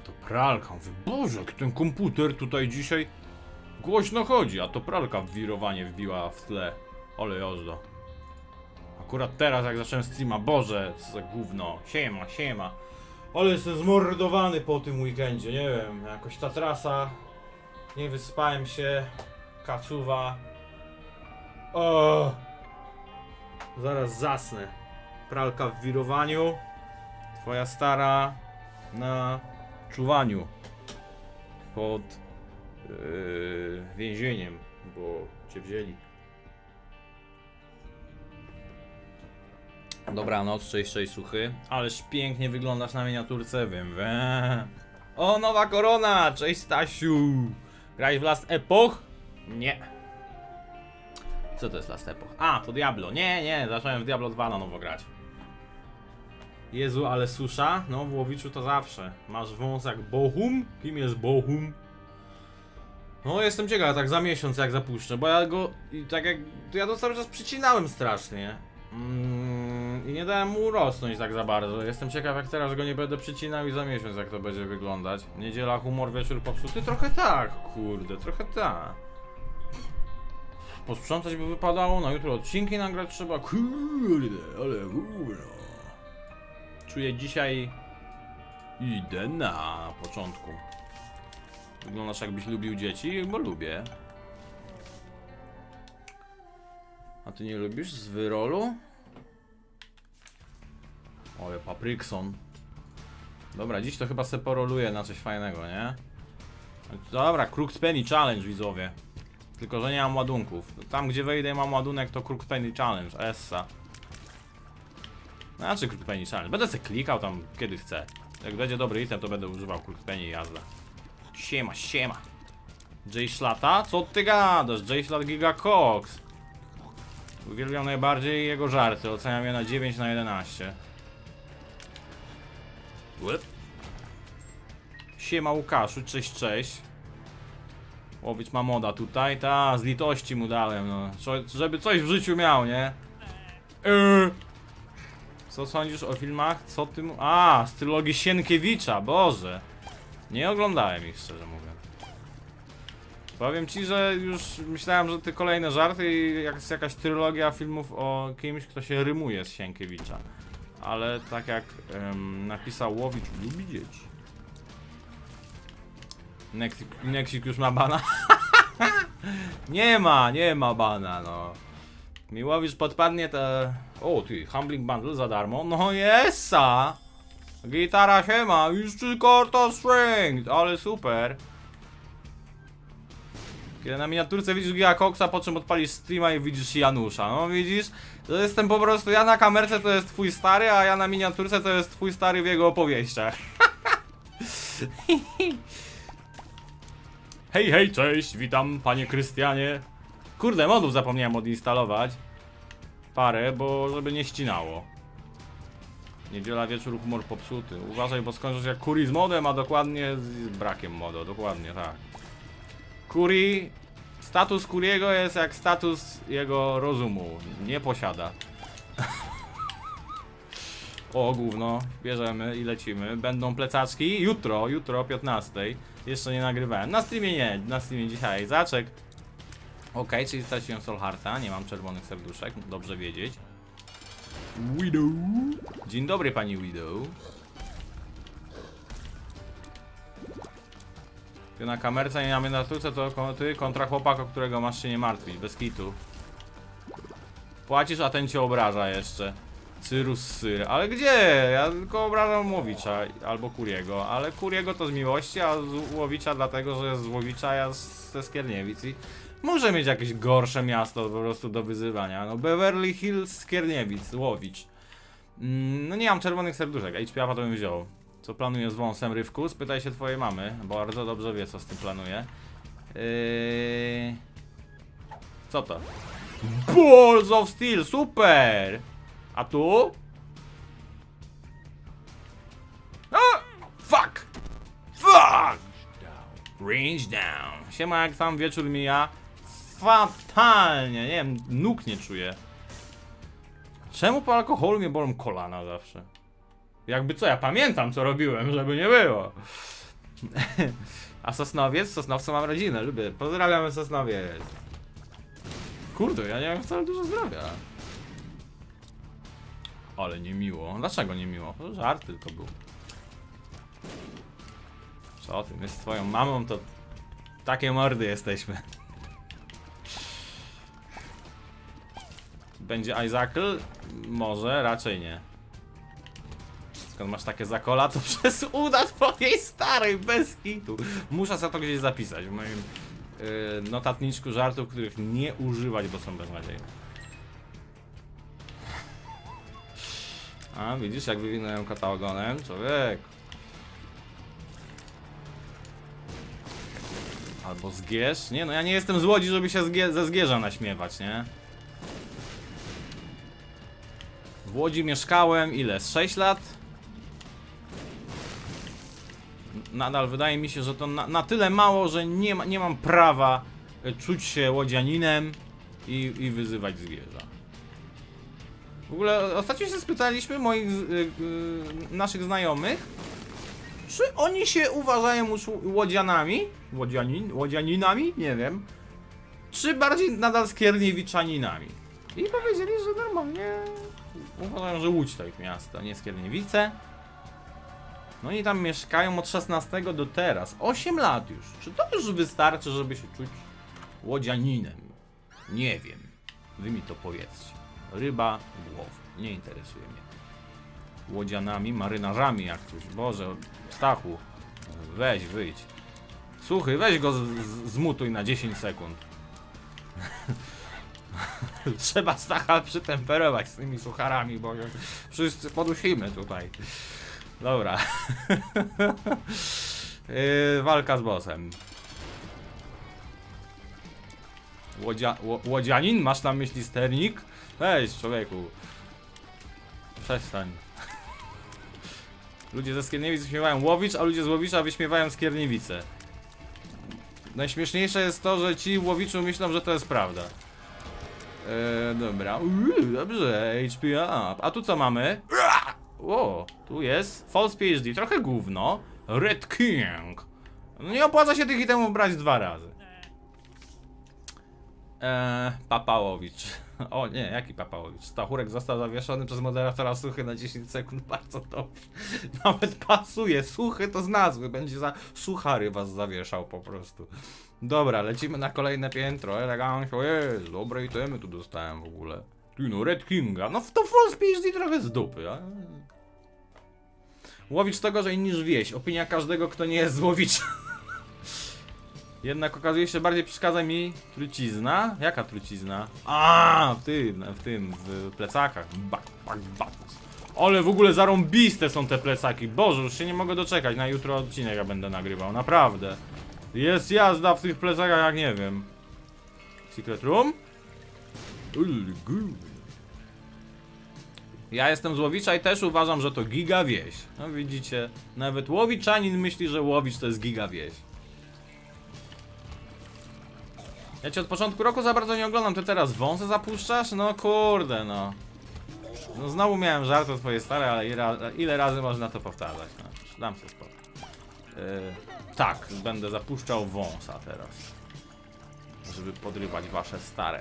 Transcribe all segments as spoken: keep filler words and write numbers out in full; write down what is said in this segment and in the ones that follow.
to pralka. Mówię, Boże, jak ten komputer tutaj dzisiaj głośno chodzi, a to pralka w wirowanie wbiła w tle. Ale jazda. Akurat teraz jak zacząłem streama, Boże, co za gówno. Siema, siema. Ale jestem zmordowany po tym weekendzie, nie wiem, jakoś ta trasa. Nie wyspałem się. Kacuwa. O! Zaraz zasnę. Pralka w wirowaniu. Twoja stara na czuwaniu. Pod yy, więzieniem, bo cię wzięli. Dobranoc, cześć, cześć, suchy. Ależ pięknie wyglądasz na miniaturce, wiem, wiem. O, nowa korona! Cześć, Stasiu! Grałeś w Last Epoch? Nie. Co to jest Last Epoch? A, to Diablo. Nie, nie, zacząłem w Diablo dwa na nowo grać. Jezu, ale susza? No, w Łowiczu to zawsze. Masz wąs jak Bohum? Kim jest Bohum? No, jestem ciekaw, tak za miesiąc jak zapuszczę, bo ja go... I tak jak... Ja to cały czas przycinałem strasznie. Mm, I nie dałem mu rosnąć tak za bardzo. Jestem ciekaw, jak teraz go nie będę przycinał i za miesiąc jak to będzie wyglądać. Niedziela, humor, wieczór popsuty? Trochę tak, kurde, trochę tak. Posprzątać by wypadało, na jutro odcinki nagrać trzeba. Kurde, ale gówno. Czuję dzisiaj... Idę na początku. Wyglądasz jakbyś lubił dzieci, bo lubię. A ty nie lubisz z wyrolu? Oj, Paprykson. Dobra, dziś to chyba se poroluję na coś fajnego, nie? Dobra, Crooked Penny Challenge, widzowie. Tylko, że nie mam ładunków. Tam, gdzie wejdę i mam ładunek, to Crooked Penny Challenge, essa. Znaczy Crooked Penny Challenge. Będę se klikał tam, kiedy chcę. Jak będzie dobry item, to będę używał Crooked Penny i jazda. Siema, siema. Jay Schlata? Co ty gadasz? Jay Schlat Giga Cox. Uwielbiam najbardziej jego żarty. Oceniam je na dziewięć na jedenaście. Łyp. Siema Łukaszu, cześć, cześć. Łowicz ma moda tutaj, ta z litości mu dałem, no. Żeby coś w życiu miał, nie? Eee. Co sądzisz o filmach? Co ty mu... A, z trylogii Sienkiewicza, Boże. Nie oglądałem ich, szczerze mówiąc. Powiem ci, że już myślałem, że ty kolejne żarty i jest jakaś trylogia filmów o kimś, kto się rymuje z Sienkiewicza. Ale tak jak um, napisał Łowicz, lubi dzieci. Nexik, Nexik już ma bana? Nie ma, nie ma bana, no. Mi Łowicz podpadnie te... O ty, Humbling Bundle za darmo? No jesa! Gitara siema, już karta strength, ale super. Kiedy na miniaturce widzisz Giga Coxa, po czym odpalisz streama i widzisz Janusza. No widzisz, to jestem po prostu, ja na kamerce to jest twój stary, a ja na miniaturce to jest twój stary w jego opowieściach. Hej, hej, cześć, witam panie Krystianie. Kurde, modów zapomniałem odinstalować. Parę, bo żeby nie ścinało. Niedziela, wieczór, humor popsuty. Uważaj, bo skończysz jak Kuri z modem, a dokładnie z brakiem modo, dokładnie tak. Kuri, status Kuriego jest jak status jego rozumu. Nie posiada. O, gówno, bierzemy i lecimy. Będą plecaczki jutro, jutro o piętnastej. Jeszcze nie nagrywałem. Na streamie nie, na streamie dzisiaj. Zaczek. Ok, czyli straciłem Soul Hearta, nie mam czerwonych serduszek, dobrze wiedzieć. Widow. Dzień dobry, pani Widow. Ty na kamerce nie mamy na tuce, to ty kontra chłopaka, którego masz się nie martwić, bez kitu. Płacisz, a ten cię obraża jeszcze. Cyrus syr, ale gdzie? Ja tylko obrażam Łowicza albo Kuriego, ale Kuriego to z miłości, a z Łowicza dlatego, że jest z Łowicza, ja ze Skierniewic i może mieć jakieś gorsze miasto po prostu do wyzywania. No Beverly Hills, Skierniewic, Łowicz. Mm, no nie mam czerwonych serduszek, a H P A to bym wziął. Co planuję z wąsem, Rywku? Spytaj się twojej mamy, bo bardzo dobrze wie, co z tym planuje. Yy... Co to? Balls of Steel, super! A tu? A! Fuck! Fuck! Range down. Siema, jak tam wieczór mija? Fatalnie, nie wiem, nóg nie czuję. Czemu po alkoholu mnie bolą kolana zawsze? Jakby co, ja pamiętam, co robiłem, żeby nie było. A Sosnowiec? Sosnowcu mam rodzinę, lubię. Pozdrawiamy Sosnowiec. Kurde, ja nie mam wcale dużo zdrowia. Ale niemiło. Dlaczego niemiło? To żart tylko był. Co ty? My z twoją mamą to takie mordy jesteśmy. Będzie Isaacl? Może, raczej nie. Skąd masz takie zakola, to przez uda twojej starej, bez kitu. Muszę sobie to gdzieś zapisać w moim yy, notatniczku żartów, których nie używać, bo są beznadziejne. A widzisz, jak wywinąłem kota ogonem? Człowiek. Albo zgierz? Nie no, ja nie jestem z Łodzi, żeby się zgie ze zgierza naśmiewać, nie? W Łodzi mieszkałem ile? Z sześć lat? Nadal wydaje mi się, że to na, na tyle mało, że nie, ma, nie mam prawa czuć się łodzianinem i, i wyzywać zgierza. W ogóle ostatnio się spytaliśmy moich, yy, yy, naszych znajomych, czy oni się uważają już łodzianami? Łodzianin, łodzianinami? Nie wiem. Czy bardziej nadal skierniewiczaninami? I powiedzieli, że normalnie uważają, że Łódź to ich miasto, nie Skierniewice. No i tam mieszkają od szesnastego do teraz. osiem lat już. Czy to już wystarczy, żeby się czuć łodzianinem? Nie wiem. Wy mi to powiedzcie. Ryba, głowa. Nie interesuje mnie. Łodzianami, marynarzami jak coś. Boże, Stachu. Weź, wyjdź. Suchy, weź go z, z, zmutuj na dziesięć sekund. Trzeba Stacha przytemperować z tymi sucharami, bo wszyscy podusimy tutaj. Dobra. yy, walka z bossem. Łodzia, ło, łodzianin? Masz na myśli sternik? Weź, człowieku. Przestań. Ludzie ze Skierniewic wyśmiewają Łowicz, a ludzie z Łowicza wyśmiewają Skierniewice. Najśmieszniejsze jest to, że ci w Łowiczu myślą, że to jest prawda. Eee, dobra. Uuu, dobrze, H P up. A tu co mamy? O, tu jest False P H D, trochę gówno. Red King. No nie opłaca się tych itemów brać dwa razy. Eee, Papałowicz. O nie, jaki Papałowicz? Stachurek został zawieszony przez moderatora Suchy na dziesięć sekund, bardzo dobrze. Nawet pasuje, Suchy to z nazwy, będzie za suchary was zawieszał po prostu. Dobra, lecimy na kolejne piętro, elegancko jest, dobre itemy tu dostałem w ogóle. Ty no, Red Kinga, no to False P H D trochę z dupy, a? Łowicz to gorzej niż wieś, opinia każdego, kto nie jest z Łowicza. Jednak okazuje się, bardziej przeszkadza mi trucizna. Jaka trucizna? A, w tym, w tym, w plecakach. Bak, bak, bak. Ale w ogóle zarąbiste są te plecaki. Boże, już się nie mogę doczekać. Na jutro odcinek ja będę nagrywał, naprawdę. Jest jazda w tych plecakach, jak nie wiem. Secret Room? Ja jestem z Łowicza i też uważam, że to giga wieś. No widzicie, nawet Łowiczanin myśli, że Łowicz to jest giga wieś. Ja cię od początku roku za bardzo nie oglądam, ty teraz wąsy zapuszczasz? No kurde no. No znowu miałem żart o twojej stare, ale ile, ile razy można to powtarzać? No, dam sobie spokój. Yy, tak, będę zapuszczał wąsa teraz. Żeby podrywać wasze stare.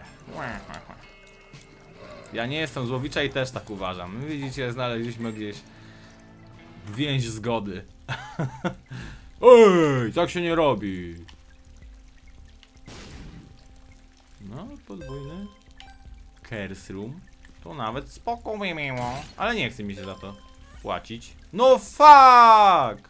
Ja nie jestem z Łowicza i też tak uważam. Widzicie, znaleźliśmy gdzieś więź zgody. Ej, tak się nie robi. No, podwójny Curse Room. To nawet spoko miło. Ale nie chce mi się za to płacić. No fuck!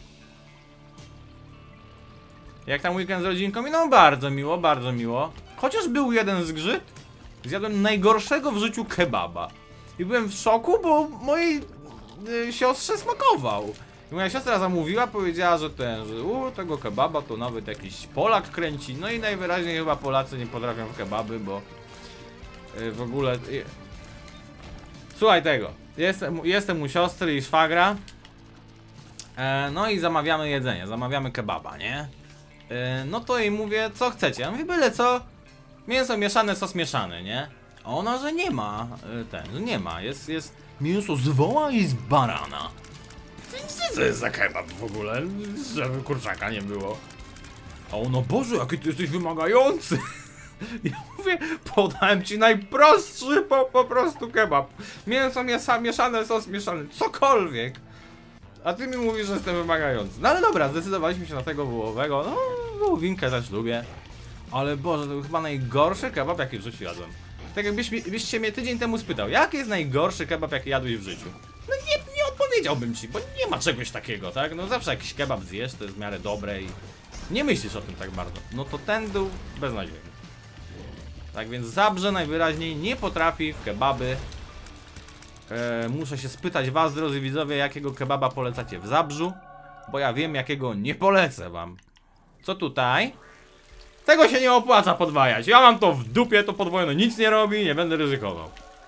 Jak tam weekend z rodzinką? No bardzo miło, bardzo miło. Chociaż był jeden zgrzyt. Zjadłem najgorszego w życiu kebaba. I byłem w szoku, bo mojej y, siostrze smakował. I moja siostra zamówiła, powiedziała, że ten, że u, tego kebaba to nawet jakiś Polak kręci. No i najwyraźniej chyba Polacy nie potrafią w kebaby, bo y, w ogóle... Y, słuchaj tego, jestem, jestem u siostry i szwagra. E, no i zamawiamy jedzenie, zamawiamy kebaba, nie? E, no to jej mówię, co chcecie? Ja mówię, byle co, mięso mieszane, sos mieszany, nie? A ona, że nie ma, e, ten, że nie ma, jest, jest mięso z woła i z barana. Co to jest za kebab w ogóle? Żeby kurczaka nie było. O no Boże, jaki ty jesteś wymagający. Ja mówię, podałem ci najprostszy po, po prostu kebab. Mięso miesza, mieszane, sos mieszany, cokolwiek. A ty mi mówisz, że jestem wymagający. No ale dobra, zdecydowaliśmy się na tego wołowego. No, wołowinkę też lubię. Ale Boże, to był chyba najgorszy kebab, jaki w życiu jadłem. Tak jakbyś byście mnie tydzień temu spytał, jaki jest najgorszy kebab, jaki jadłeś w życiu? No nie, nie odpowiedziałbym ci, bo nie ma czegoś takiego, tak? No zawsze jakiś kebab zjesz, to jest w miarę dobre i nie myślisz o tym tak bardzo. No to ten był beznadziejny. Tak więc Zabrze najwyraźniej nie potrafi w kebaby. Eee, muszę się spytać was, drodzy widzowie, jakiego kebaba polecacie w Zabrzu, bo ja wiem, jakiego nie polecę wam. Co tutaj? Tego się nie opłaca podwajać. Ja mam to w dupie, to podwojone nic nie robi, nie będę ryzykował.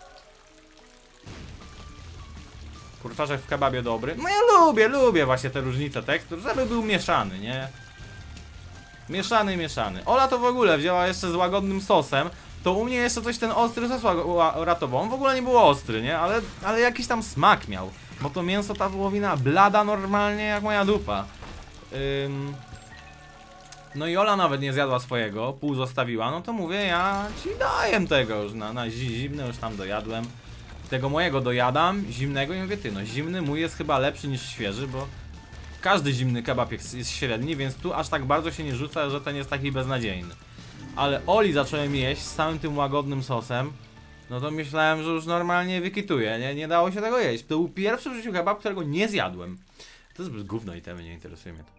Kurczaczek w kebabie dobry. No ja lubię, lubię właśnie te różnice tekstur, żeby był mieszany, nie? Mieszany, mieszany. Ola to w ogóle wzięła jeszcze z łagodnym sosem. To u mnie jeszcze coś ten ostry sos ratował. On w ogóle nie był ostry, nie? Ale, ale jakiś tam smak miał. Bo to mięso, ta wołowina blada normalnie jak moja dupa. Ym... No i Ola nawet nie zjadła swojego, pół zostawiła. No to mówię, ja ci daję tego już na, na zimne, już tam dojadłem. Tego mojego dojadam, zimnego i mówię, ty no zimny mój jest chyba lepszy niż świeży, bo każdy zimny kebab jest, jest średni, więc tu aż tak bardzo się nie rzuca, że ten jest taki beznadziejny. Ale Oli zacząłem jeść z samym tym łagodnym sosem. No to myślałem, że już normalnie wykituję, nie? Nie dało się tego jeść. To był pierwszy w życiu kebab, którego nie zjadłem. To jest gówno i temy, nie interesuje mnie to.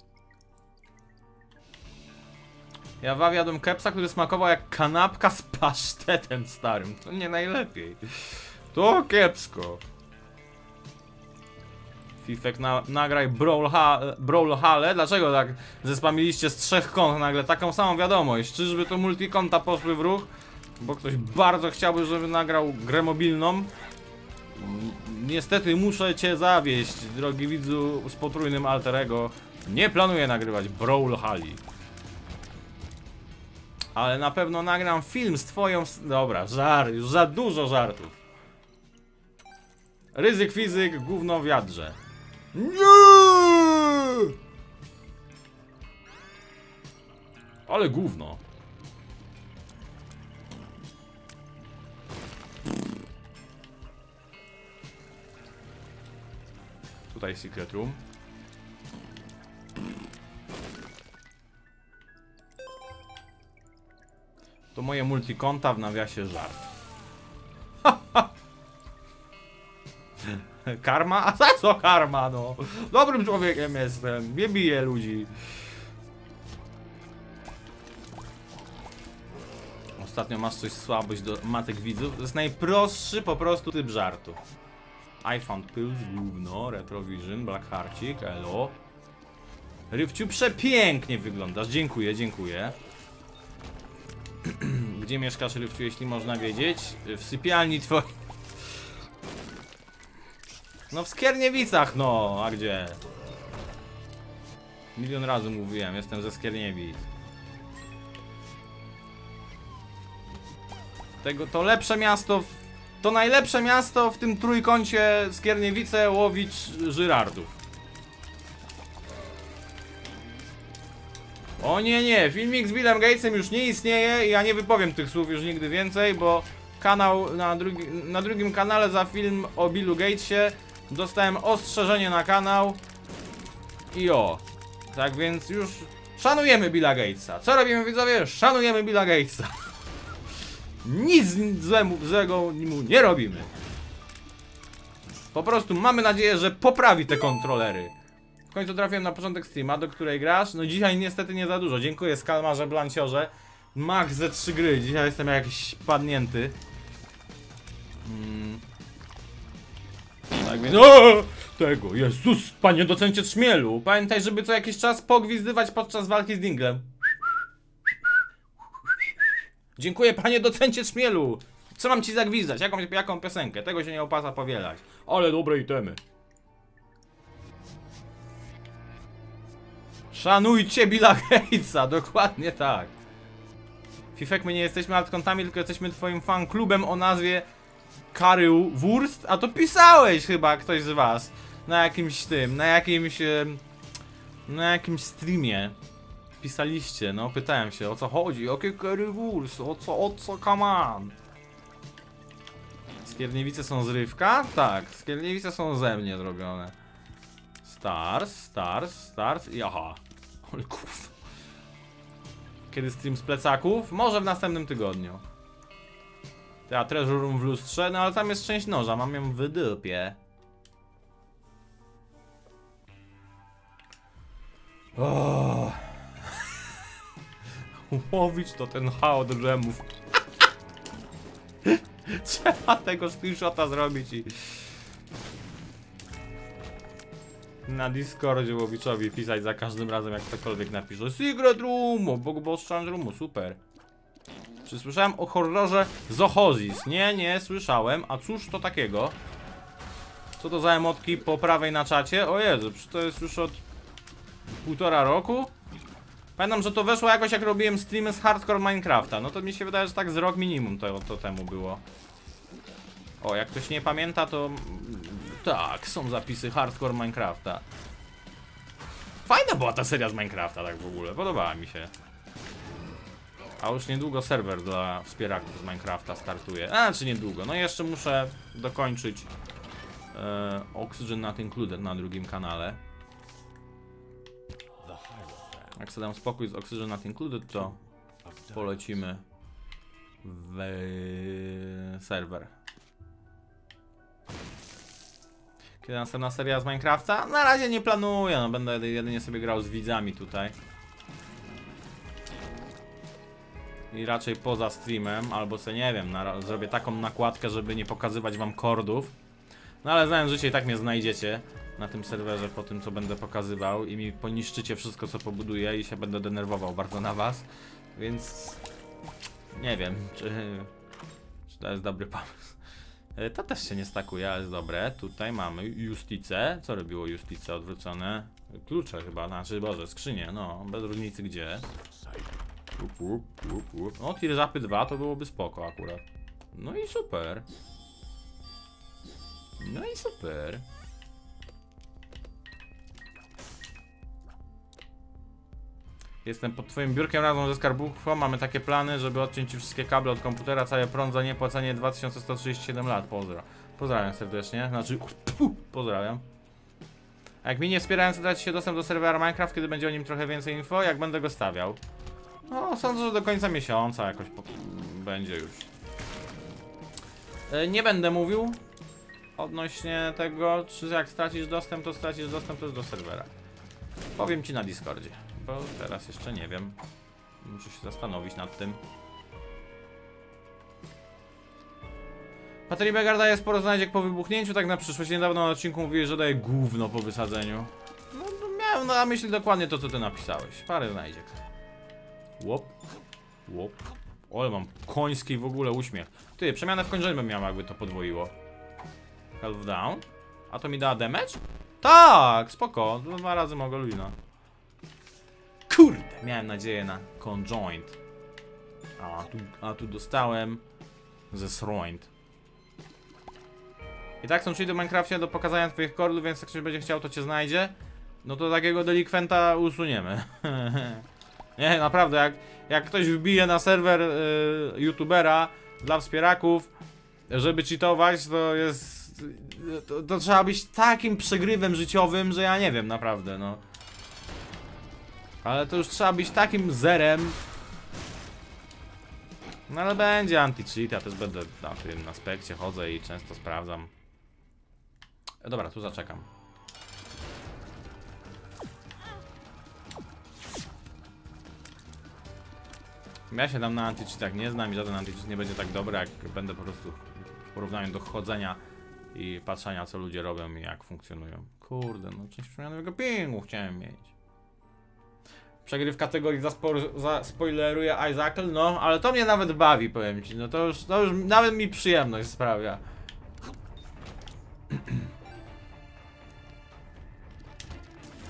Ja w Awie jadłem kepsa, który smakował jak kanapka z pasztetem starym. To nie najlepiej. To kiepsko. Fifek, na, nagraj Brawlhalla. Dlaczego tak zespamiliście z trzech kont nagle taką samą wiadomość? Czyżby to multikonta poszły w ruch? Bo ktoś bardzo chciałby, żeby nagrał grę mobilną. Niestety muszę cię zawieść, drogi widzu z potrójnym alterego. Nie planuję nagrywać Brawlhalli. Ale na pewno nagram film z twoją... Dobra, żart, już za dużo żartów. Ryzyk fizyk, gówno w wiadrze. Nie! Ale gówno. Tutaj secret room. To moje multikonta w nawiasie żart. Karma? A za co karma, no? Dobrym człowiekiem jestem, nie biję ludzi. Ostatnio masz coś słabość do matek widzów. To jest najprostszy po prostu typ żartu. I found pills, gówno, retrovision, black hearcik, elo. Rywciu, przepięknie wyglądasz, dziękuję, dziękuję. Gdzie mieszkasz, Rywciu, jeśli można wiedzieć? W sypialni twojej. No w Skierniewicach, no, a gdzie? Milion razy mówiłem, jestem ze Skierniewic. Tego, to lepsze miasto, to najlepsze miasto w tym trójkącie Skierniewice, Łowicz, Żyrardów. O nie, nie, filmik z Billem Gatesem już nie istnieje i ja nie wypowiem tych słów już nigdy więcej, bo kanał na, drugi, na drugim kanale za film o Billu Gatesie dostałem ostrzeżenie na kanał i o. Tak więc już szanujemy Billa Gatesa. Co robimy, widzowie? Szanujemy Billa Gatesa. Nic złemu, złego mu nie robimy. Po prostu mamy nadzieję, że poprawi te kontrolery. W końcu trafiłem na początek streama, do której grasz. No dzisiaj niestety nie za dużo. Dziękuję Skalmarze, Blanciorze. Max ze trzy gry. Dzisiaj jestem jakiś padnięty. Hmm. Tak więc... O! Tego, Jezus, panie docencie Trzmielu. Pamiętaj, żeby co jakiś czas pogwizdywać podczas walki z Dinglem. Dziękuję, panie docencie Trzmielu. Co mam ci zagwizdać? Jaką, jaką piosenkę? Tego się nie opłaca powielać. Ale dobre itemy. Szanujcie Billa Gatesa, dokładnie tak. Fifek, my nie jesteśmy altkątami, tylko jesteśmy twoim fanklubem o nazwie Karył Wurst, a to pisałeś chyba ktoś z was. na jakimś tym, na jakimś... Na jakimś streamie pisaliście, no pytałem się o co chodzi, jakie Curry Rules, o co, o co, come on. Skierniewice są z Rywka? Tak, skierniewice są ze mnie zrobione. Stars, Stars, Stars i aha. Ale kurwa. Kiedy stream z plecaków? Może w następnym tygodniu. Ja Treasure Room w lustrze, no ale tam jest część noża, mam ją w dupie. Oh. Łowić to ten hałd dżemów. Trzeba tego screenshota zrobić i na Discordzie Łowiczowi pisać za każdym razem, jak cokolwiek napisze. Secret Room, Boss Change Roomu, super. Czy słyszałem o horrorze Zohozis? Nie, nie słyszałem. A cóż to takiego? Co to za emotki po prawej na czacie? O Jezu, czy to jest już od półtora roku? Pamiętam, że to weszło jakoś jak robiłem streamy z Hardcore Minecrafta. No to mi się wydaje, że tak z rok minimum to, to temu było. O, jak ktoś nie pamięta, to... Tak, są zapisy Hardcore Minecrafta. Fajna była ta seria z Minecrafta, tak w ogóle, podobała mi się. A już niedługo serwer dla wspieraków z Minecrafta startuje. A, czy niedługo, no jeszcze muszę dokończyć e, Oxygen Not Included na drugim kanale. Jak sobie dam spokój z Oxygen Not Included, to polecimy w serwer. Kiedy następna seria z Minecrafta? Na razie nie planuję, no będę jedynie sobie grał z widzami tutaj. I raczej poza streamem, albo se nie wiem, na, zrobię taką nakładkę, żeby nie pokazywać wam kordów. No ale znając życie i tak mnie znajdziecie na tym serwerze po tym, co będę pokazywał i mi poniszczycie wszystko, co pobuduję i się będę denerwował bardzo na was. Więc nie wiem, czy, czy to jest dobry pomysł. To też się nie stakuje, ale jest dobre. Tutaj mamy Justice. Co robiło Justice odwrócone? Klucze chyba, znaczy Boże, skrzynie, no, bez różnicy gdzie. Up, up, up, up. No, Tear Zapy dwa to byłoby spoko akurat. No i super. No i super. Jestem pod twoim biurkiem razem ze skarbówką. Mamy takie plany, żeby odciąć ci wszystkie kable od komputera, cały prąd za niepłacenie dwa tysiące sto trzydzieści siedem lat. Pozdro. Pozdrawiam serdecznie. Znaczy, pfu, pozdrawiam. A jak mi nie wspierają, to dać się dostęp do serwera Minecraft, kiedy będzie o nim trochę więcej info, jak będę go stawiał. No, sądzę, że do końca miesiąca jakoś po... będzie już. Yy, nie będę mówił odnośnie tego, czy jak stracisz dostęp, to stracisz dostęp też do serwera. Powiem ci na Discordzie, bo teraz jeszcze nie wiem. Muszę się zastanowić nad tym. Patryk Begar daje sporo znajdziek po wybuchnięciu, tak na przyszłość. Niedawno na odcinku mówiłeś, że daje gówno po wysadzeniu. No, no miałem na myśli dokładnie to, co ty napisałeś. Parę znajdziek. Łop, łop. Ale mam koński w ogóle uśmiech. Ty, przemianę w kończynę bym miał, jakby to podwoiło. Half down. A to mi da damage? Tak, spoko. Dwa razy mogę Luina. Kurde, miałem nadzieję na conjoint. A tu, a tu dostałem ze sroint. I tak są czyli do Minecrafcie do pokazania twoich kordów, więc jak ktoś będzie chciał, to cię znajdzie. No to takiego delikwenta usuniemy. Nie, naprawdę, jak, jak ktoś wbije na serwer y, youtubera dla wspieraków, żeby cheatować, to jest... To, to trzeba być takim przegrywem życiowym, że ja nie wiem, naprawdę, no. Ale to już trzeba być takim zerem. No ale będzie anti-cheat, ja też będę na tym aspekcie chodzę i często sprawdzam. Dobra, tu zaczekam. Ja się tam na anti-cheatach nie znam i żaden anti-cheat nie będzie tak dobry, jak będę po prostu w porównaniu do chodzenia i patrzenia, co ludzie robią i jak funkcjonują. Kurde, no część przemianowego pingu chciałem mieć. Przegry w kategorii zaspoileruje Isaac, no, ale to mnie nawet bawi, powiem ci, no to już, to już nawet mi przyjemność sprawia.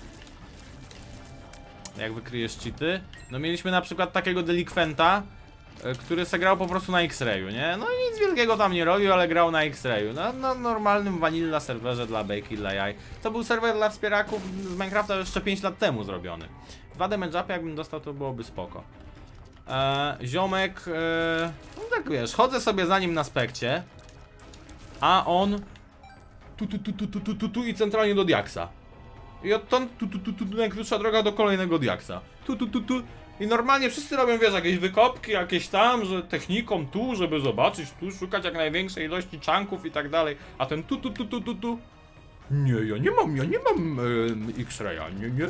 Jak wykryjesz cheaty? No mieliśmy na przykład takiego delikwenta, który se grał po prostu na X-Rayu, nie? No i nic wielkiego tam nie robił, ale grał na X-Rayu. Na, na normalnym vanilla serwerze dla beki, dla jaj. To był serwer dla wspieraków z Minecrafta jeszcze pięć lat temu zrobiony. Dwa damage upy jakbym dostał, to byłoby spoko. Eee, ziomek, eee, no tak wiesz, chodzę sobie za nim na spekcie, a on tu tu tu tu tu tu tu, tu i centralnie do diaksa. I odtąd tu tu tu tu najkrótsza droga do kolejnego diaksa. Tu tu tu tu. I normalnie wszyscy robią, wiesz, jakieś wykopki, jakieś tam, że techniką tu, żeby zobaczyć, tu szukać jak największej ilości chunków i tak dalej. A ten tu tu tu tu tu tu. Nie, ja nie mam, ja nie mam e, X-raya, nie, nie.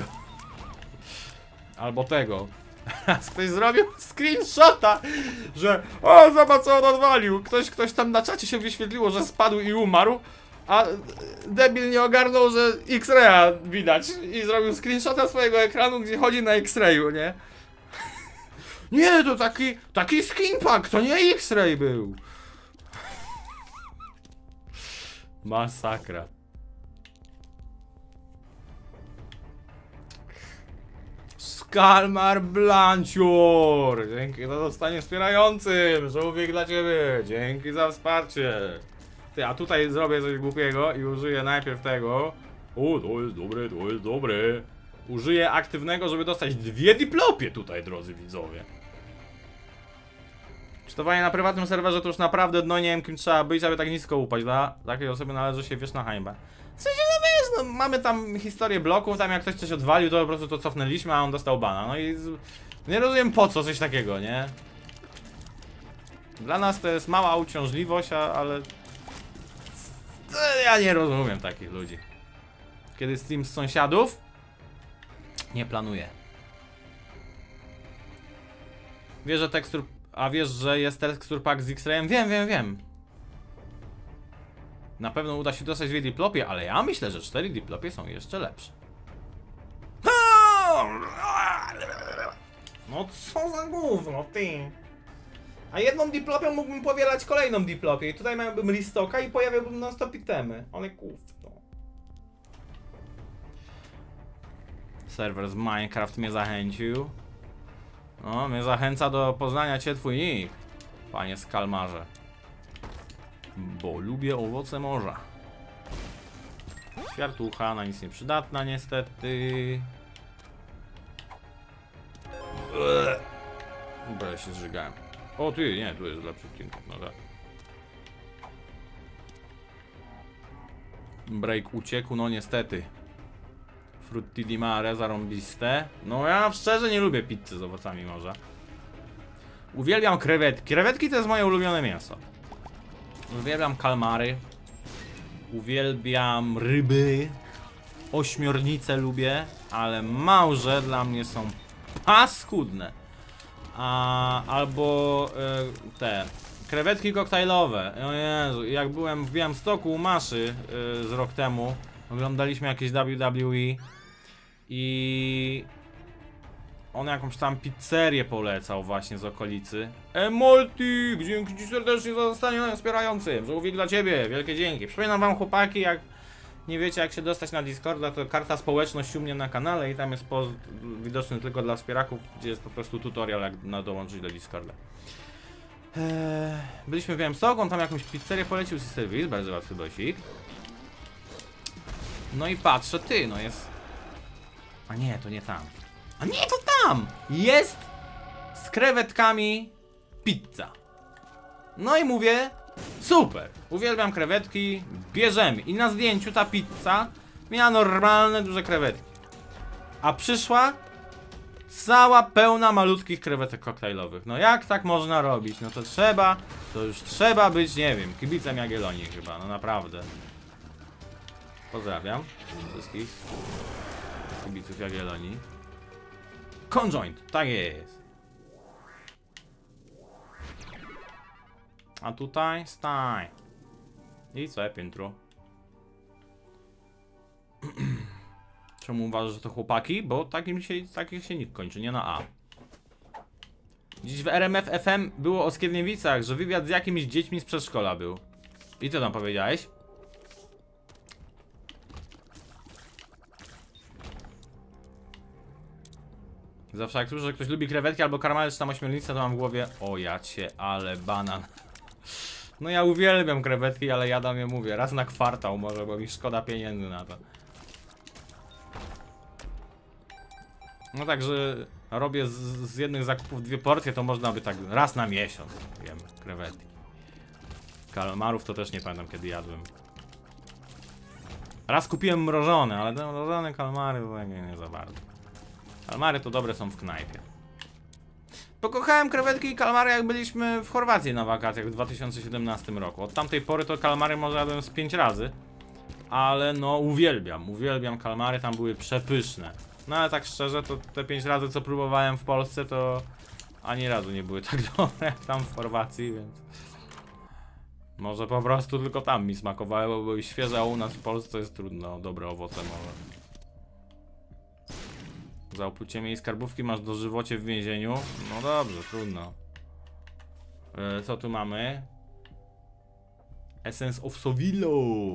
Albo tego. Ktoś zrobił screenshota, że o, zobacz co on odwalił. Ktoś, ktoś tam na czacie się wyświetliło, że spadł i umarł. A debil nie ogarnął, że X-raya widać i zrobił screenshota swojego ekranu, gdzie chodzi na X-rayu, nie? Nie, to taki, taki skinpack, to nie X-ray był. Masakra. Skalmar Blanciur! Dzięki za zostanie wspierającym! Żółwik dla ciebie! Dzięki za wsparcie! Ty, a tutaj zrobię coś głupiego i użyję najpierw tego. O, to jest dobre, to jest dobre. Użyję aktywnego, żeby dostać dwie diplopie tutaj, drodzy widzowie. Czytowanie na prywatnym serwerze to już naprawdę dno, nie wiem kim trzeba być, aby tak nisko upaść. Dla takiej osoby należy się wieczna hańba. W sensie, no wiesz, no, mamy tam historię bloków, tam jak ktoś coś odwalił, to po prostu to cofnęliśmy, a on dostał bana. No i z... nie rozumiem po co coś takiego, nie? Dla nas to jest mała uciążliwość, a, ale... Ja nie rozumiem takich ludzi. Kiedy stream z sąsiadów? Nie planuję. Wiesz, że tekstur... A wiesz, że jest tekstur pack z X-Rayem? Wiem, wiem, wiem. Na pewno uda się dostać dwie diplopie, ale ja myślę, że cztery diplopie są jeszcze lepsze. No co za gówno, ty. A jedną diplopią mógłbym powielać kolejną diplopię i tutaj miałbym listoka i pojawiałbym non stop itemy. Ale gówno. Serwer z Minecraft mnie zachęcił. No, mnie zachęca do poznania cię twój nick, panie Skalmarze. Bo lubię owoce morza. Świartucha, na nic nieprzydatna niestety. Bo ja się zżygałem. O ty, nie, tu jest lepszy odcinek, no tak. Break uciekł, no niestety. Frutti di mare, zarąbiste. No ja szczerze nie lubię pizzy z owocami morza. Uwielbiam krewetki. Krewetki to jest moje ulubione mięso. Uwielbiam kalmary. Uwielbiam ryby. Ośmiornice lubię, ale małże dla mnie są paskudne. A, albo y, te krewetki koktajlowe. O Jezu, jak byłem w Białymstoku u Maszy y, z rok temu, oglądaliśmy jakieś W W E i on jakąś tam pizzerię polecał właśnie z okolicy. Emoltik, dzięki ci serdecznie za zostanie wspierającym. Żółwik dla ciebie, wielkie dzięki. Przypominam wam, chłopaki, jak nie wiecie jak się dostać na Discorda, to karta społeczność u mnie na kanale i tam jest post widoczny tylko dla wspieraków, gdzie jest po prostu tutorial jak na dołączyć do Discorda. Eee, byliśmy w Białymstoku, on tam jakąś pizzerię polecił z serwis, bardzo łatwy bosik. No i patrzę, ty, no jest... A nie, to nie tam. A nie, to tam! Jest z krewetkami pizza. No i mówię, super, uwielbiam krewetki, bierzemy. I na zdjęciu ta pizza miała normalne, duże krewetki. A przyszła cała pełna malutkich krewetek koktajlowych. No jak tak można robić? No to trzeba, to już trzeba być, nie wiem, kibicem Jagiellonii chyba, no naprawdę. Pozdrawiam wszystkich kibiców Jagiellonii. Conjoint, tak jest. A tutaj staj. I co, piętro. Czemu uważasz, że to chłopaki? Bo takim się, takich się nikt kończy, nie na A. Dziś w R M F F M było o Skierniewicach, że wywiad z jakimiś dziećmi z przedszkola był. I co tam powiedziałeś? Zawsze jak słyszę, że ktoś lubi krewetki albo karmale czy tam ośmiornicę, to mam w głowie: o ja cię, ale banan. No ja uwielbiam krewetki, ale jadam je, mówię, raz na kwartał może, bo mi szkoda pieniędzy na to. No także robię z, z jednych zakupów dwie porcje, to można by tak raz na miesiąc jem krewetki. Kalmarów to też nie pamiętam kiedy jadłem. Raz kupiłem mrożone, ale te mrożone kalmary to nie, nie za bardzo. Kalmary to dobre są w knajpie. Pokochałem krewetki i kalmary jak byliśmy w Chorwacji na wakacjach w dwa tysiące siedemnastym roku. Od tamtej pory to kalmary może jadłem z pięć razy. Ale no uwielbiam, uwielbiam kalmary, tam były przepyszne. No ale tak szczerze to te pięć razy co próbowałem w Polsce to ani razu nie były tak dobre jak tam w Chorwacji, więc... Może po prostu tylko tam mi smakowały, bo były świeże, a u nas w Polsce jest trudno, dobre owoce może. Za oplucie jej skarbówki masz dożywocie w więzieniu. No dobrze, trudno. Yy, co tu mamy? Essence of Sovillo.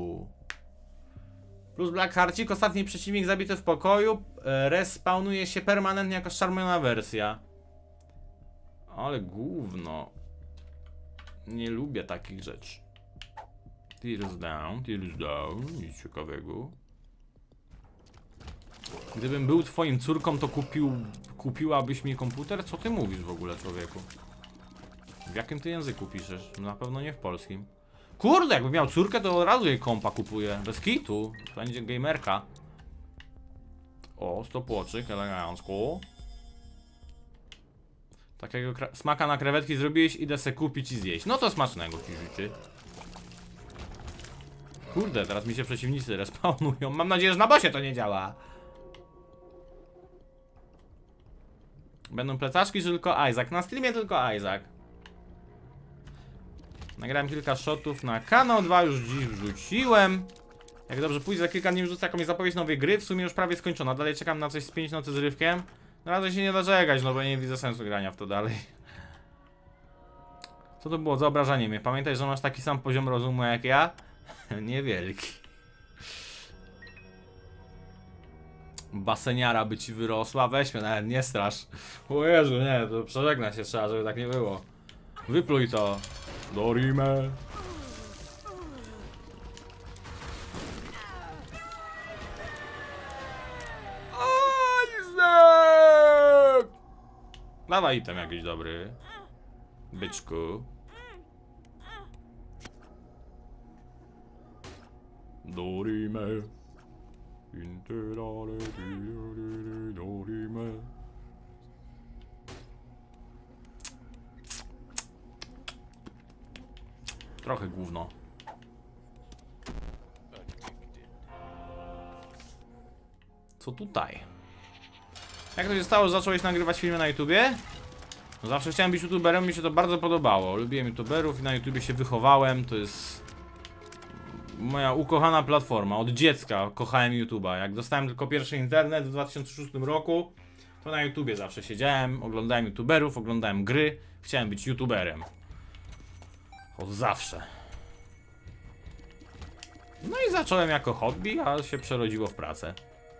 Plus Black Harcik, ostatni przeciwnik zabity w pokoju. Yy, respawnuje się permanentnie jako szarmiona wersja. Ale gówno. Nie lubię takich rzeczy. Tears down, tears down, nic ciekawego. Gdybym był twoim córką, to kupił, kupiłabyś mi komputer? Co ty mówisz w ogóle, człowieku? W jakim ty języku piszesz? Na pewno nie w polskim. Kurde, jakbym miał córkę, to od razu jej kompa kupuję. Bez kitu. To będzie gamerka. O, stopłoczyk, elegancko. Takiego smaka na krewetki zrobiłeś, idę se kupić i zjeść. No to smacznego ci życzę. Kurde, teraz mi się przeciwnicy respawnują. Mam nadzieję, że na bosie to nie działa. Będą plecaczki, czy tylko Isaac? Na streamie tylko Isaac. Nagrałem kilka shotów na kanał, dwa już dziś wrzuciłem. Jak dobrze pójdzie, za kilka dni wrzucę jakąś zapowiedź nowej gry. W sumie już prawie skończona. Dalej czekam na coś z pięć nocy z Rywkiem. Na razie się nie da czekać, no bo nie widzę sensu grania w to dalej. Co to było za obrażanie mnie? Pamiętaj, że masz taki sam poziom rozumu jak ja? Niewielki. Baseniara by ci wyrosła, weź mnie, nawet nie strasz. O Jezu, nie, to przeżegnać się trzeba, żeby tak nie było. Wypluj to. Dorime. Isaac! Dawaj item jakiś dobry. Byczku. Dorime. Interale, dorime. Trochę gówno. Co tutaj? Jak to się stało, że zacząłeś nagrywać filmy na YouTubie? No zawsze chciałem być youtuberem, mi się to bardzo podobało. Lubiłem youtuberów i na YouTubie się wychowałem. To jest moja ukochana platforma. Od dziecka kochałem YouTube'a. Jak dostałem tylko pierwszy internet w dwa tysiące szóstym roku, to na YouTubie zawsze siedziałem, oglądałem youtuberów, oglądałem gry. Chciałem być youtuberem. Od zawsze. No i zacząłem jako hobby, a się przerodziło w pracę.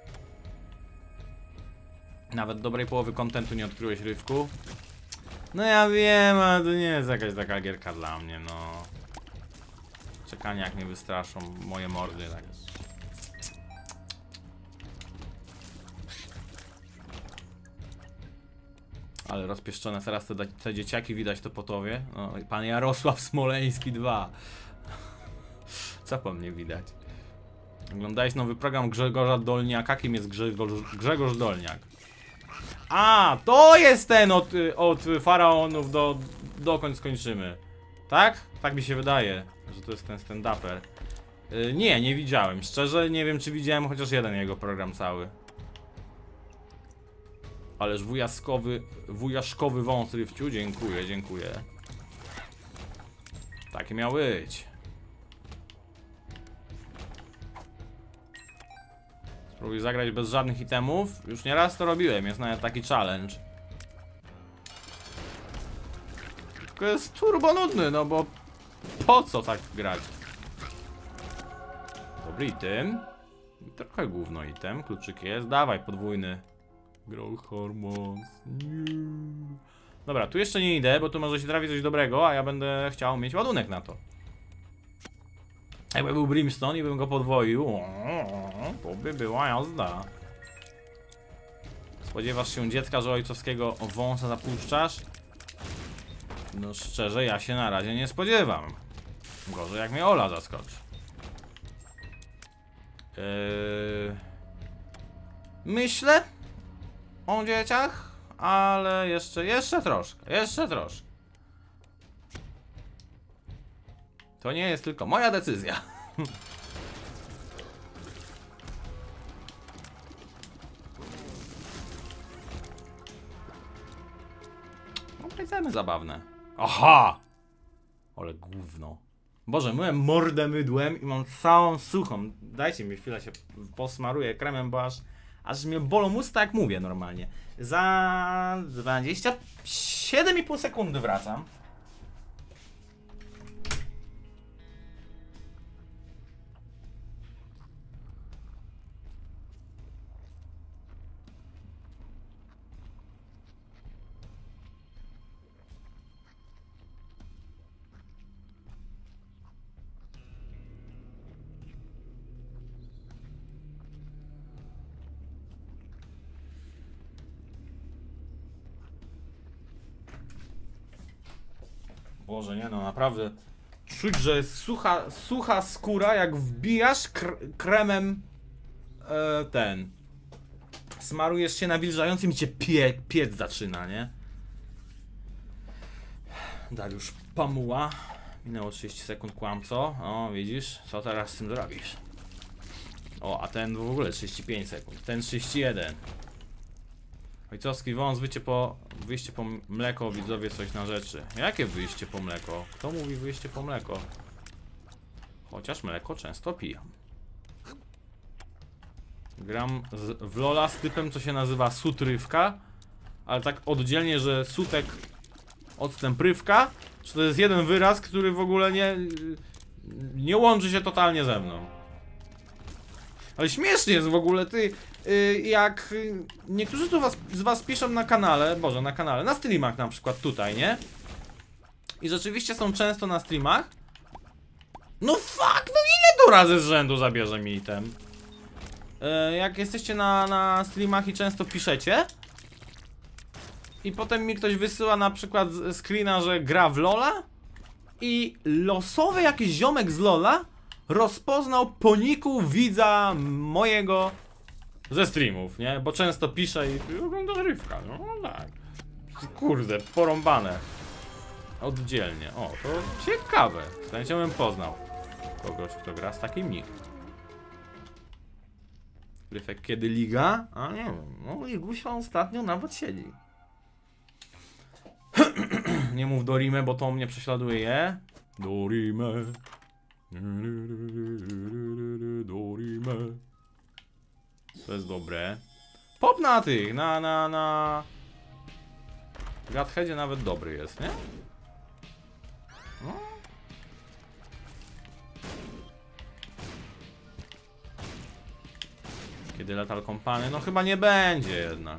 Nawet dobrej połowy kontentu nie odkryłeś, Rywku. No ja wiem, ale to nie jest jakaś taka gierka dla mnie, no. Czekanie jak mnie wystraszą moje mordy, tak. Ale rozpieszczone teraz te, te dzieciaki, widać to po tobie. No, pan Jarosław Smoleński dwa. Co po mnie widać? Oglądałeś nowy program Grzegorza Dolniaka? Kim jest Grzegorz, Grzegorz Dolniak? A, to jest ten od, od faraonów do dokąd skończymy. Tak? Tak mi się wydaje, że to jest ten stand-uper. Yy, nie, nie widziałem. Szczerze nie wiem, czy widziałem chociaż jeden jego program cały. Ależ wujaskowy, wujaszkowy wąs, Rywciu, dziękuję, dziękuję. Takie miał być. Spróbuj zagrać bez żadnych itemów. Już nieraz to robiłem, jest nawet taki challenge. Tylko jest turbo nudny, no bo po co tak grać? Dobry item. Trochę gówno item, kluczyk jest, dawaj podwójny. Growth hormones. Nie. Dobra, tu jeszcze nie idę, bo tu może się trafi coś dobrego, a ja będę chciał mieć ładunek na to. Jakby był Brimstone i bym go podwoił, to by była jazda. Spodziewasz się dziecka, że ojcowskiego wąsa zapuszczasz? No szczerze, ja się na razie nie spodziewam. Gorzej jak mnie Ola zaskoczy. Yy... Myślę o dzieciach, ale jeszcze, jeszcze troszkę, jeszcze troszkę. To nie jest tylko moja decyzja. No, powiedzmy zabawne. Aha! Ale gówno. Boże, myłem mordę mydłem i mam całą suchą. Dajcie mi chwilę, się posmaruję kremem, bo aż, aż mnie bolą usta, jak mówię normalnie. Za dwadzieścia siedem i pół sekundy wracam. Boże, nie no, naprawdę czuć, że jest sucha, sucha skóra, jak wbijasz kr kremem e, ten. Smarujesz się nawilżającym i cię pie piec zaczyna, nie? Dariusz Pamuła. Minęło trzydzieści sekund, kłamco. O, widzisz? Co teraz z tym zrobisz? O, a ten w ogóle trzydzieści pięć sekund. Ten trzydzieści jeden. Ojcowski wąs, wyjście po, wyjście po mleko, widzowie, coś na rzeczy. Jakie wyjście po mleko? Kto mówi wyjście po mleko? Chociaż mleko często pijam. Gram z, w Lola z typem, co się nazywa sutrywka. Ale tak oddzielnie, że sutek odstęp rywka. Czy to jest jeden wyraz, który w ogóle nie... Nie łączy się totalnie ze mną. Ale śmiesznie jest w ogóle, ty... Jak niektórzy tu was, z was piszą na kanale, boże, na kanale, na streamach na przykład tutaj, nie? I rzeczywiście są często na streamach. No fuck, no ile tu razy z rzędu zabierze mi item? Jak jesteście na, na streamach i często piszecie i potem mi ktoś wysyła na przykład screena, że gra w Lola i losowy jakiś ziomek z Lola rozpoznał po niku widza mojego ze streamów, nie? Bo często piszę i oglądasz rywka, no tak. Kurde, porąbane. Oddzielnie. O, to ciekawe. Z chęcią bym poznał kogoś, kto gra z takim nikiem. Rywek kiedy liga? A nie wiem, no i Gusia ostatnio nawet siedzi. Nie mów Dorime, bo to mnie prześladuje. Dorime. Dorime. To jest dobre. Pop na tych, na, na, na... Godheadzie nawet dobry jest, nie? No. Kiedy Lethal Company? No chyba nie będzie jednak.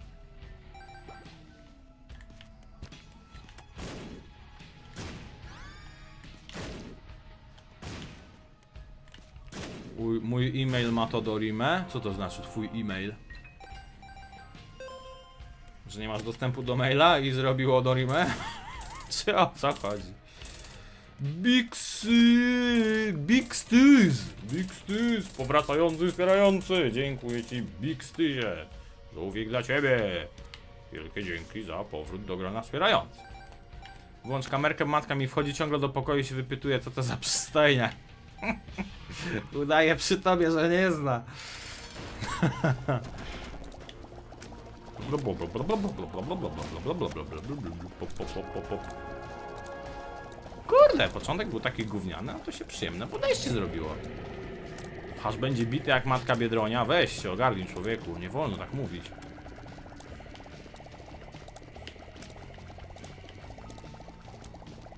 Mój, mój e-mail ma to Dorime. Co to znaczy twój e-mail? Że nie masz dostępu do maila i zrobiło Dorime? Czy o co chodzi? Big Sy... Big Stys! Big Stys! Powracający, wspierający! Dziękuję ci, Big Stysie! Żółwik dla ciebie! Wielkie dzięki za powrót do grona wspierający. Włącz kamerkę, matka mi wchodzi ciągle do pokoju i się wypytuje, co to za przystojnia. Udaje przy tobie, że nie zna. Kurde, początek był taki gówniany, a to się przyjemne podejście zrobiło. Aż będzie bity jak matka Biedronia. Weź się, ogarnij człowieku, nie wolno tak mówić.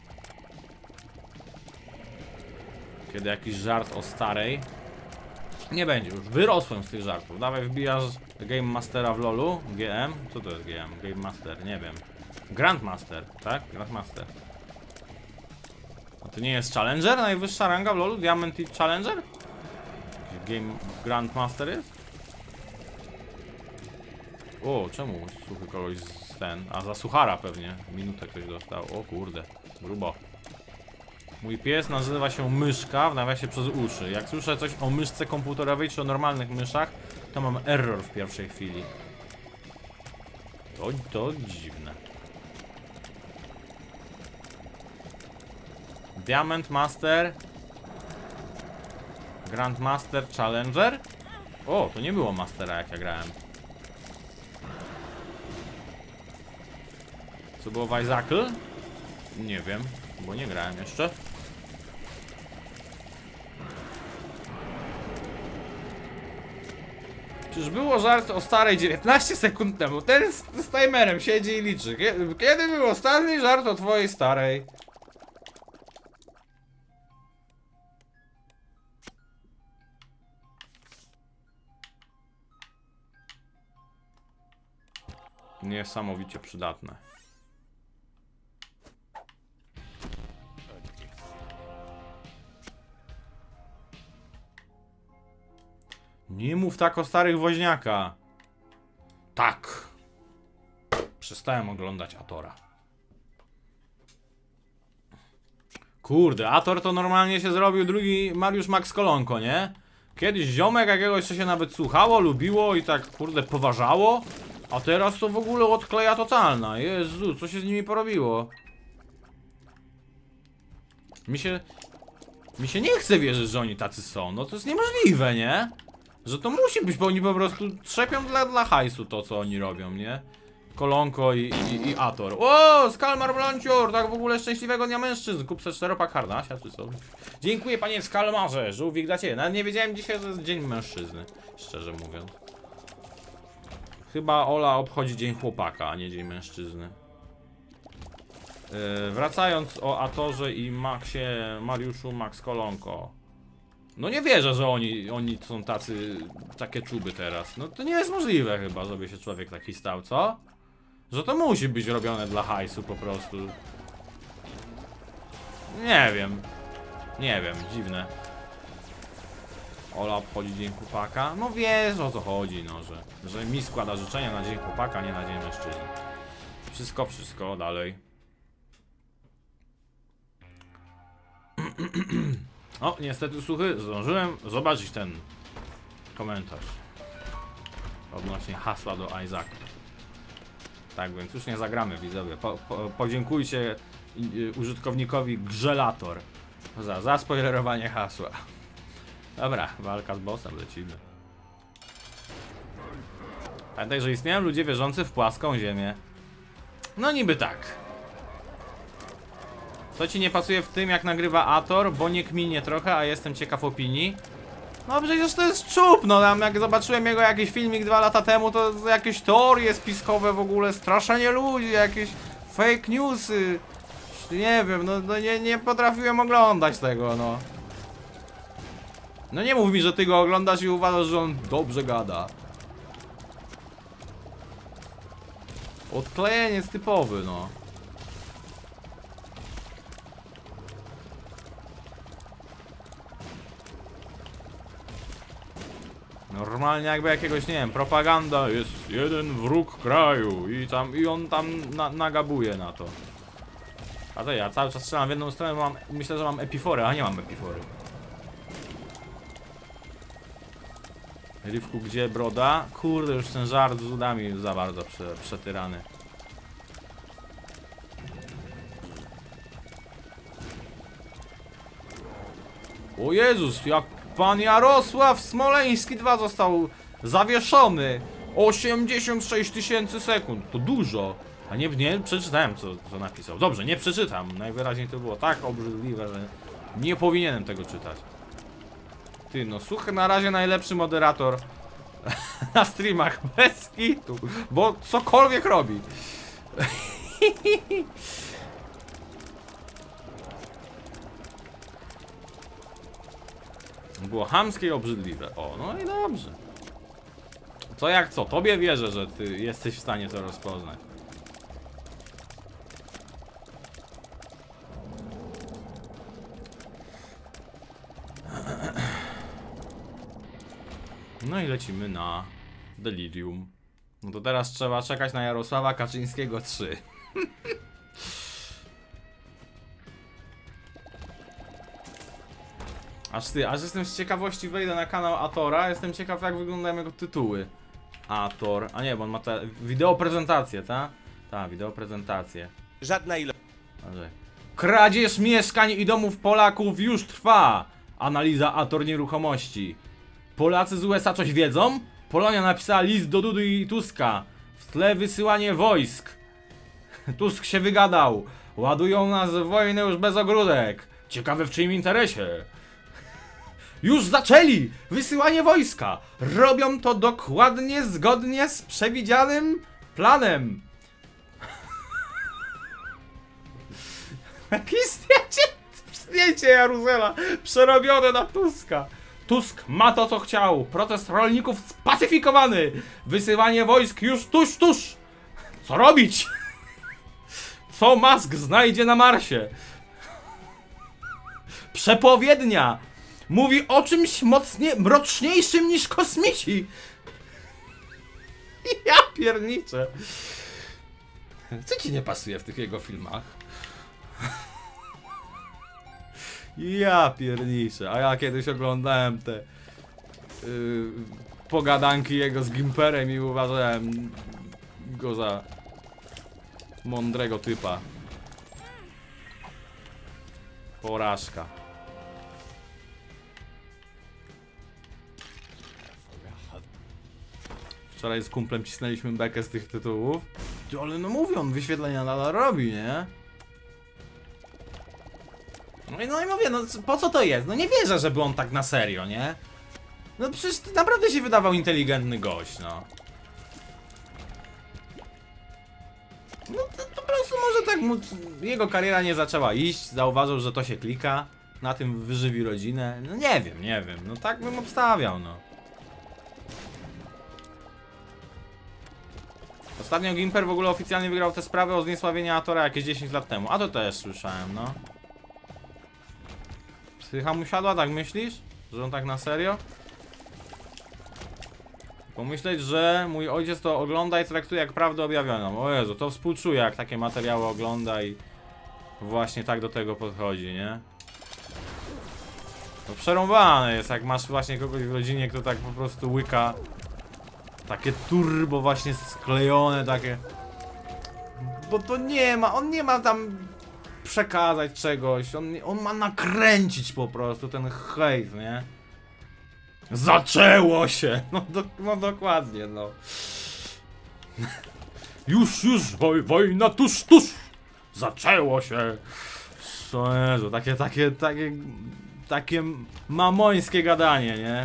Kiedy jakiś żart o starej. Nie będzie już, wyrosłem z tych żartów. Dawaj, wbijasz Game Mastera w lolu. G M? Co to jest G M? Game Master, nie wiem. Grandmaster, tak? Grandmaster. A to nie jest Challenger? Najwyższa ranga w lolu? Diamond i Challenger? Game Grandmaster jest? O, czemu suchy kogoś z ten? A za suchara pewnie. Minutę ktoś dostał. O kurde, grubo. Mój pies nazywa się Myszka, w nawiasie przez uszy. Jak słyszę coś o myszce komputerowej czy o normalnych myszach, to mam error w pierwszej chwili. To, to dziwne. Diamond Master, Grandmaster, Challenger. O, to nie było Mastera, jak ja grałem. Co było w Icicle? Nie wiem, bo nie grałem jeszcze. Czyż było żart o starej dziewiętnaście sekund temu? Ten z, z timerem siedzi i liczy. Kiedy, kiedy był ostatni żart o twojej starej? Niesamowicie przydatne. Nie mów tak o starych woźniaka. Tak. Przestałem oglądać Atora. Kurde, Ator to normalnie się zrobił drugi Mariusz Max Kolonko, nie? Kiedyś ziomek jakiegoś, co się nawet słuchało, lubiło i tak, kurde, poważało. A teraz to w ogóle odkleja totalna. Jezu, co się z nimi porobiło? Mi się... Mi się nie chce wierzyć, że oni tacy są. No to jest niemożliwe, nie? Że to musi być, bo oni po prostu trzepią dla, dla hajsu to, co oni robią, nie? Kolonko i, i, i Ator. O, Skalmar Blancior, tak w ogóle szczęśliwego dnia mężczyzn. Kup se czteropak harnasia, czy co? Dziękuję, panie Skalmarze, żółwik dla ciebie. Nawet nie wiedziałem dzisiaj, że jest dzień mężczyzny, szczerze mówiąc. Chyba Ola obchodzi dzień chłopaka, a nie dzień mężczyzny. Yy, wracając o Atorze i Maxie, Mariuszu Max Kolonko. No nie wierzę, że oni, oni są tacy, takie czuby teraz. No to nie jest możliwe chyba, żeby się człowiek taki stał, co? Że to musi być robione dla hajsu po prostu. Nie wiem. Nie wiem, dziwne. Ola obchodzi dzień chłopaka. No wiesz, o co chodzi, no, że, że mi składa życzenia na dzień chłopaka, nie na dzień mężczyzny. Wszystko, wszystko, dalej. O, niestety suchy, zdążyłem zobaczyć ten komentarz odnośnie hasła do Isaaca. Tak więc już nie zagramy, widzowie. Po, po, podziękujcie użytkownikowi Grzelator za zaspoilerowanie hasła. Dobra, walka z bossem, lecimy. Pamiętaj, że istnieją ludzie wierzący w płaską ziemię. No niby tak. Co ci nie pasuje w tym, jak nagrywa Ator, bo nie kminie trochę, a jestem ciekaw opinii? No przecież to jest czub, no tam jak zobaczyłem jego jakiś filmik dwa lata temu, to jakieś teorie spiskowe w ogóle, straszenie ludzi, jakieś fake newsy. Nie wiem, no, no nie, nie potrafiłem oglądać tego, no. No nie mów mi, że ty go oglądasz i uważasz, że on dobrze gada. Odklejeniec typowy, no. Normalnie jakby jakiegoś, nie wiem, propaganda, jest jeden wróg kraju i tam, i on tam na, nagabuje na to. A to ja cały czas strzelam w jedną stronę, mam, myślę, że mam epiforę, a nie mam epifory. Rywku, gdzie broda? Kurde, już ten żart z udami za bardzo prze, przetyrany. O Jezus, jak pan Jarosław Smoleński dwa został zawieszony. osiemdziesiąt sześć tysięcy sekund, to dużo. A nie, nie przeczytałem, co, co napisał. Dobrze, nie przeczytam. Najwyraźniej to było tak obrzydliwe, że nie powinienem tego czytać. Ty, no Suchy na razie najlepszy moderator na streamach bez kitu, bo cokolwiek robi. było chamskie i obrzydliwe. O, no i dobrze. Co jak co? Tobie wierzę, że ty jesteś w stanie to rozpoznać. No i lecimy na Delirium. No to teraz trzeba czekać na Jarosława Kaczyńskiego trzy. Aż ty, aż jestem z ciekawości wejdę na kanał Atora, jestem ciekaw jak wyglądają jego tytuły. Ator, a nie, bo on ma te wideo prezentację, ta? Ta, wideo prezentację. Żadna ilość. Kradzież mieszkań i domów Polaków już trwa. Analiza Ator nieruchomości. Polacy z U S A coś wiedzą? Polonia napisała list do Dudy i Tuska. W tle wysyłanie wojsk. Tusk się wygadał. Ładują nas w wojnę już bez ogródek. Ciekawe w czyim interesie. Już zaczęli wysyłanie wojska. Robią to dokładnie zgodnie z przewidzianym planem. Jakie zdjęcie, zdjęcie Jaruzela przerobione na Tuska. Tusk ma to co chciał. Protest rolników spacyfikowany. Wysyłanie wojsk już tuż, tuż. Co robić? Co Musk znajdzie na Marsie? Przepowiednia. Mówi o czymś mocnie mroczniejszym niż kosmici. Ja pierniczę. Co ci nie pasuje w tych jego filmach? Ja pierniczę. A ja kiedyś oglądałem te yy, pogadanki jego z Gimperem i uważałem go za mądrego typa. Porażka. Wczoraj z kumplem cisnęliśmy bekę z tych tytułów. Ale no mówią, wyświetlenia nadal robi, nie? No i, no i mówię, no po co to jest? No nie wierzę, żeby on tak na serio, nie? No przecież naprawdę się wydawał inteligentny gość, no. No to, to po prostu może tak mu, jego kariera nie zaczęła iść, zauważył, że to się klika, na tym wyżywi rodzinę. No nie wiem, nie wiem, no tak bym obstawiał, no. Ostatnio Gimper w ogóle oficjalnie wygrał tę sprawę o zniesławienie Atora jakieś dziesięć lat temu, a to też słyszałem, no. Psycha mu siadła, tak myślisz? Że on tak na serio? Pomyśleć, że mój ojciec to ogląda i traktuje jak prawdę objawioną. O Jezu, to współczuję jak takie materiały ogląda i właśnie tak do tego podchodzi, nie? To przerąbane jest, jak masz właśnie kogoś w rodzinie, kto tak po prostu łyka. Takie turbo właśnie sklejone, takie. Bo to nie ma, on nie ma tam przekazać czegoś, on, on ma nakręcić po prostu ten hejt, nie? Zaczęło się! No, do, no dokładnie, no. Już, już, woj, wojna tuż, tuż! Zaczęło się! Co Jezu, takie, takie, takie, takie mamońskie gadanie, nie?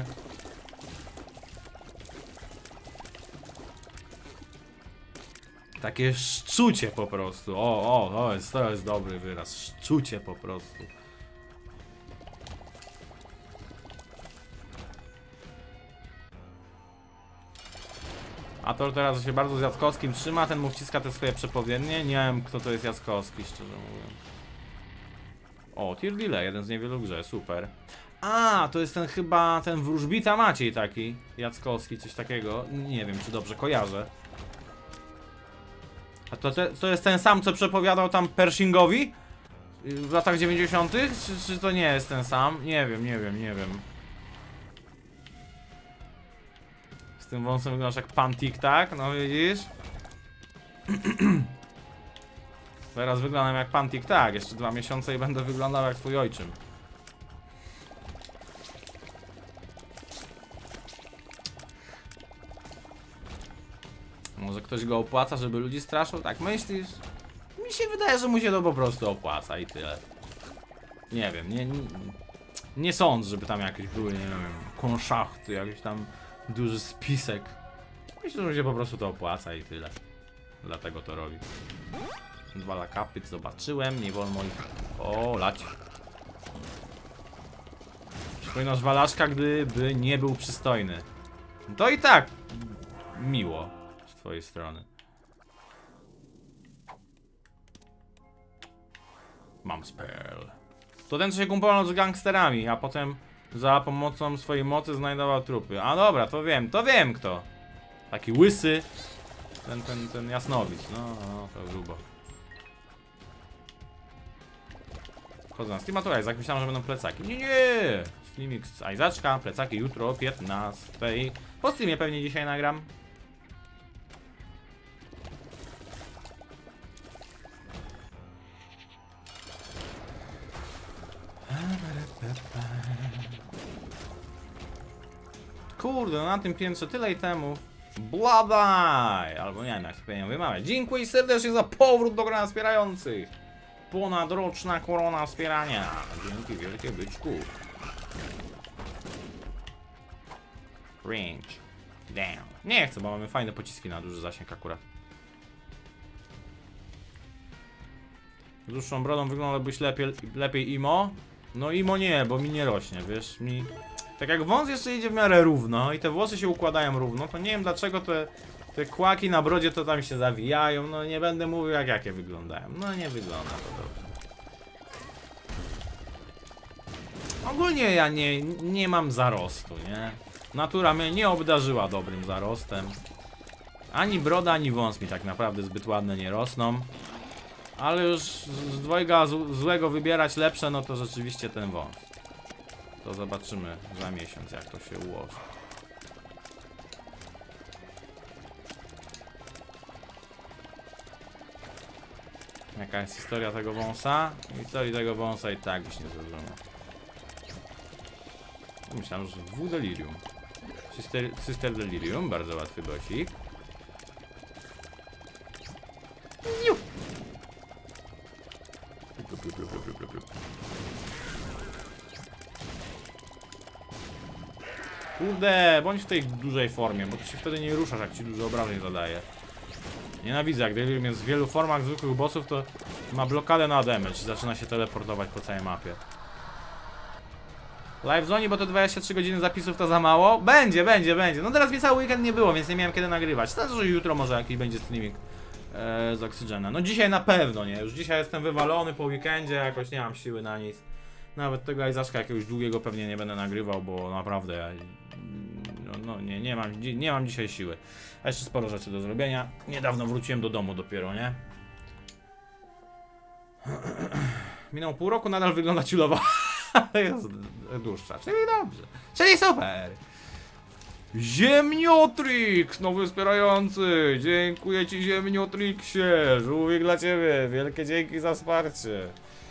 Takie szczucie po prostu. O, o, to jest, to jest dobry wyraz. Szczucie po prostu. Ator teraz się bardzo z Jackowskim trzyma, ten mu wciska te swoje przepowiednie. Nie wiem, kto to jest Jackowski, szczerze mówiąc. O, Tier Delay, jeden z niewielu grze, super. A, to jest ten chyba, ten wróżbita Maciej taki. Jackowski, coś takiego. Nie wiem, czy dobrze kojarzę. A to, te, to jest ten sam, co przepowiadał tam Pershingowi w latach dziewięćdziesiątych? Czy, czy to nie jest ten sam? Nie wiem, nie wiem, nie wiem. Z tym wąsem wyglądasz jak pan Tik-Tak, no widzisz? Teraz wyglądam jak pan Tik-Tak, jeszcze dwa miesiące i będę wyglądał jak twój ojczym. Może ktoś go opłaca, żeby ludzi straszył? Tak myślisz? Mi się wydaje, że mu się to po prostu opłaca i tyle. Nie wiem, nie, nie, nie sądzę, żeby tam jakieś były, nie wiem, konszachty, jakiś tam duży spisek. Myślę, że mu się po prostu to opłaca i tyle. Dlatego to robi. Dwa lakapy, zobaczyłem, nie wolno ich... O, lać. Przypominasz Walaszka, gdyby nie był przystojny. To i tak miło z twojej strony. Mam spell. To ten, co się kumpował z gangsterami, a potem za pomocą swojej mocy znajdował trupy. A dobra, to wiem, to wiem kto. Taki łysy. Ten, ten, ten jasnowic. No, no, to grubo. Chodzę na Steama, to Isaac. Myślałem, że będą plecaki. Nie, nie! Steamix z Isaacka, plecaki jutro o piętnastej. Po Steamie pewnie dzisiaj nagram. Kurde, no na tym piętrze tyle itemów. Bladaj! Albo nie wiem jak sobie nie wymawiać. Dziękuję serdecznie za powrót do grania wspierających. Ponadroczna korona wspierania. Dzięki wielkie byczku. Range. Down. Nie chcę, bo mamy fajne pociski na duży zasięg akurat. Z dłuższą brodą wyglądałbyś lepiej, lepiej imo. No imo nie, bo mi nie rośnie, wiesz, mi... Tak jak wąs jeszcze idzie w miarę równo i te włosy się układają równo, to nie wiem dlaczego te, te kłaki na brodzie to tam się zawijają, no nie będę mówił jak jakie wyglądają, no nie wygląda to dobrze. Ogólnie ja nie, nie mam zarostu, nie? Natura mnie nie obdarzyła dobrym zarostem. Ani broda, ani wąs mi tak naprawdę zbyt ładne nie rosną. Ale już z dwojga złego wybierać lepsze, no to rzeczywiście ten wąs. To zobaczymy za miesiąc jak to się ułoży. Jaka jest historia tego wąsa? Historii tego wąsa i tak już nie zrozumiał. Myślałem, że W Delirium. Sister, Sister Delirium, bardzo łatwy bosik. Kurde, bądź w tej dużej formie, bo ty się wtedy nie ruszasz, jak ci dużo obrażeń zadaje. Nienawidzę, jak Delirium jest w wielu formach zwykłych bossów, to ma blokadę na damage i zaczyna się teleportować po całej mapie. Live zone, bo te dwadzieścia trzy godziny zapisów to za mało? Będzie, będzie, będzie. No teraz mi cały weekend nie było, więc nie miałem kiedy nagrywać. Znaczy, że jutro może jakiś będzie streaming e, z Oxygena. No dzisiaj na pewno nie, już dzisiaj jestem wywalony po weekendzie, jakoś nie mam siły na nic. Nawet tego Isaacka jakiegoś długiego pewnie nie będę nagrywał, bo naprawdę no, no nie, nie, mam, nie mam dzisiaj siły. A jeszcze sporo rzeczy do zrobienia. Niedawno wróciłem do domu dopiero, nie? Minął pół roku, nadal wygląda ciulowo. Jest dłuższa, czyli dobrze. Czyli super. Ziemniotrix, nowy wspierający. Dziękuję ci, Ziemniotrixie. Żółwik dla ciebie. Wielkie dzięki za wsparcie.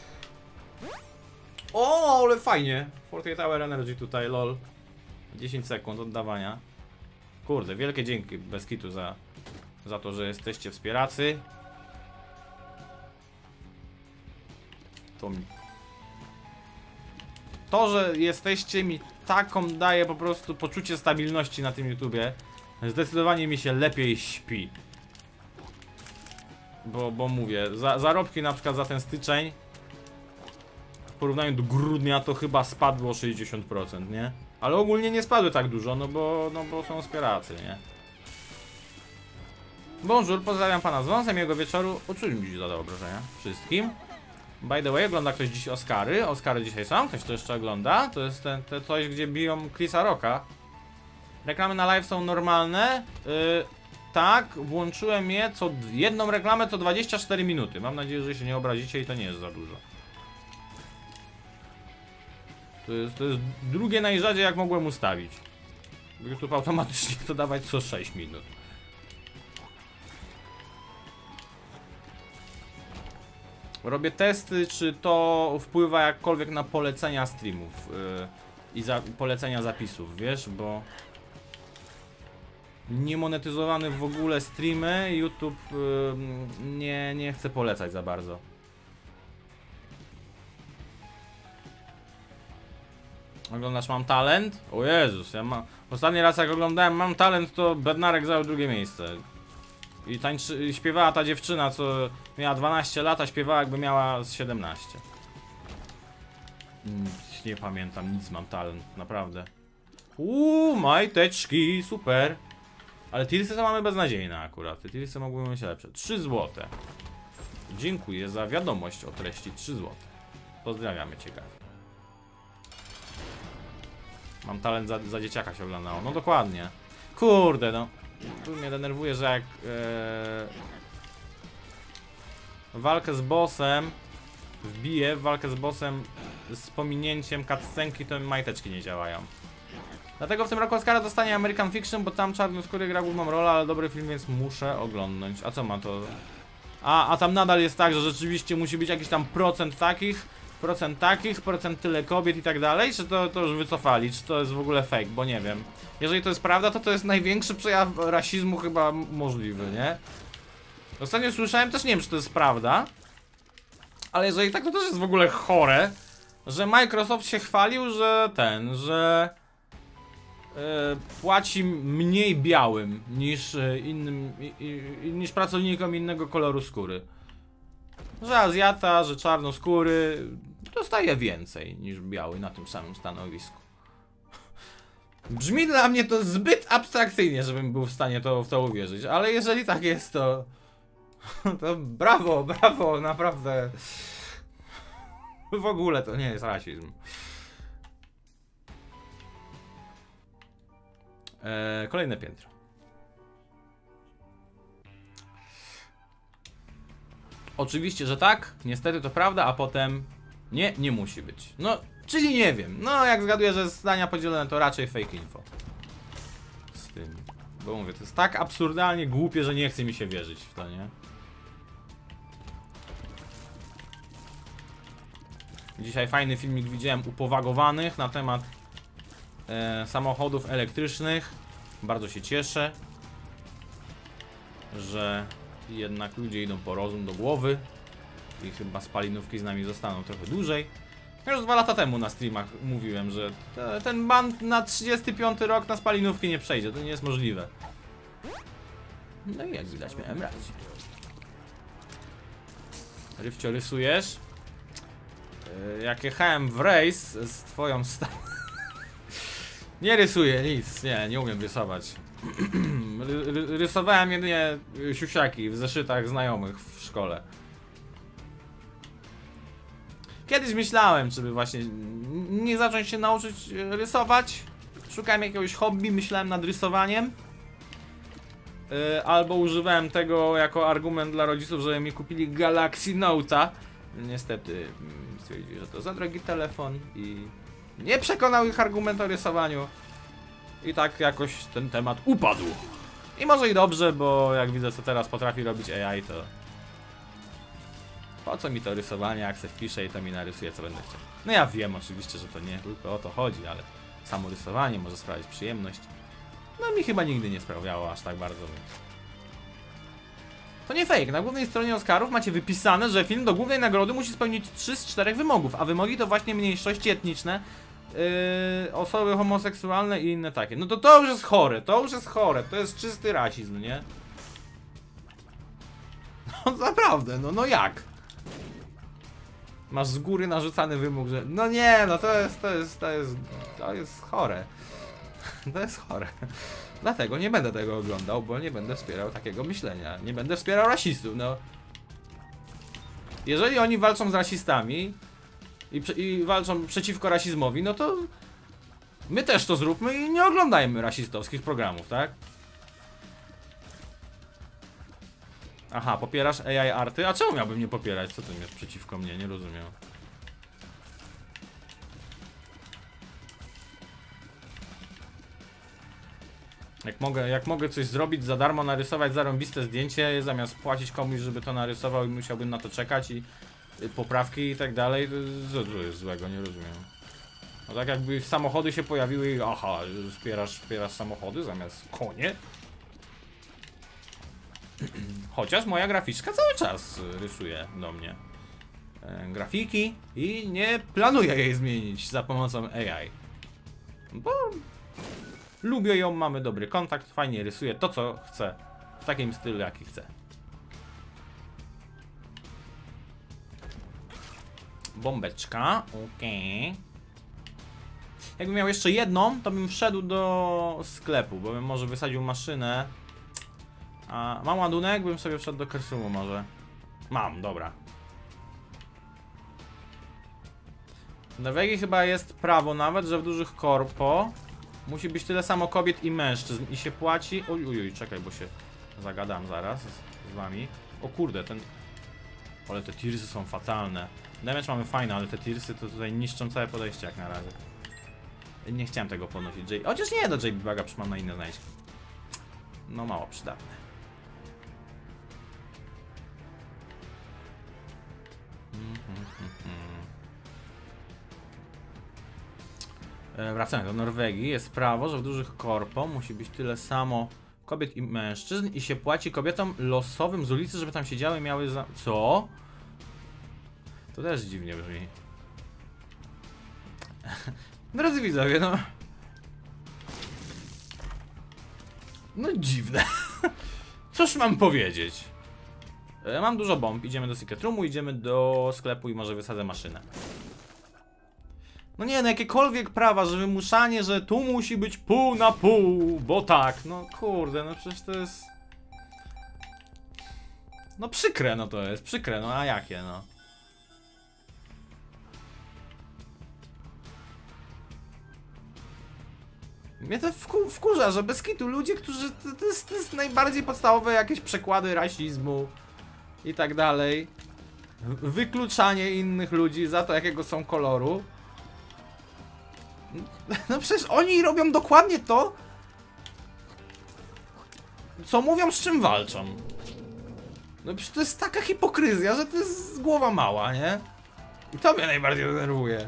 O, ale fajnie. czterdzieści Hour Energy tutaj, lol. dziesięć sekund oddawania. Kurde, wielkie dzięki bez kitu za, za to, że jesteście wspieracy. To mi... To, że jesteście mi taką daje po prostu poczucie stabilności na tym YouTubie. Zdecydowanie mi się lepiej śpi. Bo, bo mówię, za, zarobki na przykład za ten styczeń w porównaniu do grudnia to chyba spadło o sześćdziesiąt procent, nie? Ale ogólnie nie spadły tak dużo, no bo, no bo są wspieracy, nie? Bonjour, pozdrawiam pana z wąsem, jego wieczoru. O czym mi się zadał obrażenia? Wszystkim. By the way, ogląda ktoś dziś Oscary. Oscary dzisiaj są, ktoś to jeszcze ogląda. To jest ten, te coś, gdzie biją Chrisa Rocka. Reklamy na live są normalne. Yy, tak, włączyłem je co jedną reklamę co dwadzieścia cztery minuty. Mam nadzieję, że się nie obrazicie i to nie jest za dużo. To jest, to jest drugie najrzadziej, jak mogłem ustawić. YouTube automatycznie chce dawać co sześć minut. Robię testy, czy to wpływa jakkolwiek na polecenia streamów yy, i za, polecenia zapisów, wiesz, bo niemonetyzowany w ogóle streamy YouTube yy, nie, nie chce polecać za bardzo. Oglądasz Mam Talent? O Jezus, ja mam... Ostatni raz jak oglądałem Mam Talent, to Bednarek zajął drugie miejsce. I tańczy, śpiewała ta dziewczyna, co miała dwanaście lat, a śpiewała jakby miała z siedemnaście. Nic nie pamiętam, nic mam talent, naprawdę. Uuu, majteczki, super. Ale tilsy to mamy beznadziejne akurat. Te tilsy mogły być lepsze. trzy złote. Dziękuję za wiadomość o treści. trzy złote. Pozdrawiamy cię, Gavi. Mam talent, za, za dzieciaka się oglądało. No dokładnie. Kurde, no. Tu mnie denerwuje, że jak ee, walkę z bossem wbiję w walkę z bossem z pominięciem cutscenki, to majteczki nie działają. Dlatego w tym roku Oscara dostanie American Fiction, bo tam czarnoskóry gra główną rolę, ale dobry film, więc muszę oglądnąć. A co ma to? A, a tam nadal jest tak, że rzeczywiście musi być jakiś tam procent takich, procent takich, procent tyle kobiet i tak dalej, czy to, to już wycofali, czy to jest w ogóle fake, bo nie wiem. Jeżeli to jest prawda, to to jest największy przejaw rasizmu chyba możliwy, nie? Ostatnio słyszałem, też nie wiem, czy to jest prawda, ale jeżeli tak, to też jest w ogóle chore, że Microsoft się chwalił, że ten, że yy, płaci mniej białym niż yy, innym, yy, yy, niż pracownikom innego koloru skóry. Że Azjata, że czarnoskóry dostaje więcej niż biały na tym samym stanowisku. Brzmi dla mnie to zbyt abstrakcyjnie, żebym był w stanie to, w to uwierzyć, ale jeżeli tak jest, to... To brawo, brawo, naprawdę. W ogóle to nie jest rasizm. Eee, kolejne piętro. Oczywiście, że tak, niestety to prawda, a potem nie, nie musi być. No, czyli nie wiem. No, jak zgaduję, że zdania podzielone, to raczej fake info. Z tym. Bo mówię, to jest tak absurdalnie głupie, że nie chce mi się wierzyć w to, nie? Dzisiaj fajny filmik widziałem upowagowanych na temat e, samochodów elektrycznych. Bardzo się cieszę, że jednak ludzie idą po rozum do głowy i chyba spalinówki z nami zostaną trochę dłużej. Już dwa lata temu na streamach mówiłem, że te, ten ban na trzydziesty piąty rok na spalinówki nie przejdzie, to nie jest możliwe. No i jak widać, miałem rację. Rywcio, rysujesz? Jak jechałem w rejs z twoją sta... Nie rysuję nic, nie, nie umiem rysować. Rysowałem jedynie siusiaki w zeszytach znajomych w szkole. Kiedyś myślałem, żeby właśnie nie zacząć się nauczyć rysować. Szukałem jakiegoś hobby, myślałem nad rysowaniem. Albo używałem tego jako argument dla rodziców, żeby mi kupili Galaxy Note'a. Niestety stwierdzili, że to za drogi telefon i nie przekonał ich argument o rysowaniu. I tak jakoś ten temat upadł. I może i dobrze, bo jak widzę, co teraz potrafi robić A I, to po co mi to rysowanie, jak se wpiszę i to mi narysuje, co będę chciał. No ja wiem oczywiście, że to nie tylko o to chodzi, ale samo rysowanie może sprawiać przyjemność. No mi chyba nigdy nie sprawiało aż tak bardzo. To nie fake, na głównej stronie Oscarów macie wypisane, że film do głównej nagrody musi spełnić trzy z czterech wymogów, a wymogi to właśnie mniejszości etniczne, yy, osoby homoseksualne i inne takie. No to to już jest chore, to już jest chore, to jest czysty rasizm, nie? No naprawdę, no, no jak? Masz z góry narzucany wymóg, że no nie, no to jest, to jest, to jest, to jest chore. To jest chore. Dlatego nie będę tego oglądał, bo nie będę wspierał takiego myślenia. Nie będę wspierał rasistów, no. Jeżeli oni walczą z rasistami i, i walczą przeciwko rasizmowi, no to my też to zróbmy i nie oglądajmy rasistowskich programów, tak? Aha, popierasz A I arty? A czemu miałbym nie popierać? Co to jest przeciwko mnie? Nie rozumiem. Jak mogę, jak mogę coś zrobić za darmo, narysować zarąbiste zdjęcie, zamiast płacić komuś, żeby to narysował i musiałbym na to czekać i y, poprawki i tak dalej, to co tu jest złego, nie rozumiem. No tak jakby samochody się pojawiły i aha, wspierasz, wspierasz samochody zamiast konie. Chociaż moja graficzka cały czas rysuje do mnie e, grafiki i nie planuję jej zmienić za pomocą A I. Bo lubię ją, mamy dobry kontakt, fajnie rysuje to, co chcę, w takim stylu, jaki chcę. Bombeczka, okej. Okay. Jakbym miał jeszcze jedną, to bym wszedł do sklepu, bo bym może wysadził maszynę. A mam ładunek, bym sobie wszedł do Kersumu może. Mam, dobra. W Norwegii chyba jest prawo nawet, że w dużych korpo musi być tyle samo kobiet i mężczyzn i się płaci... Uj, uj, uj, czekaj, bo się zagadam zaraz z, z wami. O kurde, ten... Ale te tirsy są fatalne. Damage mamy fajne, ale te tirsy to tutaj niszczą całe podejście jak na razie. Nie chciałem tego podnosić. J... Chociaż nie, do J B Baga mam na inne znajdźki. No mało przydatne. Wracamy do Norwegii. Jest prawo, że w dużych korpo musi być tyle samo kobiet i mężczyzn i się płaci kobietom losowym z ulicy, żeby tam siedziały i miały za... Co? To też dziwnie brzmi. Drodzy widzowie, no... No dziwne. Cóż mam powiedzieć? Mam dużo bomb, idziemy do Secret Roomu, idziemy do sklepu i może wysadzę maszynę. No nie, no jakiekolwiek prawa, że wymuszanie, że tu musi być pół na pół, bo tak, no kurde, no przecież to jest... No przykre no to jest, przykre, no a jakie no? Mnie to wku, wkurza, że bez kitu ludzie, którzy... To, to, jest, to jest najbardziej podstawowe jakieś przekłady rasizmu i tak dalej. Wykluczanie innych ludzi za to, jakiego są koloru. No przecież oni robią dokładnie to, co mówią, z czym walczą. No przecież to jest taka hipokryzja, że to jest głowa mała, nie? I to mnie najbardziej denerwuje.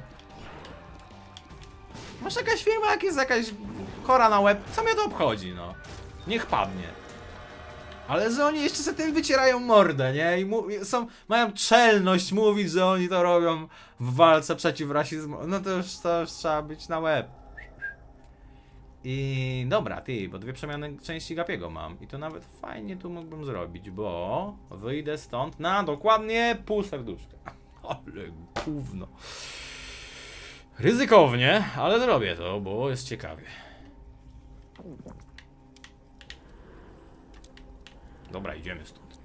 Masz jakaś firma, jak jest jakaś chora na łeb, co mnie to obchodzi, no. Niech padnie. Ale że oni jeszcze sobie tym wycierają mordę, nie? I są, mają czelność mówić, że oni to robią w walce przeciw rasizmu. No to już, to już trzeba być na łeb. I dobra, ty, bo dwie przemiany części Gapiego mam. I to nawet fajnie tu mógłbym zrobić, bo wyjdę stąd na dokładnie pół serduszka. Ale gówno. Ryzykownie, ale zrobię to, bo jest ciekawie. Dobra, idziemy stąd.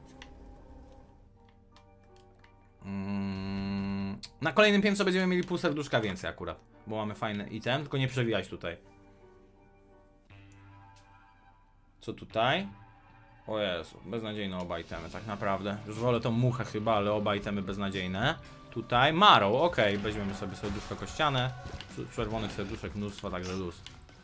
Mm, na kolejnym piętrze będziemy mieli pół serduszka więcej akurat, bo mamy fajny item, tylko nie przewijać tutaj. Co tutaj? O Jezu, beznadziejne oba itemy, tak naprawdę. Już wolę tą muchę chyba, ale oba itemy beznadziejne. Tutaj Marrow, ok, weźmiemy sobie serduszko kościane. Czerwonych serduszek mnóstwo, także luz.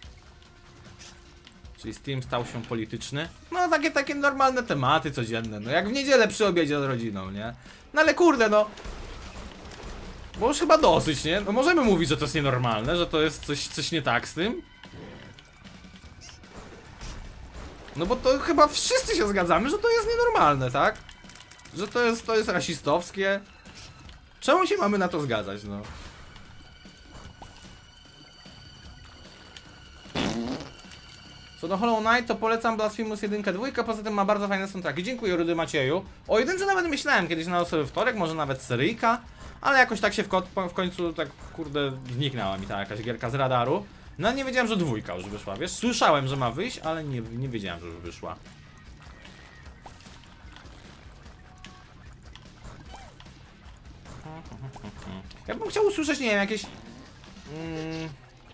Czyli Steam stał się polityczny. No takie takie normalne tematy codzienne, no jak w niedzielę przy obiedzie z rodziną, nie? No ale kurde no. Bo już chyba dosyć, nie? No możemy mówić, że to jest nienormalne, że to jest coś, coś nie tak z tym. No bo to chyba wszyscy się zgadzamy, że to jest nienormalne, tak? Że to jest, to jest rasistowskie. Czemu się mamy na to zgadzać, no? Co do Hollow Knight, to polecam Blasphemous jeden dwa, poza tym ma bardzo fajne soundtracki. Dziękuję, Rudy Macieju. O jedynce nawet myślałem kiedyś na sobie wtorek, może nawet seryjka, ale jakoś tak się w, w końcu tak, kurde, zniknęła mi ta jakaś gierka z radaru. No nie wiedziałem, że dwójka już wyszła, wiesz? Słyszałem, że ma wyjść, ale nie, nie wiedziałem, że już wyszła. Ja bym chciał usłyszeć, nie wiem, jakieś... Mm,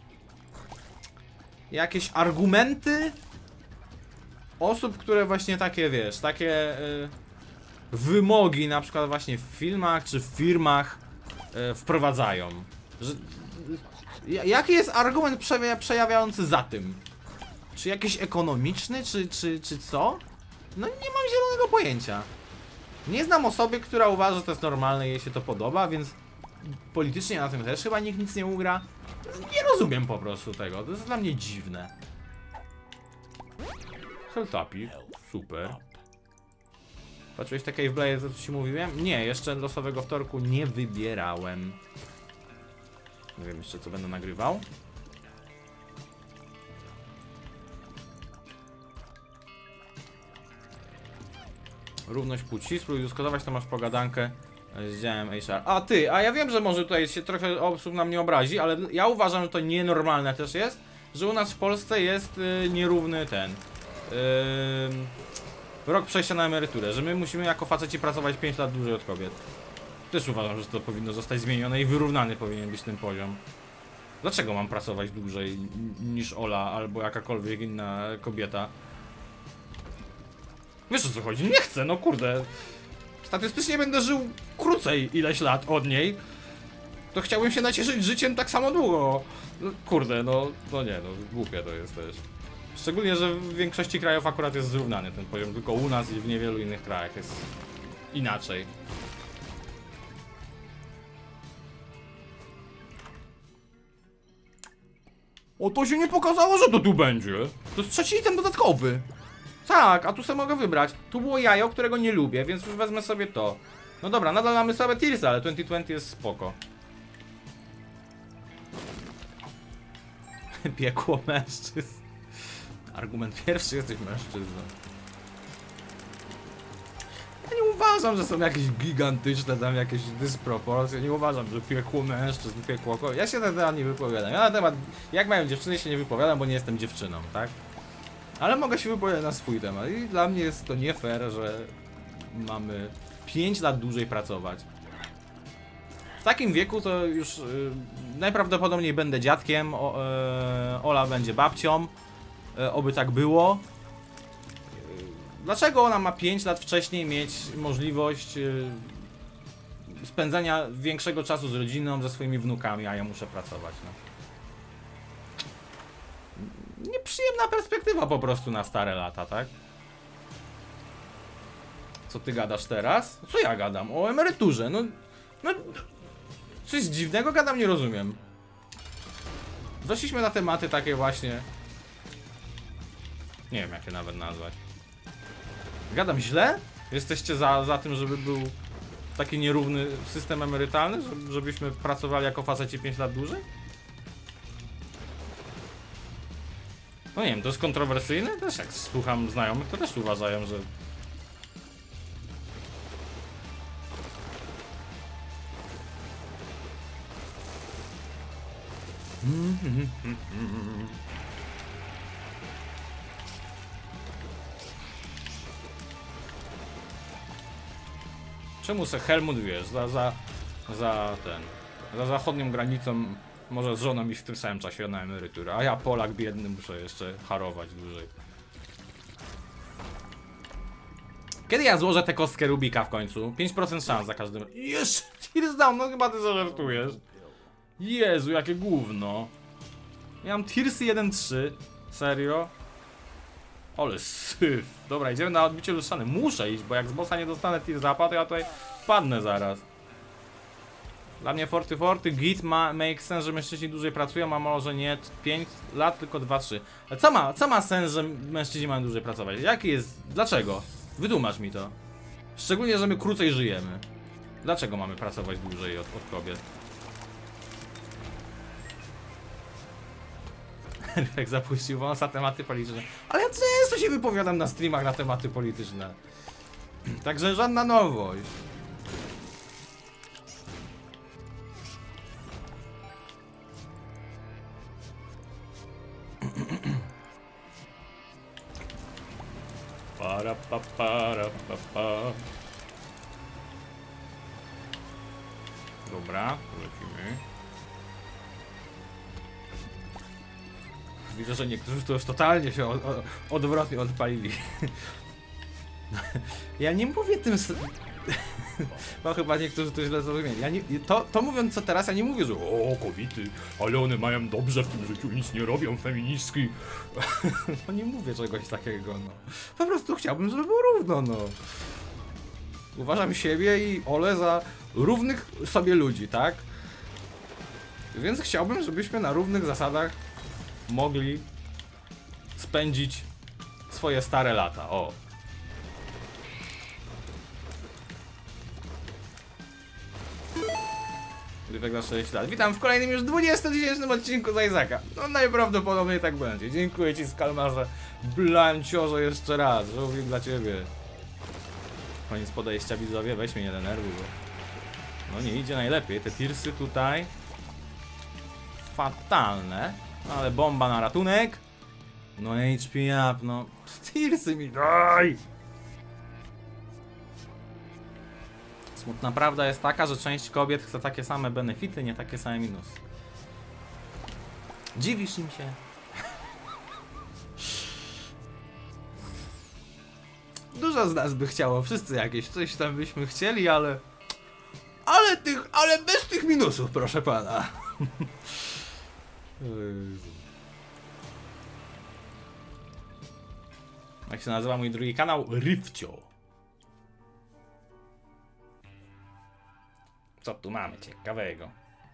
jakieś argumenty osób, które właśnie takie, wiesz, takie y, wymogi na przykład właśnie w filmach czy w firmach y, wprowadzają. Że, y, jaki jest argument przeja przejawiający za tym? Czy jakiś ekonomiczny, czy, czy, czy co? No nie mam zielonego pojęcia. Nie znam osoby, która uważa, że to jest normalne i jej się to podoba, więc politycznie na tym też chyba nikt nic nie ugra. Nie rozumiem po prostu tego, to jest dla mnie dziwne. Heltapi, super. Patrzyłeś te Cave Blade, co ci mówiłem? Nie, jeszcze losowego wtorku nie wybierałem. Nie wiem jeszcze, co będę nagrywał. Równość płci, spróbuj dyskutować, to masz pogadankę Z działem H R. A ty, a ja wiem, że może tutaj się trochę osób na mnie obrazi, ale ja uważam, że to nienormalne też jest, że u nas w Polsce jest y, nierówny ten y, rok przejścia na emeryturę, że my musimy jako faceci pracować pięć lat dłużej od kobiet. Też uważam, że to powinno zostać zmienione i wyrównany powinien być ten poziom. Dlaczego mam pracować dłużej niż Ola albo jakakolwiek inna kobieta? Wiesz, o co chodzi? Nie chcę, no kurde. Statystycznie będę żył krócej ileś lat od niej. To chciałbym się nacieszyć życiem tak samo długo. No, kurde, no, no nie, no głupie to jest też. Szczególnie, że w większości krajów akurat jest zrównany ten poziom, tylko u nas i w niewielu innych krajach jest inaczej. O, to się nie pokazało, że to tu będzie. To jest trzeci item dodatkowy. Tak, a tu sobie mogę wybrać. Tu było jajo, którego nie lubię, więc już wezmę sobie to. No dobra, nadal mamy słabe tirsy, ale dwutysiące dwudziesty jest spoko. Piekło mężczyzn. Argument pierwszy, jesteś mężczyzną. Ja nie uważam, że są jakieś gigantyczne tam jakieś dysproporcje. Nie uważam, że piekło mężczyzn, piekło kobiet. Ja się na temat nie wypowiadam. Ja na temat, jak mają dziewczyny, się nie wypowiadam, bo nie jestem dziewczyną, tak? Ale mogę się wypowiadać na swój temat. I dla mnie jest to nie fair, że mamy pięć lat dłużej pracować. W takim wieku to już yy, najprawdopodobniej będę dziadkiem, o, yy, Ola będzie babcią. Yy, oby tak było. Dlaczego ona ma pięć lat wcześniej mieć możliwość yy, spędzania większego czasu z rodziną, ze swoimi wnukami, a ja muszę pracować, no. Nieprzyjemna perspektywa po prostu na stare lata, tak? Co ty gadasz teraz? Co ja gadam? O emeryturze, no... No... Coś dziwnego gadam, nie rozumiem. Doszliśmy na tematy takie właśnie... Nie wiem, jak je nawet nazwać. Gadam źle? Jesteście za, za tym, żeby był taki nierówny system emerytalny? Żebyśmy pracowali jako faceci pięć lat dłużej? No nie wiem, to jest kontrowersyjne? Też jak słucham znajomych, to też uważają, że... Czemu se Helmut, wiesz, za, za, za ten, za zachodnią granicą może z żoną iść w tym samym czasie na emeryturę, a ja Polak biedny muszę jeszcze harować dłużej. Kiedy ja złożę tę kostkę Rubika w końcu? pięć procent szans za każdym... Jeszcze Tears Down, no chyba ty zażartujesz. Jezu, jakie gówno. Ja mam Tearsy jeden trzy. Serio? Ale syf. Dobra, idziemy na odbicie lustrzane. Muszę iść, bo jak z bossa nie dostanę Tears Upa, to ja tutaj padnę zaraz. Dla mnie Forty Forty Git ma make sense, że mężczyźni dłużej pracują, a może nie pięć lat, tylko dwa trzy. Ale co ma, co ma sens, że mężczyźni mają dłużej pracować? Jaki jest... Dlaczego? Wytłumacz mi to. Szczególnie, że my krócej żyjemy. Dlaczego mamy pracować dłużej od, od kobiet? Jak zapuścił wąsa tematy polityczne. Ale ja często się wypowiadam na streamach na tematy polityczne. Także żadna nowość. Para pa para pa pa. Dobra, lecimy. Widzę, że niektórzy to już totalnie się od, od, odwrotnie odpalili. Ja nie mówię tym... No chyba niektórzy to źle zrozumieli. Ja nie, to, to mówiąc co teraz, ja nie mówię, że o kobiety, ale one mają dobrze w tym życiu, nic nie robią, feministki. No nie mówię czegoś takiego, no. Po prostu chciałbym, żeby było równo, no. Uważam siebie i Olę za równych sobie ludzi, tak? Więc chciałbym, żebyśmy na równych zasadach mogli spędzić swoje stare lata, o. Rywek na sześć lat. Witam w kolejnym już dwudziestotysięcznym odcinku z Isaaca. No najprawdopodobniej tak będzie. Dziękuję ci, Skalmarze, blanciorze, jeszcze raz. Żółwik dla ciebie. Koniec podejścia, widzowie, weź mnie nie denerwuj, bo No nie idzie najlepiej, te tirsy tutaj fatalne, no ale bomba na ratunek. No H P up, no tirsy mi daj! Smutna prawda jest taka, że część kobiet chce takie same benefity, nie takie same minusy. Dziwisz im się? Dużo z nas by chciało, wszyscy jakieś coś tam byśmy chcieli, ale... Ale tych, ale bez tych minusów, proszę pana. Jak się nazywa mój drugi kanał? Rifcio. Co tu mamy ciekawego?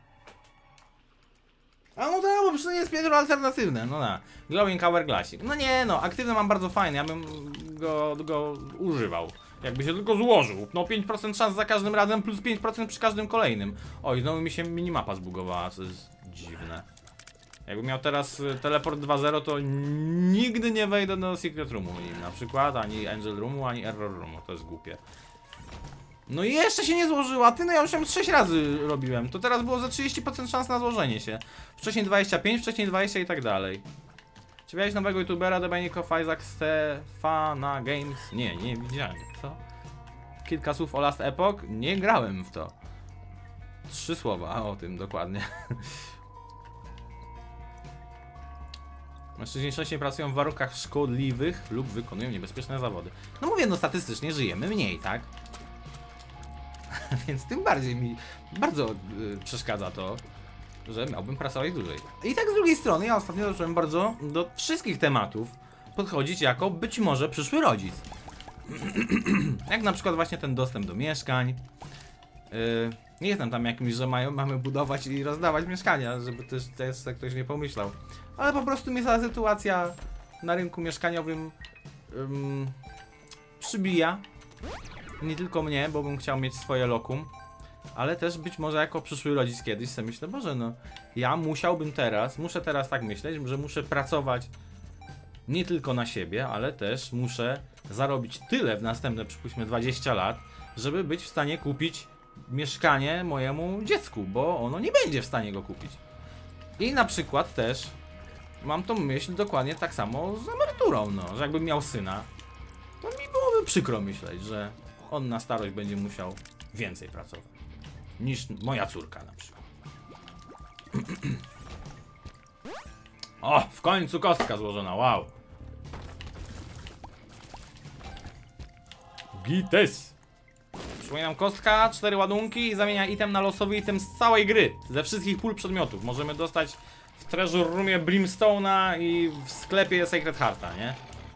A no tak, bo przecież jest piętro alternatywne, no na. Glowing Hourglassik. No nie no, aktywny mam bardzo fajny, ja bym go, go używał. Jakby się tylko złożył. No pięć procent szans za każdym razem plus pięć procent przy każdym kolejnym. Oj, znowu mi się minimapa zbugowała, co jest dziwne. Jakbym miał teraz teleport dwa zero, to nigdy nie wejdę do Secret Roomu na przykład, ani Angel Roomu, ani Error Roomu, to jest głupie. No i jeszcze się nie złożyła, ty no ja już ją sześć razy robiłem, to teraz było za trzydzieści procent szans na złożenie się. Wcześniej dwadzieścia pięć, wcześniej dwadzieścia i tak dalej. Czy widziałeś nowego youtubera, The Binding of Isaac Stefana Games? Nie, nie widziałem, co? Kilka słów o Last Epoch? Nie grałem w to. Trzy słowa o tym dokładnie. Mężczyźni częściej pracują w warunkach szkodliwych lub wykonują niebezpieczne zawody. No mówię, no statystycznie żyjemy mniej, tak? Więc tym bardziej mi bardzo yy, przeszkadza to, że miałbym pracować dłużej. I tak z drugiej strony ja ostatnio zacząłem bardzo do wszystkich tematów podchodzić jako być może przyszły rodzic. Jak na przykład właśnie ten dostęp do mieszkań. Yy, nie jestem tam jakimś, że mają, mamy budować i rozdawać mieszkania, żeby też, też ktoś nie pomyślał. Ale po prostu mnie ta sytuacja na rynku mieszkaniowym yy, przybija. Nie tylko mnie, bo bym chciał mieć swoje lokum, ale też być może jako przyszły rodzic kiedyś sobie myślę, Boże no, ja musiałbym teraz, muszę teraz tak myśleć, że muszę pracować nie tylko na siebie, ale też muszę zarobić tyle w następne, przypuśćmy, dwadzieścia lat, żeby być w stanie kupić mieszkanie mojemu dziecku, bo ono nie będzie w stanie go kupić. I na przykład też mam tą myśl dokładnie tak samo z emeryturą, no, że jakbym miał syna, to mi byłoby przykro myśleć, że on na starość będzie musiał więcej pracować niż moja córka na przykład. O, w końcu kostka złożona, wow. Gites. Przypominam, kostka, cztery ładunki i zamienia item na losowy item z całej gry. Ze wszystkich pól przedmiotów. Możemy dostać w Treasure Roomie Brimstone'a i w sklepie Sacred Hearta, nie?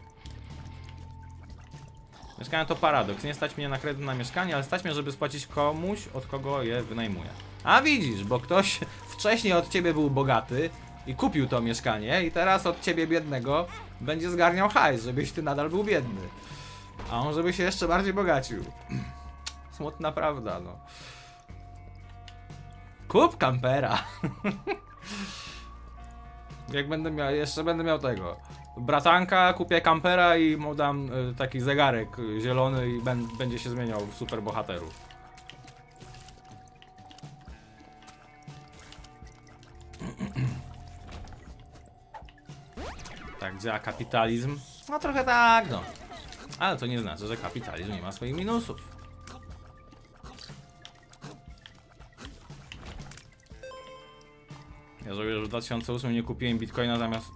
Mieszkanie to paradoks. Nie stać mnie na kredyt na mieszkanie, ale stać mnie, żeby spłacić komuś, od kogo je wynajmuję. A widzisz, bo ktoś wcześniej od ciebie był bogaty i kupił to mieszkanie i teraz od ciebie biednego będzie zgarniał hajs, żebyś ty nadal był biedny. A on żeby się jeszcze bardziej bogacił. Smutna prawda, no. Kup kampera. Jak będę miał, jeszcze będę miał tego bratanka, kupię kampera i mu dam y, taki zegarek y, zielony i ben, będzie się zmieniał w super bohaterów. Tak działa kapitalizm? No trochę tak, no. Ale to nie znaczy, że kapitalizm nie ma swoich minusów. Ja żałuję, że w dwa tysiące ósmym nie kupiłem bitcoina zamiast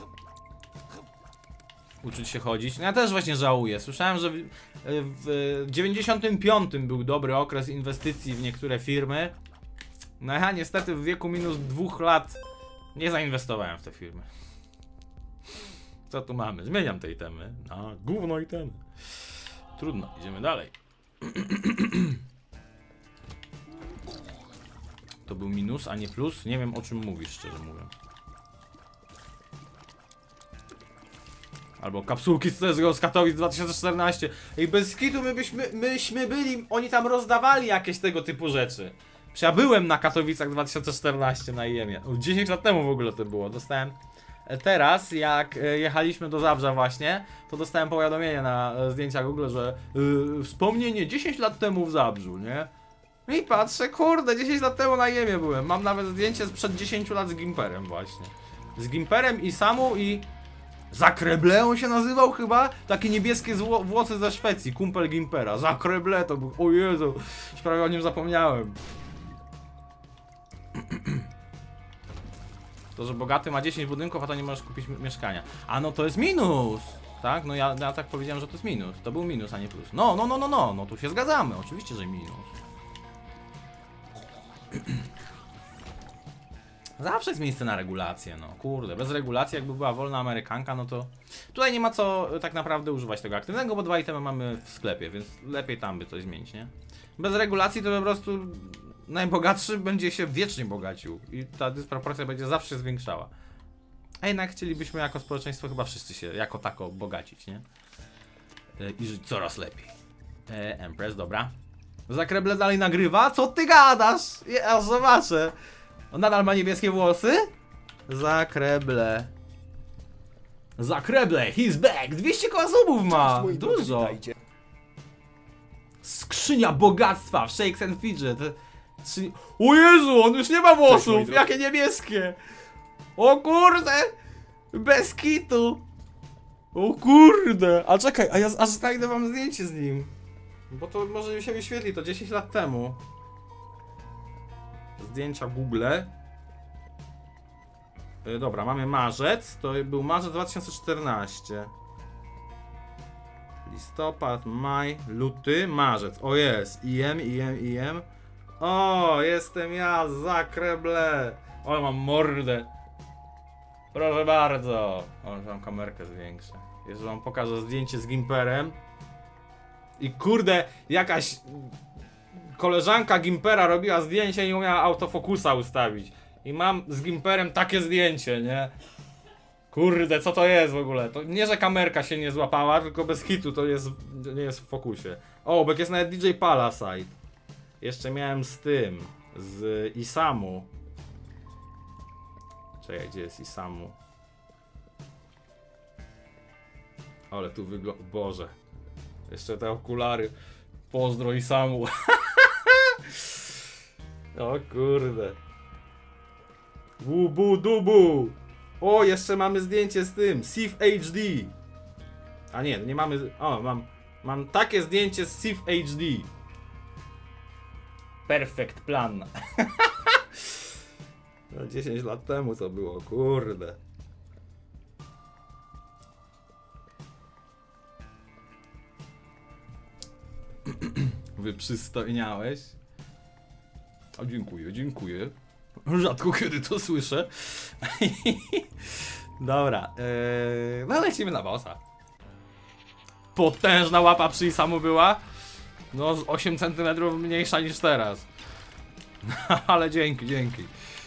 uczyć się chodzić. No ja też właśnie żałuję. Słyszałem, że w, w dziewięćdziesiątym piątym był dobry okres inwestycji w niektóre firmy. No ja niestety w wieku minus dwóch lat nie zainwestowałem w te firmy. Co tu mamy? Zmieniam tej temy na gówno i temy. Trudno, idziemy dalej. To był minus, a nie plus? Nie wiem, o czym mówisz, szczerze mówiąc. Albo kapsułki z C S G O z Katowic dwa tysiące czternaście. I bez kitu my byśmy, myśmy byli, oni tam rozdawali jakieś tego typu rzeczy. Przecież ja byłem na Katowicach dwa tysiące czternaście na I E M-ie. dziesięć lat temu w ogóle to było. Dostałem teraz, jak jechaliśmy do Zabrza właśnie, to dostałem powiadomienie na zdjęcia Google, że yy, wspomnienie dziesięć lat temu w Zabrzu, nie? I patrzę, kurde, dziesięć lat temu na Jemie byłem. Mam nawet zdjęcie sprzed dziesięciu lat z Gimperem właśnie. Z Gimperem i Samu i... Zakreble on się nazywał chyba? Takie niebieskie włosy ze Szwecji, kumpel Gimpera. Zakreble to był, o Jezu, już prawie o nim zapomniałem. To, że bogaty ma dziesięć budynków, a to nie możesz kupić mieszkania. A no to jest minus! Tak? No ja, ja tak powiedziałem, że to jest minus. To był minus, a nie plus. No, no, no, no, no, no tu się zgadzamy. Oczywiście, że minus. Zawsze jest miejsce na regulację, no kurde, bez regulacji jakby była wolna Amerykanka, no to tutaj nie ma co tak naprawdę używać tego aktywnego, bo dwa itemy mamy w sklepie, więc lepiej tam by coś zmienić, nie? Bez regulacji to po prostu najbogatszy będzie się wiecznie bogacił i ta dysproporcja będzie zawsze się zwiększała. A jednak chcielibyśmy jako społeczeństwo chyba wszyscy się jako tako bogacić, nie? I żyć coraz lepiej. E, Empress, dobra. Zakreble dalej nagrywa? Co ty gadasz? Ja zobaczę. On nadal ma niebieskie włosy? Zakreble. Zakreble, he's back! dwieście koła subów ma! Dużo! Skrzynia bogactwa w Shakes and Fidget. Trzy... O Jezu, on już nie ma włosów! Jakie niebieskie! O kurde! Bez kitu! O kurde! A czekaj, a ja aż znajdę wam zdjęcie z nim. Bo to może mi się wyświetli, to dziesięć lat temu. Zdjęcia Google. Yy, dobra, mamy marzec. To był marzec dwa tysiące czternasty. Listopad, maj, luty, marzec. O jest, I M, I M, I M. O, jestem ja, Zakreble. O, mam mordę. Proszę bardzo. O, mam kamerkę zwiększę. Jeszcze wam pokażę zdjęcie z Gimperem. I kurde, jakaś koleżanka Gimpera robiła zdjęcie i umiała autofokusa ustawić. I mam z Gimperem takie zdjęcie, nie? Kurde, co to jest w ogóle? To nie, że kamerka się nie złapała, tylko bez hitu to jest, nie jest w fokusie. O, bo jest nawet D J Palasite. Jeszcze miałem z tym, z Isamu. Czekaj, gdzie jest Isamu? Ale tu wygląda... Boże. Jeszcze te okulary. Pozdro Isamu. O kurde. Wubu dubu. O, jeszcze mamy zdjęcie z tym. Sif H D. A nie, nie mamy... O, mam... Mam takie zdjęcie z Sif H D. Perfect plan. No, dziesięć lat temu to było, kurde. Wyprzystojniałeś. O, dziękuję, dziękuję. Rzadko kiedy to słyszę. Dobra, yy, no lecimy na bossa. Potężna łapa przy Isamu była. No z osiem centymetrów mniejsza niż teraz. Ale dzięki, dzięki.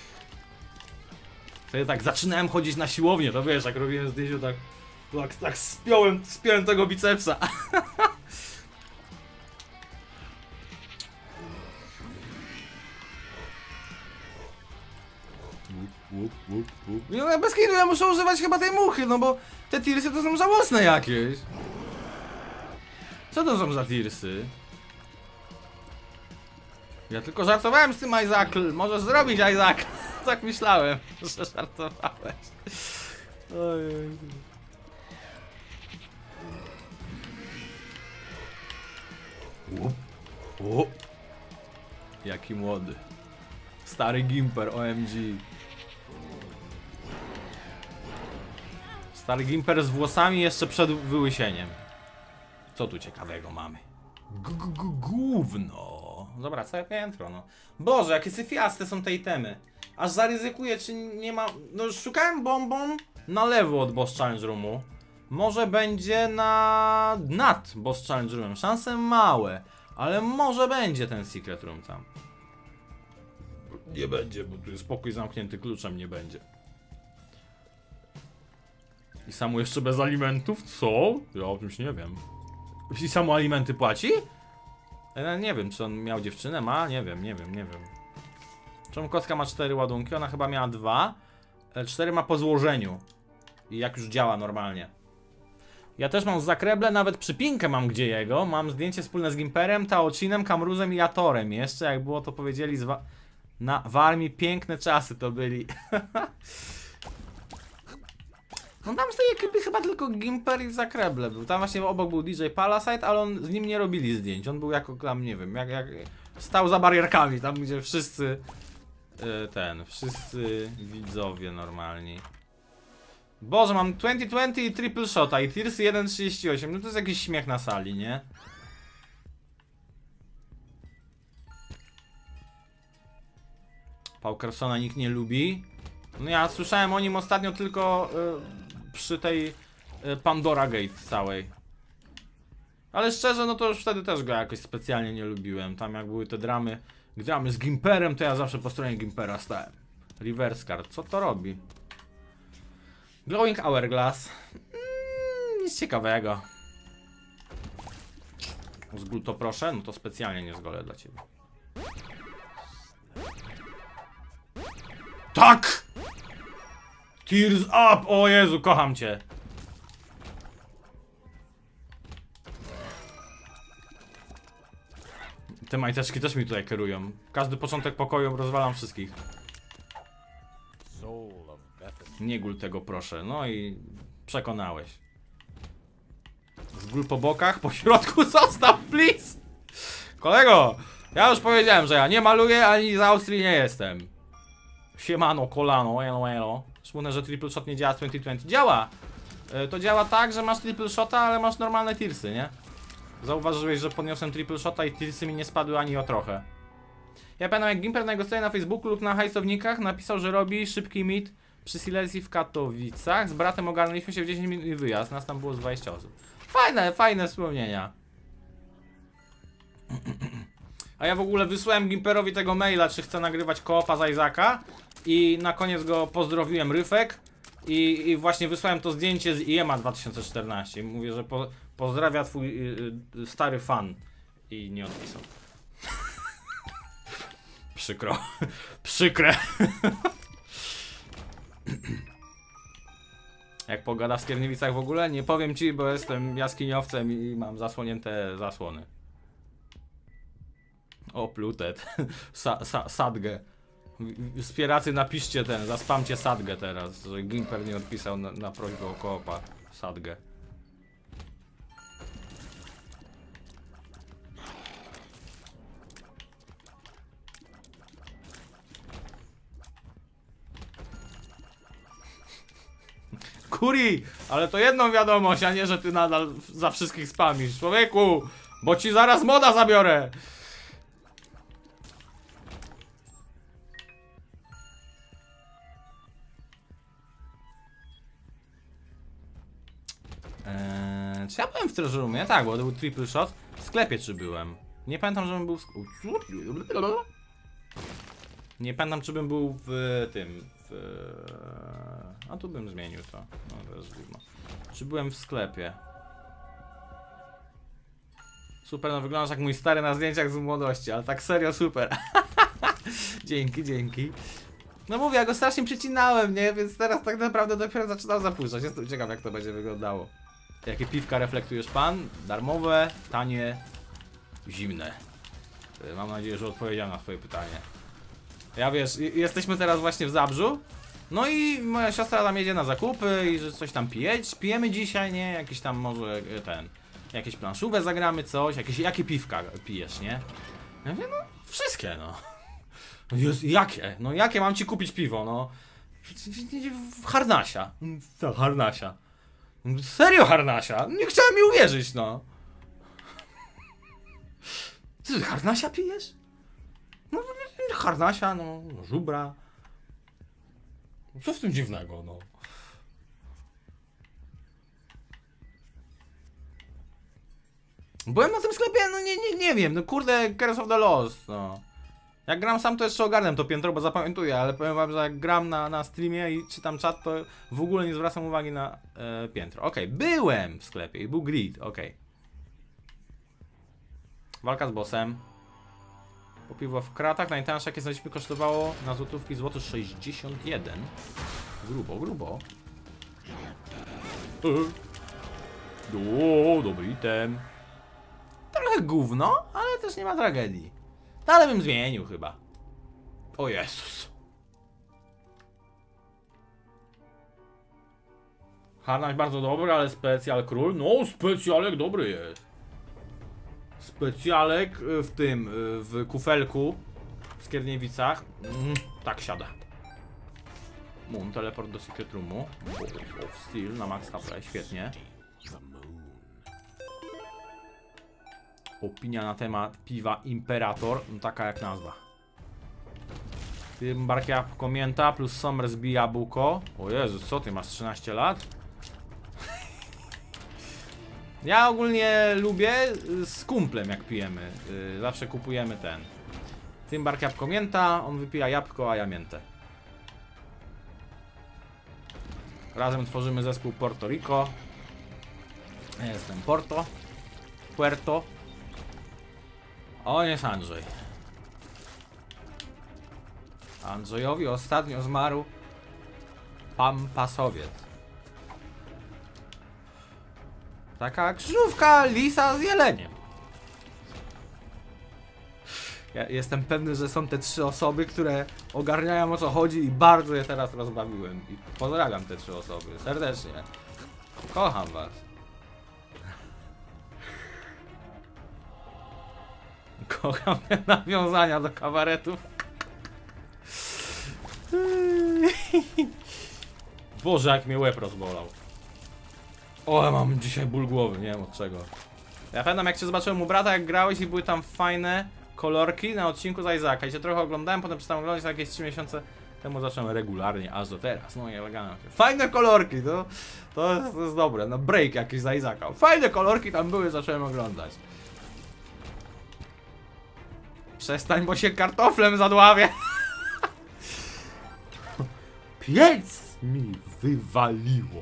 Wtedy tak zaczynałem chodzić na siłownię, to wiesz, jak robiłem zdjęcie, tak tak, tak spiąłem, spiąłem tego bicepsa. No bez kitu, ja muszę używać chyba tej muchy, no bo te tirsy to są żałosne jakieś. Co to są za tirsy? Ja tylko żartowałem z tym, Isaac. Możesz zrobić, Isaac. Tak myślałem, że żartowałeś. Ojej. Łup, łup. Jaki młody. Stary Gimper, O M G. Stary Gimper z włosami jeszcze przed wyłysieniem. Co tu ciekawego mamy? Gówno. Dobra, całe piętro, no. Boże, jakie syfiaste są te itemy. Aż zaryzykuję, czy nie ma... No już szukałem bonbon na lewo od Boss Challenge Roomu. Może będzie na... nad Boss Challenge Roomem. Szanse małe. Ale może będzie ten Secret Room tam. Nie będzie, bo tu jest pokój zamknięty kluczem, nie będzie. I samo jeszcze bez alimentów? Co? Ja o czymś nie wiem. I samo alimenty płaci? Ja nie wiem, czy on miał dziewczynę? Ma? Nie wiem, nie wiem, nie wiem. Członkowska ma cztery ładunki, ona chyba miała dwa. cztery ma po złożeniu. I jak już działa normalnie. Ja też mam zakreble, nawet przypinkę mam gdzie jego. Mam zdjęcie wspólne z Gimperem, Taocinem, Kamruzem i Atorem. Jeszcze jak było to powiedzieli z wa na, w armii, piękne czasy to byli. No tam z tej ekipy chyba tylko Gimper i zakreble był. Tam właśnie obok był D J Palasite, ale on z nim nie robili zdjęć. On był jako tam, nie wiem, jak, jak stał za barierkami, tam gdzie wszyscy yy, ten, wszyscy widzowie normalni. Boże, mam dwadzieścia dwadzieścia i triple shota i Tirsy jeden trzydzieści osiem. No to jest jakiś śmiech na sali, nie? Paukersona nikt nie lubi. No ja słyszałem o nim ostatnio tylko y, przy tej y, Pandora Gate całej. Ale szczerze, no to już wtedy też go jakoś specjalnie nie lubiłem. Tam jak były te dramy, dramy z Gimperem, to ja zawsze po stronie Gimpera stałem. Reverse card, co to robi? Glowing Hourglass. Mm, nic ciekawego. Zgól to proszę? No to specjalnie nie zgolę dla ciebie. Tak! Tears up! O Jezu, kocham cię. Te majteczki też mi tutaj kierują. Każdy początek pokoju rozwalam wszystkich. Nie gól tego proszę. No i przekonałeś. Zgól po bokach, po środku zostaw, please! Kolego, ja już powiedziałem, że ja nie maluję, ani z Austrii nie jestem. Siemano, kolano, elo, elo. Smutne, że triple shot nie działa z dwadzieścia dwadzieścia. Działa! Yy, to działa tak, że masz triple shota, ale masz normalne tirsy, nie? Zauważyłeś, że podniosłem triple shota i tirsy mi nie spadły ani o trochę. Ja pamiętam, jak Gimper na jego stronie na Facebooku lub na hajsownikach napisał, że robi szybki meet przy Silesii w Katowicach. Z bratem ogarnęliśmy się w dziesięć minut i wyjazd. Nas tam było z dwadzieścia osób. Fajne, fajne wspomnienia. A ja w ogóle wysłałem Gimperowi tego maila, czy chce nagrywać koopa z Izaka. I na koniec go pozdrowiłem, Ryfek. I, i właśnie wysłałem to zdjęcie z I E M A dwa tysiące czternaście. Mówię, że po, pozdrawia twój y, y, stary fan. I nie odpisał. Przykro. Przykre. Jak pogada w Skierniewicach w ogóle? Nie powiem ci, bo jestem jaskiniowcem i mam zasłonięte zasłony. O, plutet. Sa, sa, sadgę. Wspieracy, napiszcie ten, zaspamcie sadgę teraz, że Gimper nie odpisał na, na prośbę o koopa. Sadgę. Kuri, ale to jedną wiadomość, a nie, że ty nadal za wszystkich spamisz. Człowieku, bo ci zaraz moda zabiorę. Eee, czy ja byłem w treasure roomie? Tak, bo to był triple shot. W sklepie czy byłem? Nie pamiętam, żebym był w... Nie pamiętam, czy bym był w tym... W... A tu bym zmienił to. No, teraz gówno. Czy byłem w sklepie? Super, no wyglądasz jak mój stary na zdjęciach z młodości, ale tak serio super. Dzięki, dzięki. No mówię, ja go strasznie przycinałem, nie? Więc teraz tak naprawdę dopiero zaczynam zapuszczać. Jestem ciekaw, jak to będzie wyglądało. Jakie piwka reflektujesz pan? Darmowe, tanie, zimne. Mam nadzieję, że odpowiedziałem na twoje pytanie. Ja wiesz, jesteśmy teraz właśnie w Zabrzu. No i moja siostra tam jedzie na zakupy i że coś tam pije, pijemy dzisiaj, nie? Jakiś tam może ten... Jakieś planszówę zagramy, coś, jakieś, jakie piwka pijesz, nie? Ja mówię, no wszystkie, no. Jest, jakie? No jakie mam ci kupić piwo, no? Harnasia. Co, Harnasia? Serio Harnasia? Nie chciałem mi uwierzyć, no. Ty Harnasia pijesz? No, Harnasia, no, żubra. Co w tym dziwnego, no? Byłem na tym sklepie, no nie, nie, nie wiem, no kurde, Curse of the Lost, no. Jak gram sam, to jeszcze ogarnę to piętro, bo zapamiętuję, ale powiem wam, że jak gram na, na streamie i czytam czat, to w ogóle nie zwracam uwagi na e, piętro. Okej, okay, byłem w sklepie i był grid, okej. Okay. Walka z bossem. Po piwo w kratach, najtańsze jakie znaleźliśmy kosztowało na złotówki złoty sześćdziesiąt jeden. Grubo, grubo. O, dobry item. Trochę gówno, ale też nie ma tragedii. No, ale bym zmienił chyba. O Jezus. Harnaś bardzo dobry, ale specjal król. No, specjalek dobry jest. Specjalek w tym, w kufelku w Skierniewicach. Mm, tak siada. Moon, teleport do Secret Roomu. Of Steel na max H P, świetnie. Opinia na temat piwa Imperator, no taka jak nazwa. Tym barkia komięta plus Somers bija buko. O Jezus, co ty masz trzynaście lat? Ja ogólnie lubię z kumplem jak pijemy. Zawsze kupujemy ten. Tym bark jabłko mięta, on wypija jabłko, a ja miętę. Razem tworzymy zespół Porto Rico. Ja jestem Porto. Puerto. O, jest Andrzej. Andrzejowi ostatnio zmarł Pampasowiec. Taka krzyżówka lisa z jeleniem. Ja jestem pewny, że są te trzy osoby, które ogarniają o co chodzi i bardzo je teraz rozbawiłem. I pozdrawiam te trzy osoby serdecznie. Kocham was. Kocham te nawiązania do kabaretów. Boże, jak mnie łeb rozbolał. O, mam dzisiaj ból głowy, nie wiem od czego. Ja pamiętam, jak cię zobaczyłem u brata, jak grałeś i były tam fajne kolorki na odcinku z Isaaca. I cię trochę oglądałem, potem przestałem oglądać, jakieś trzy miesiące temu zacząłem regularnie, aż do teraz. No i elegancko. Fajne kolorki, to, to, jest, to jest dobre. No break jakiś z Isaaca. Fajne kolorki tam były, zacząłem oglądać. Przestań, bo się kartoflem zadławię. Piec mi wywaliło.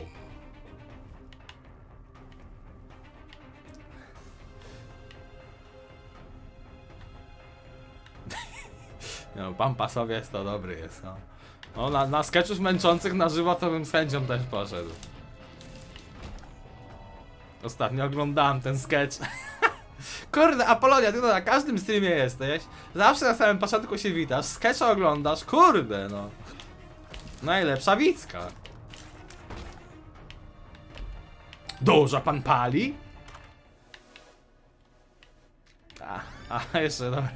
No, Pampasowiec to dobry jest, no. No, na, na sketchów męczących na żywo to bym z chęcią też poszedł. Ostatnio oglądałem ten sketch. Kurde, Apolonia, ty to na każdym streamie jesteś. Zawsze na samym początku się witasz, sketcha oglądasz, kurde no. Najlepsza wicka. Dużo pan pali? A, a jeszcze dobra.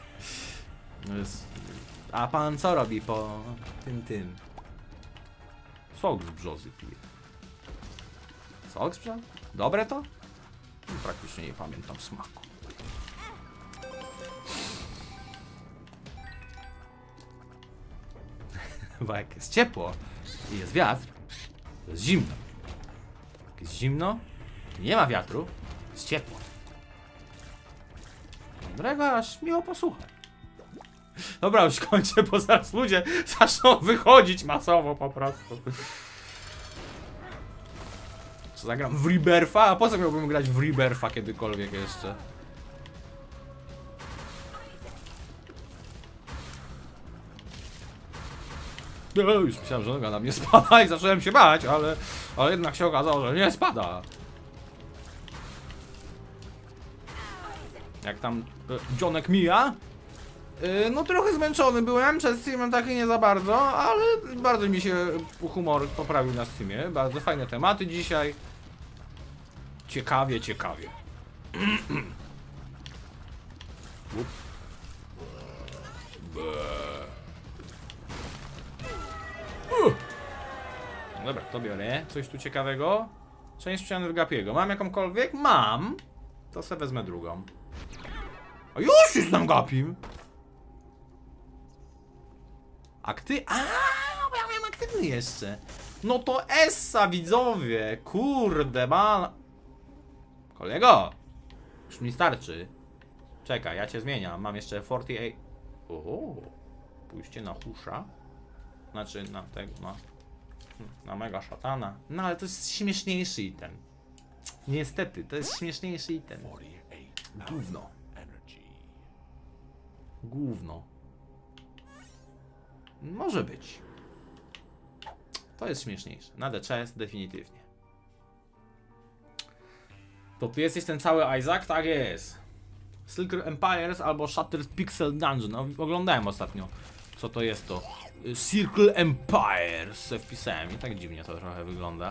A pan co robi po tym tym? Sok z brzozy pije. Sok z brzozy? Dobre to? Praktycznie nie pamiętam smaku. Bo jak jest ciepło i jest wiatr, to jest zimno. Jak jest zimno, nie ma wiatru, jest ciepło. Dobrego, aż miło posłuchać. Dobra, już kończę, bo zaraz ludzie zaczną wychodzić masowo po prostu. Co, zagram w Rebirtha? A po co miałbym grać w Rebirtha kiedykolwiek jeszcze? No, już myślałem, że noga na mnie spada i zacząłem się bać, ale, ale jednak się okazało, że nie spada. Jak tam Johnek mija? Yy, no trochę zmęczony byłem, przed streamem taki nie za bardzo, ale bardzo mi się humor poprawił na streamie. Bardzo fajne tematy dzisiaj. Ciekawie, ciekawie. Dobra, to biorę. Coś tu ciekawego. Część ściany w Gapiego. Mam jakąkolwiek? Mam. To sobie wezmę drugą. A już jest tam Gapim. Akty... A, bo ja miałem aktywny jeszcze. No to Essa, widzowie. Kurde, man. Kolego. Już mi starczy. Czekaj, ja cię zmieniam. Mam jeszcze czterdzieści osiem. Oho. Pójście na husza. Znaczy na tego, na... Na mega szatana. No ale to jest śmieszniejszy item. Niestety, to jest śmieszniejszy item. Gówno. Gówno. Może być. To jest śmieszniejsze. Na The Chest definitywnie. To ty jesteś ten cały Isaac? Tak jest. Silker Empires albo Shattered Pixel Dungeon. No, oglądałem ostatnio. Co to jest to? Circle Empires se wpisałem i tak dziwnie to trochę wygląda.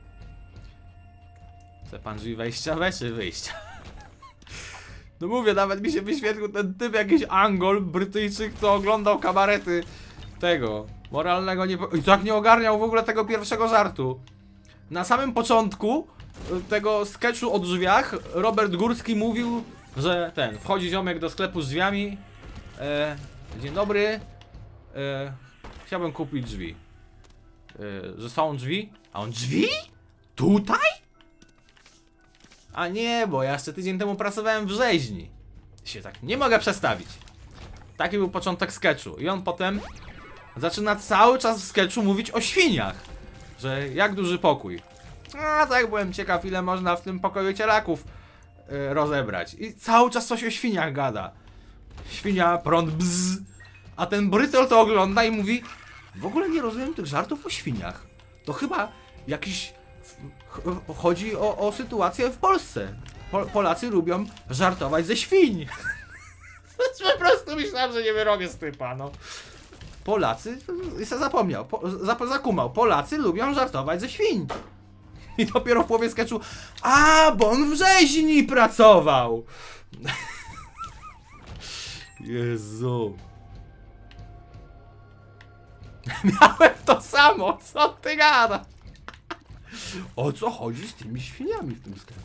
Chce pan drzwi wejściowe czy wyjścia? No mówię, nawet mi się wyświetlił ten typ, jakiś Angol, Brytyjczyk, co oglądał kabarety tego moralnego nie... I tak nie ogarniał w ogóle tego pierwszego żartu. Na samym początku tego sketchu o drzwiach Robert Górski mówił, że ten, wchodzi ziomek do sklepu z drzwiami. e, Dzień dobry, e, chciałbym kupić drzwi. e, Że są drzwi? A on, drzwi? Tutaj? A nie, bo ja jeszcze tydzień temu pracowałem w rzeźni. Się tak nie mogę przestawić. Taki był początek sketchu. I on potem zaczyna cały czas w sketchu mówić o świniach. Że jak duży pokój. A tak, byłem ciekaw, ile można w tym pokoju cielaków yy, rozebrać. I cały czas coś o świniach gada. Świnia, prąd, bzz. A ten Brytol to ogląda i mówi: w ogóle nie rozumiem tych żartów o świniach. To chyba jakiś... chodzi o, o sytuację w Polsce. Pol Polacy lubią żartować ze świń. Po prostu myślałem, że nie wyrobię z typa, no. Polacy, i se zapomniał, po, zap, zakumał, Polacy lubią żartować ze świń. I dopiero w połowie sketchu: a, bo on w rzeźni pracował. Jezu. Miałem to samo, co ty gadasz? O co chodzi z tymi świniami w tym sklepie?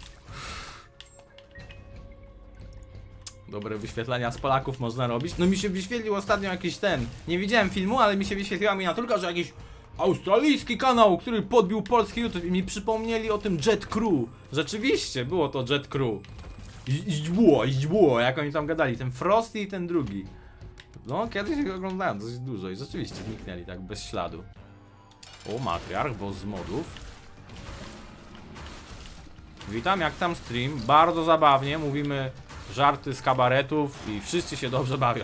Dobre wyświetlenia z Polaków można robić. No mi się wyświetlił ostatnio jakiś ten... Nie widziałem filmu, ale mi się wyświetliła miniaturka, że jakiś australijski kanał, który podbił polski YouTube i mi przypomnieli o tym Jet Crew. Rzeczywiście, było to Jet Crew. Iźdźbuło, iźdźbuło, jak oni tam gadali. Ten Frosty i ten drugi. No, kiedyś go oglądałem dość dużo i rzeczywiście zniknęli tak bez śladu. O, matriarch, boss z modów. Witam, jak tam stream? Bardzo zabawnie, mówimy żarty z kabaretów i wszyscy się dobrze bawią.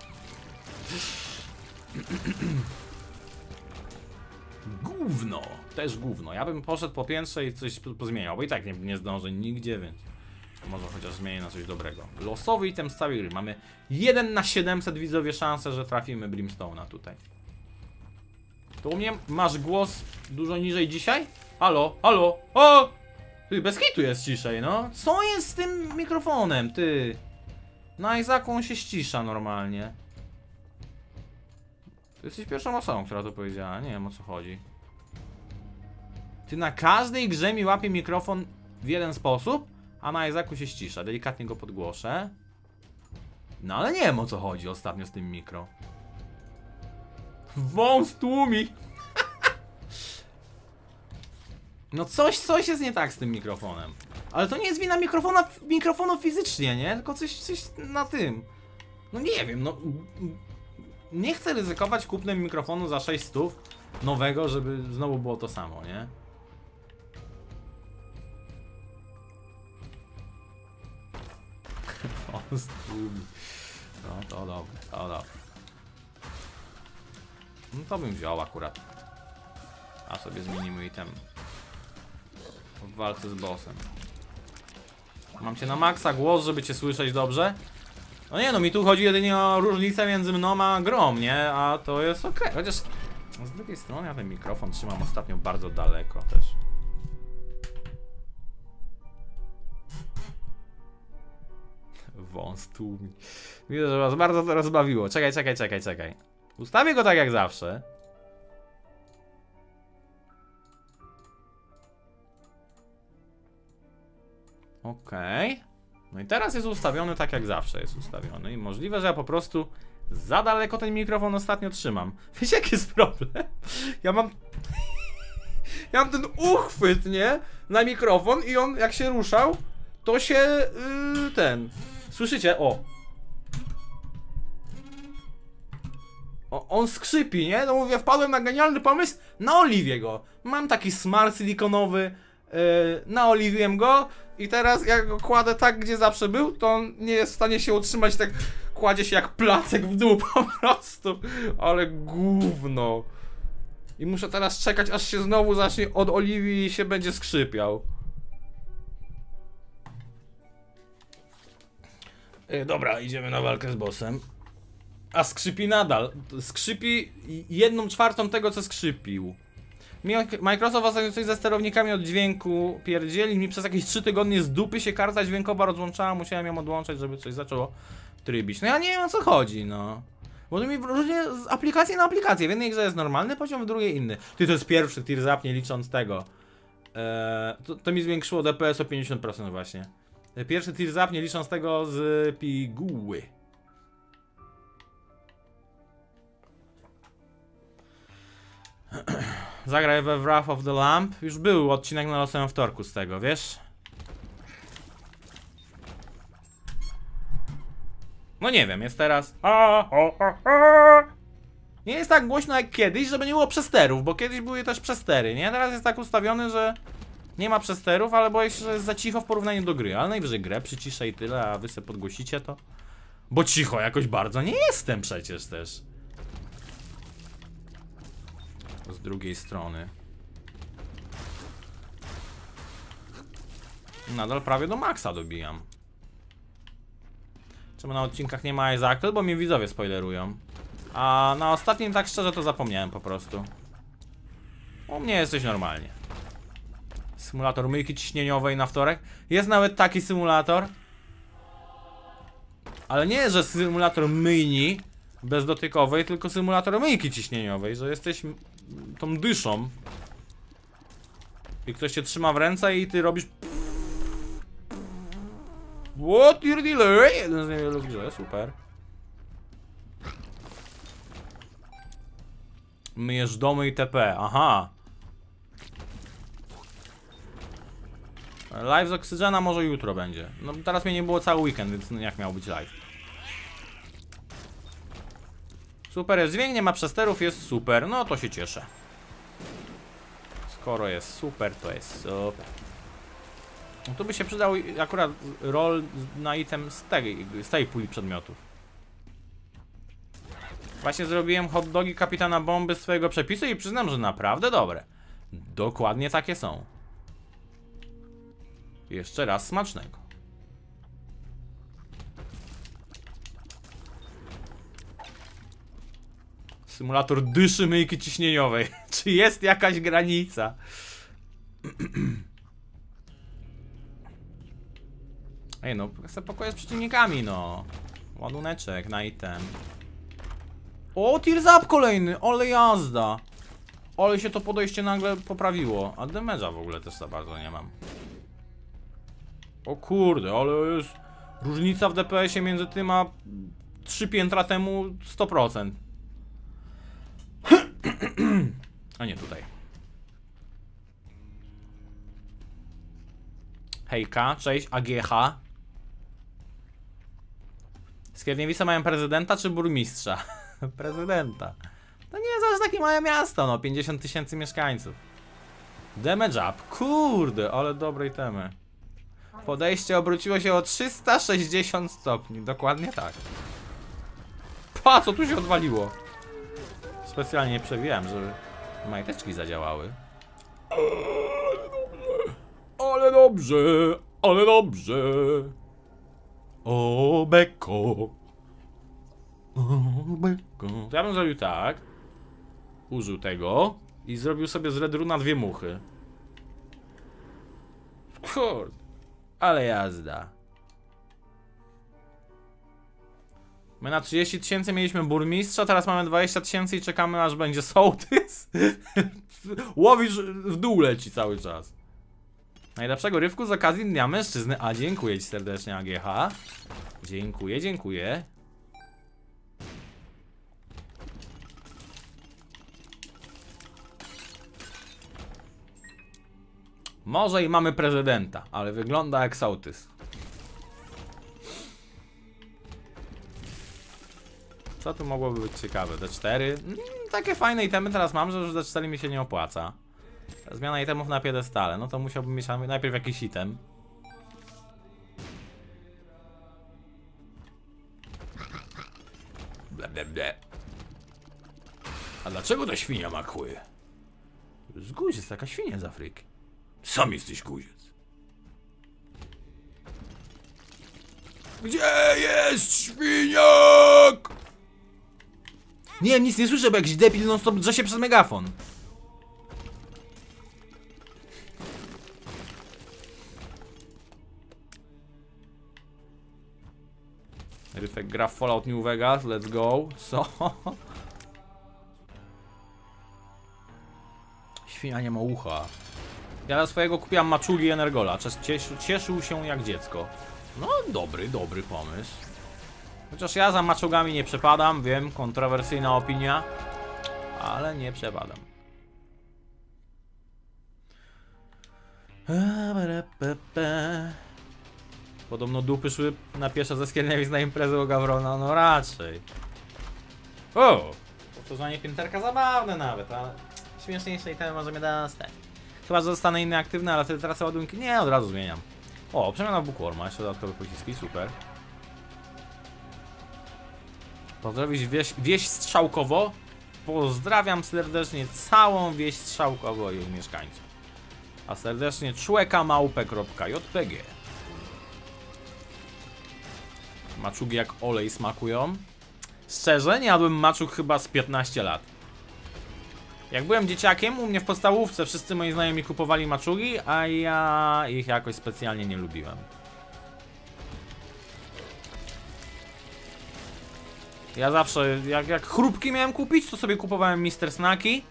Gówno, też gówno. Ja bym poszedł po piętrze i coś pozmieniał, bo i tak nie, nie zdążę nigdzie, więc może chociaż zmienię na coś dobrego. Losowy item z całej gry. Mamy jeden na siedemset widzowie szansę, że trafimy Brimstone'a tutaj. To u mnie masz głos dużo niżej dzisiaj? Halo, halo, o! Ty, bez hitu jest ciszej, no. Co jest z tym mikrofonem, ty? Na Isaacu on się ścisza normalnie. Ty jesteś pierwszą osobą, która to powiedziała. Nie wiem, o co chodzi. Ty na każdej grze mi łapie mikrofon w jeden sposób, a na Isaacu się ścisza. Delikatnie go podgłoszę. No ale nie wiem, o co chodzi ostatnio z tym mikro. Wąs tłumi. No coś, coś jest nie tak z tym mikrofonem. Ale to nie jest wina mikrofona, mikrofonu fizycznie, nie? Tylko coś, coś na tym. No nie wiem, no... Nie chcę ryzykować kupnem mikrofonu za sześć stów nowego, żeby znowu było to samo, nie? No to dobre, to dobre. No to bym wziął akurat. A sobie zmienimy item w walce z bossem. Mam cię na maksa głos, żeby cię słyszeć dobrze. No nie no, mi tu chodzi jedynie o różnicę między mną a grą, nie? A to jest okej. Okay. Chociaż z drugiej strony ja ten mikrofon trzymam ostatnio bardzo daleko też. Wąs tłumi. Widzę, że was bardzo to rozbawiło. Czekaj, czekaj, czekaj, czekaj. Ustawię go tak jak zawsze. Okej. Okay. No i teraz jest ustawiony tak jak zawsze jest ustawiony. I możliwe, że ja po prostu za daleko ten mikrofon ostatnio trzymam. Wiecie jaki jest problem? Ja mam... ja mam ten uchwyt, nie? Na mikrofon i on jak się ruszał, to się... Yy, ten... Słyszycie? O! O, on skrzypi, nie? No mówię, wpadłem na genialny pomysł, naoliwię go. Mam taki smar silikonowy, yy, naoliwiłem go i teraz jak go kładę tak, gdzie zawsze był, to on nie jest w stanie się utrzymać, tak kładzie się jak placek w dół po prostu. Ale gówno. I muszę teraz czekać, aż się znowu zacznie od oliwii i się będzie skrzypiał. Yy, dobra, idziemy na walkę z bossem. A skrzypi nadal. Skrzypi jedną czwartą tego, co skrzypił. Microsoft ostatnio coś ze sterownikami od dźwięku pierdzieli. Mi przez jakieś trzy tygodnie z dupy się karta dźwiękowa rozłączała. Musiałem ją odłączać, żeby coś zaczęło trybić. No ja nie wiem, o co chodzi, no. Bo to mi różnie z aplikacji na aplikację. W jednej grze jest normalny poziom, w drugiej inny. Ty, to jest pierwszy Tears Up, nie licząc tego. Eee, to, to mi zwiększyło D P S o pięćdziesiąt procent właśnie. Pierwszy Tears Up, nie licząc tego z piguły. Zagraj we Wrath of the Lamp. Już był odcinek na losowym wtorku z tego, wiesz? No nie wiem, jest teraz... Nie jest tak głośno jak kiedyś, żeby nie było przesterów, bo kiedyś były też przestery, nie? Teraz jest tak ustawiony, że nie ma przesterów, ale boję się, że jest za cicho w porównaniu do gry. Ale najwyżej grę przyciszę i tyle, a wy sobie podgłosicie to. Bo cicho jakoś bardzo nie jestem przecież też. Z drugiej strony. Nadal prawie do maksa dobijam. Czemu na odcinkach nie ma Isaac? Bo mi widzowie spoilerują. A na ostatnim tak szczerze to zapomniałem po prostu. U mnie jesteś normalnie. Symulator myjki ciśnieniowej na wtorek. Jest nawet taki symulator. Ale nie, że symulator myjni bezdotykowej, tylko symulator myjki ciśnieniowej, że jesteś tą dyszą i ktoś cię trzyma w ręce i ty robisz what your delay? Jeden z niewielu grze, super. Myjesz domy i T P, aha. Live z Oxygena może jutro będzie. No teraz mnie nie było cały weekend, więc jak miał być live? Super jest dźwięk, nie ma przesterów, jest super, no to się cieszę. Skoro jest super, to jest super. No tu by się przydał akurat roll na item z tej, z tej puli przedmiotów. Właśnie zrobiłem hot dogi kapitana bomby z twojego przepisu i przyznam, że naprawdę dobre. Dokładnie takie są. Jeszcze raz smacznego. Symulator dyszy myjki ciśnieniowej. Czy jest jakaś granica? Ej no, chcę pokoje z przeciwnikami, no. Ładuneczek na item. O, Tears Up kolejny, ale jazda. Ale się to podejście nagle poprawiło. A damage'a w ogóle też za bardzo nie mam. O kurde, ale jest różnica w D P S ie między tym a trzy piętra temu sto procent. A nie tutaj. Hejka, cześć, A G H. Skierniewice mają prezydenta czy burmistrza? Prezydenta. To nie jest aż takie małe miasto, no, pięćdziesiąt tysięcy mieszkańców. Damage up, kurde, ale dobrej temy. Podejście obróciło się o trzysta sześćdziesiąt stopni, dokładnie tak. Pa, co tu się odwaliło? Specjalnie nie przewijałem, żeby majteczki zadziałały. Ale dobrze, ale dobrze. O, beko. O, beko. To ja bym zrobił tak. Użył tego i zrobił sobie z Red Runa dwie muchy. Kurde. Ale jazda. My na trzydzieści tysięcy mieliśmy burmistrza, teraz mamy dwadzieścia tysięcy i czekamy aż będzie sołtys. Łowisz, w dół leci cały czas. Najlepszego rywku z okazji Dnia Mężczyzny. A dziękuję ci serdecznie, A G H. Dziękuję, dziękuję. Może i mamy prezydenta, ale wygląda jak sołtys. Co tu mogłoby być ciekawe? D cztery? Mm, takie fajne itemy teraz mam, że już D cztery mi się nie opłaca. Zmiana itemów na piedestale. No to musiałbym mieć najpierw jakiś item. Ble, ble, ble. A dlaczego ta świnia ma kły? Z guziec, taka świnia z Afryki. Sam jesteś guziec. Gdzie jest świniak? Nie wiem, nic nie słyszę, bo jakiś debil non stop drze się przez megafon. Ryfek gra w Fallout New Vegas, let's go. Co? Świnia nie ma ucha. Ja dla swojego kupiłam maczugi Energola. Cieszył, cieszył się jak dziecko. No, dobry, dobry pomysł. Chociaż ja za maczugami nie przepadam, wiem, kontrowersyjna opinia. Ale nie przepadam. Podobno dupy szły na pieszo ze Skierniewic na imprezę u Gawrona, no raczej. O! Powtórzenie pięterka zabawne nawet, ale śmieszniejszej temy może mnie dostać. Chyba, że zostanę inny aktywny, ale wtedy tracę ładunki. Nie, od razu zmieniam. O, przemiana Bookworma, jeszcze dodatkowe pociski, super. Pozdrowić wieś, wieś Strzałkowo. Pozdrawiam serdecznie całą wieś Strzałkowo i jej mieszkańców. A serdecznie człeka małpę kropka j p g. Maczugi jak olej smakują. Szczerze, nie jadłem maczug chyba z piętnaście lat. Jak byłem dzieciakiem, u mnie w podstawówce wszyscy moi znajomi kupowali maczugi, a ja ich jakoś specjalnie nie lubiłem. Ja zawsze, jak, jak chrupki miałem kupić, to sobie kupowałem mister Snaki.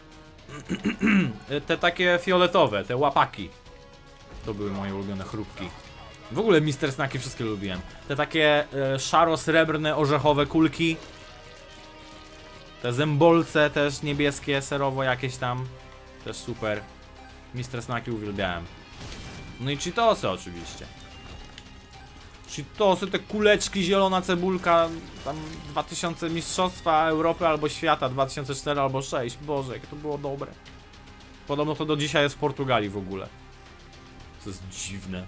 Te takie fioletowe, te łapaki. To były moje ulubione chrupki. W ogóle mister Snaki wszystkie lubiłem. Te takie e, szaro-srebrne, orzechowe kulki. Te zębolce też niebieskie, serowo jakieś tam. Też super. mister Snaki uwielbiałem. No i Cheetosy oczywiście. Cheetosy, te kuleczki, zielona cebulka. Tam dwa tysiące Mistrzostwa Europy albo Świata, dwa tysiące cztery albo sześć. Boże, jak to było dobre. Podobno to do dzisiaj jest w Portugalii w ogóle. To jest dziwne.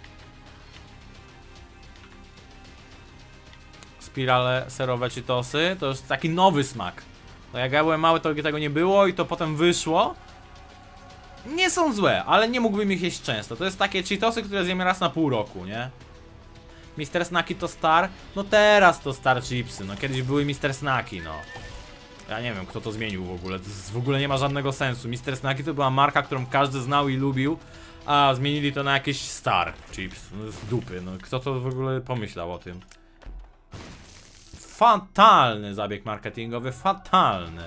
Spirale serowe Cheetosy to jest taki nowy smak. No jak ja byłem mały, to tego nie było i to potem wyszło. Nie są złe, ale nie mógłbym ich jeść często. To jest takie Cheetosy, które zjemy raz na pół roku, nie? mister Snaki to star? No teraz to star chipsy, no kiedyś były mister Snaki, no. Ja nie wiem, kto to zmienił w ogóle, to w ogóle nie ma żadnego sensu. mister Snaki to była marka, którą każdy znał i lubił, a zmienili to na jakieś star chips, no z dupy, no kto to w ogóle pomyślał o tym? Fatalny zabieg marketingowy, fatalny.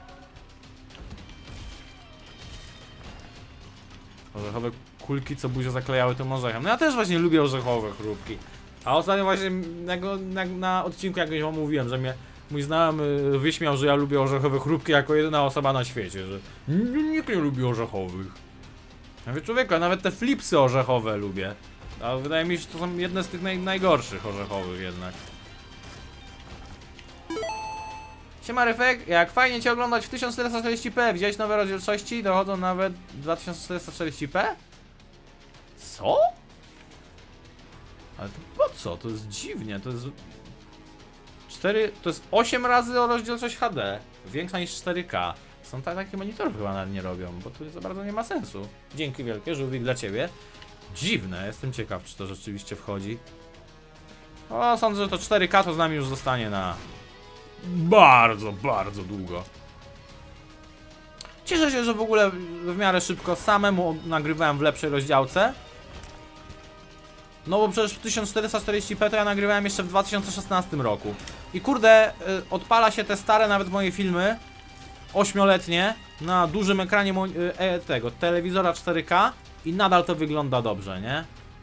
Orzechowe kulki, co buzię zaklejały tym orzechem. No ja też właśnie lubię orzechowe chrupki. A ostatnio właśnie na, na, na odcinku jakimś wam mówiłem, że mnie mój znajomy wyśmiał, że ja lubię orzechowe chrupki jako jedyna osoba na świecie, że nikt nie lubi orzechowych. Ja mówię, człowieku, ja nawet te flipsy orzechowe lubię. A wydaje mi się, że to są jedne z tych naj, najgorszych orzechowych jednak. Siema Ryfek, jak fajnie cię oglądać w tysiąc czterysta czterdzieści p, widziałeś nowe rozdzielczości, dochodzą nawet dwa tysiące czterysta czterdzieści p? Co? Ale to po co? To jest dziwnie, to jest... cztery, to jest osiem razy rozdzielczość H D, większa niż cztery K. Są tak, takie monitory chyba nawet nie robią, bo tu za bardzo nie ma sensu. Dzięki wielkie, żółwik dla ciebie. Dziwne, jestem ciekaw, czy to rzeczywiście wchodzi. O, sądzę, że to cztery K to z nami już zostanie na... bardzo, bardzo długo. Cieszę się, że w ogóle w miarę szybko samemu nagrywałem w lepszej rozdziałce. No bo przecież w tysiąc czterysta czterdzieści p to ja nagrywałem jeszcze w dwa tysiące szesnastym roku. I kurde, y, odpala się te stare nawet moje filmy ośmioletnie na dużym ekranie y, e, tego telewizora cztery K i nadal to wygląda dobrze, nie?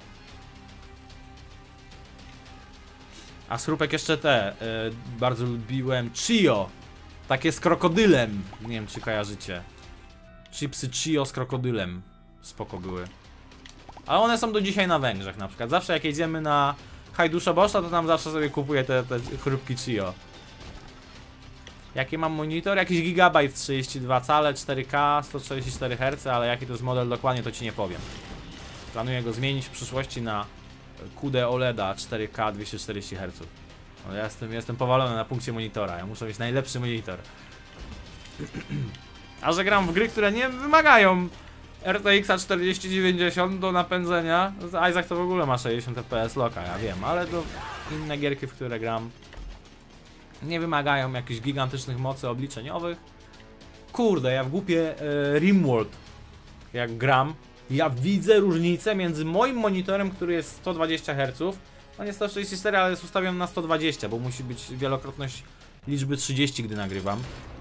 A Srupek jeszcze te, y, bardzo lubiłem Chio, takie z krokodylem, nie wiem czy kojarzycie. Chipsy Chio z krokodylem, spoko były. Ale one są do dzisiaj na Węgrzech na przykład, zawsze jak jedziemy na Hajdusza Boszta, to tam zawsze sobie kupuję te, te chrupki Chio. Jaki mam monitor? Jakiś gigabajt trzydzieści dwa cale, cztery K, sto czterdzieści cztery herce, ale jaki to jest model dokładnie, to ci nie powiem. Planuję go zmienić w przyszłości na Q D OLEDa cztery K dwieście czterdzieści herców. No, ja jestem, jestem powalony na punkcie monitora, ja muszę mieć najlepszy monitor. A że gram w gry, które nie wymagają R T X czterdzieści dziewięćdziesiąt do napędzenia. Isaac to w ogóle ma sześćdziesiąt F P S loka, ja wiem, ale to inne gierki, w które gram, nie wymagają jakichś gigantycznych mocy obliczeniowych. Kurde, ja w głupie e, RimWorld jak gram, ja widzę różnicę między moim monitorem, który jest sto dwadzieścia herców, on jest sto trzydzieści cztery, ale jest ustawiony na sto dwadzieścia, bo musi być wielokrotność liczby trzydzieści, gdy nagrywam.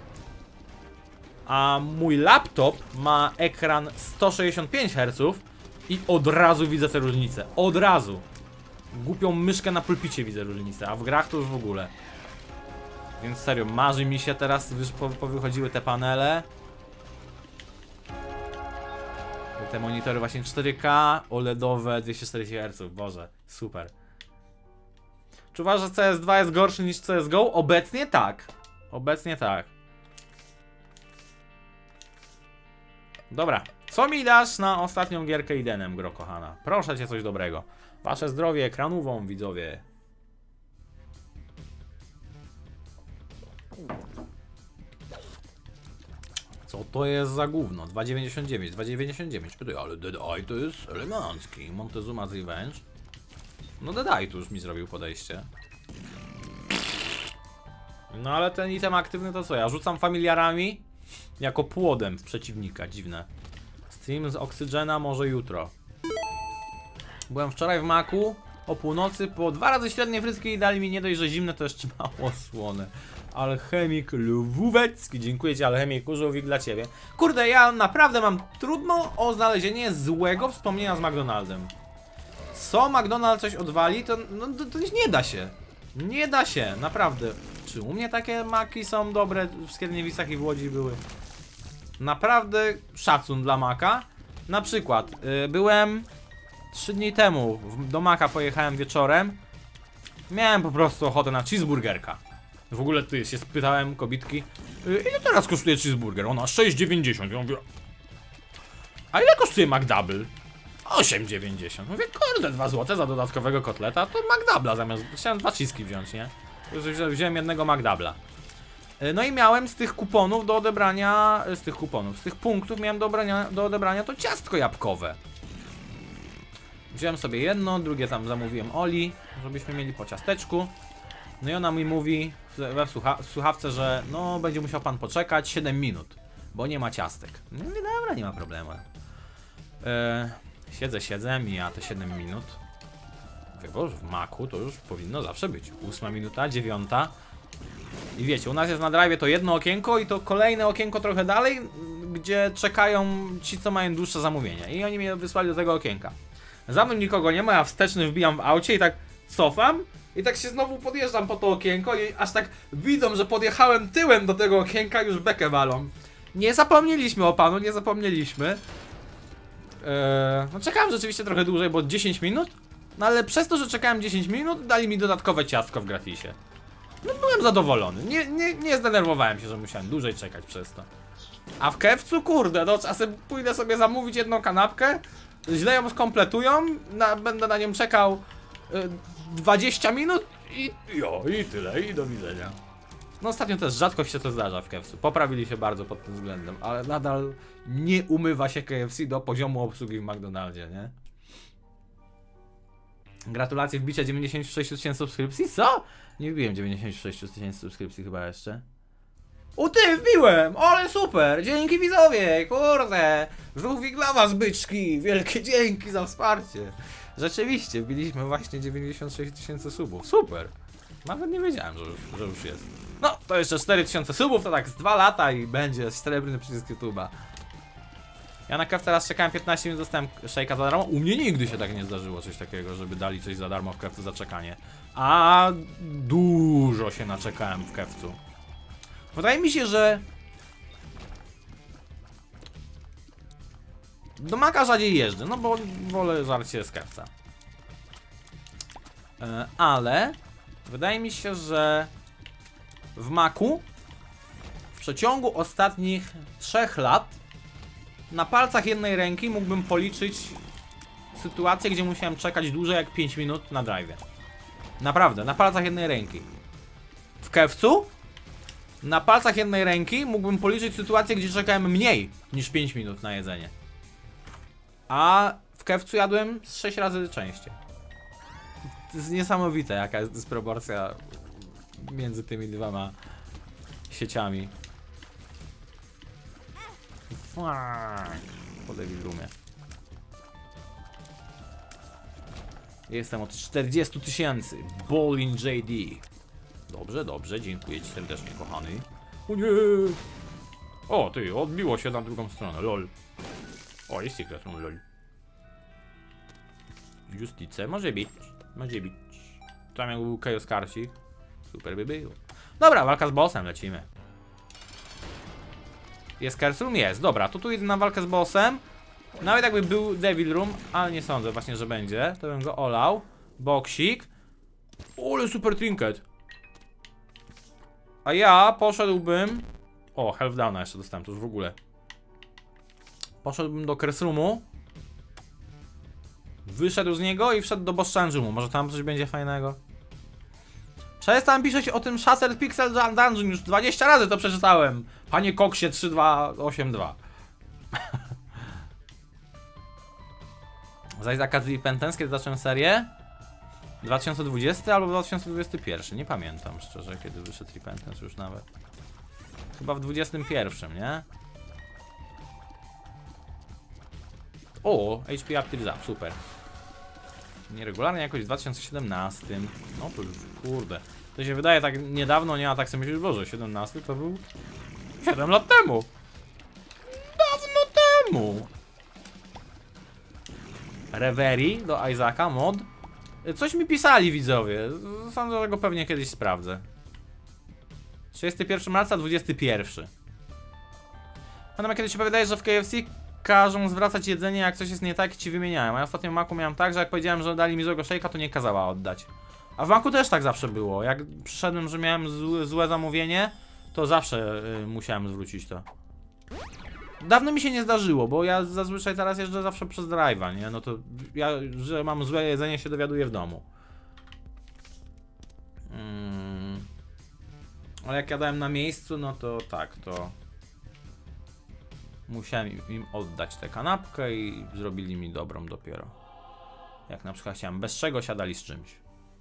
A mój laptop ma ekran sto sześćdziesiąt pięć herców i od razu widzę te różnice. Od razu. Głupią myszkę na pulpicie widzę różnicę, a w grach to już w ogóle. Więc serio, marzy mi się teraz, już powychodziły te panele. Te monitory właśnie cztery K, OLEDowe, dwieście czterdzieści herców, boże, super. Czy uważasz, że C S dwa jest gorszy niż C S G O? Obecnie tak. Obecnie tak. Dobra, co mi dasz na ostatnią gierkę Edenem, gro kochana? Proszę cię, coś dobrego. Wasze zdrowie ekranową, widzowie. Co to jest za gówno? dwa dziewięćdziesiąt dziewięć, dwa dziewięćdziesiąt dziewięć. Ale Dead Eye to jest elegancki. Montezuma's Revenge. No Dead Eye tu już mi zrobił podejście. No ale ten item aktywny to co? Ja rzucam familiarami jako płodem w przeciwnika. Dziwne. Stream z Oxygena może jutro. Byłem wczoraj w Maku o północy po dwa razy średnie frytki i dali mi nie dość, że zimne, to jeszcze mało słone. Alchemik Lwówecki, dziękuję ci Alchemiku, żółwik dla ciebie. Kurde, ja naprawdę mam trudno o znalezienie złego wspomnienia z McDonaldem. Co McDonald coś odwali, to, no, to, to nie da się. Nie da się, naprawdę. Czy u mnie takie maki są dobre? W Skierniewicach i w Łodzi były. Naprawdę szacun dla maka. Na przykład, yy, byłem trzy dni temu, w, do maka pojechałem wieczorem. Miałem po prostu ochotę na cheeseburgerka. W ogóle ty się spytałem kobitki, yy, ile teraz kosztuje cheeseburger? Ona sześć dziewięćdziesiąt. Ja mówię, a ile kosztuje McDouble? osiem dziewięćdziesiąt. Mówię, kurde, dwa złote za dodatkowego kotleta, to McDouble'a zamiast... Chciałem dwa cheese'ki wziąć, nie? Wziąłem jednego McDouble'a. No i miałem z tych kuponów do odebrania... Z tych kuponów, z tych punktów miałem do odebrania, do odebrania to ciastko jabłkowe. Wziąłem sobie jedno, drugie tam zamówiłem Oli, żebyśmy mieli po ciasteczku. No i ona mi mówi we słucha w słuchawce, że no będzie musiał pan poczekać siedem minut, bo nie ma ciastek. No mówię, dobra, nie ma problemu. Eee, siedzę, siedzę, mija te siedem minut. Mówię, bo w Macu to już powinno zawsze być. ósma minuta, dziewiąta. I wiecie, u nas jest na drive to jedno okienko i to kolejne okienko trochę dalej, gdzie czekają ci, co mają dłuższe zamówienia. I oni mnie wysłali do tego okienka. Za mną nikogo nie ma, ja wsteczny wbijam w aucie i tak cofam. I tak się znowu podjeżdżam po to okienko i aż tak widzą, że podjechałem tyłem do tego okienka, już bekę walą. Nie zapomnieliśmy o panu, nie zapomnieliśmy. Eee, no czekałem rzeczywiście trochę dłużej, bo dziesięć minut. No ale przez to, że czekałem dziesięć minut, dali mi dodatkowe ciastko w gratisie. No byłem zadowolony, nie, nie, nie zdenerwowałem się, że musiałem dłużej czekać przez to. A w kewcu, kurde, no czasem pójdę sobie zamówić jedną kanapkę, źle ją skompletują, na, będę na nią czekał y, dwadzieścia minut i jo, i tyle, i do widzenia. No ostatnio też rzadko się to zdarza w kewcu, poprawili się bardzo pod tym względem, ale nadal nie umywa się K F C do poziomu obsługi w McDonaldzie, nie? Gratulacje wbicia dziewięćdziesiąt sześć tysięcy subskrypcji, co? Nie wbiłem dziewięćdziesiąt sześć tysięcy subskrypcji chyba jeszcze. U ty, wbiłem! Ale super! Dzięki widzowie! Kurde! Żółwik dla was, byczki! Wielkie dzięki za wsparcie! Rzeczywiście, wbiliśmy właśnie dziewięćdziesiąt sześć tysięcy subów. Super! Nawet nie wiedziałem, że już, że już jest. No, to jeszcze cztery tysiące subów, to tak z dwa lata i będzie srebrny przycisk YouTube'a. Ja na kewce teraz czekałem piętnaście minut, dostałem szejka za darmo. U mnie nigdy się tak nie zdarzyło coś takiego, żeby dali coś za darmo w kewcu za czekanie. A dużo się naczekałem w kewcu. Wydaje mi się, że do Maka rzadziej jeżdżę, no bo wolę żarcie z kewca. E, ale wydaje mi się, że w Macu w przeciągu ostatnich trzech lat na palcach jednej ręki mógłbym policzyć sytuację, gdzie musiałem czekać dłużej jak pięć minut na drive. Naprawdę, na palcach jednej ręki. W kewcu na palcach jednej ręki mógłbym policzyć sytuację, gdzie czekałem mniej niż pięć minut na jedzenie. A w kewcu jadłem z sześć razy częściej. To jest niesamowite, jaka jest dysproporcja między tymi dwoma sieciami. Po Devil Roomie. Jestem od czterdziestu tysięcy. Bowling J D. Dobrze, dobrze, dziękuję ci serdecznie, kochany. O nie! O, ty, odbiło się na drugą stronę, lol. O, jest secret room, lol. Justice, może być, może być. Tam jak był Chaos Karsik. Super by było. Dobra, walka z bossem, lecimy. Jest Curse Room? Jest, dobra, to tu idę na walkę z bossem. Nawet jakby był Devil Room, ale nie sądzę właśnie, że będzie. To bym go olał. Boksik. Ole, super trinket. A ja poszedłbym... O, Health Downa jeszcze dostałem, to już w ogóle. Poszedłbym do Curse Roomu. Wyszedł z niego i wszedł do Boss Dungeonu. Może tam coś będzie fajnego. Przestałem pisać o tym Shattered Pixel Dungeon, już dwadzieścia razy to przeczytałem. Panie Koksie trzy dwa osiem dwa. Zaś za Repentance, kiedy zacząłem serię? dwa tysiące dwudziesty albo dwa tysiące dwudziesty pierwszy, nie pamiętam szczerze, kiedy wyszedł Repentance już nawet. Chyba w dwudziestym pierwszym, nie? O, H P Up Up, super. Nieregularnie jakoś w dwa tysiące siedemnastym. No to już, kurde. To się wydaje tak niedawno, nie? A tak sobie myślisz, Boże, siedemnasty to był siedem lat temu. Dawno temu. Reverie do Isaaca mod. Coś mi pisali widzowie. Sądzę, że go pewnie kiedyś sprawdzę. trzydziestego pierwszego marca, dwudziestego pierwszego. Pamiętam, kiedy się wydaje, że w K F C każą zwracać jedzenie, jak coś jest nie tak i ci wymieniają. A ja ostatnio w Macu miałem tak, że jak powiedziałem, że dali mi złego szejka, to nie kazała oddać. A w Macu też tak zawsze było. Jak przyszedłem, że miałem złe, złe zamówienie, to zawsze y, musiałem zwrócić to. Dawno mi się nie zdarzyło, bo ja zazwyczaj teraz jeżdżę zawsze przez drive'a, nie? No to ja, że mam złe jedzenie, się dowiaduję w domu. Hmm. Ale jak jadałem na miejscu, no to tak, to... Musiałem im oddać tę kanapkę i zrobili mi dobrą dopiero. Jak na przykład chciałem bez czego, siadali z czymś.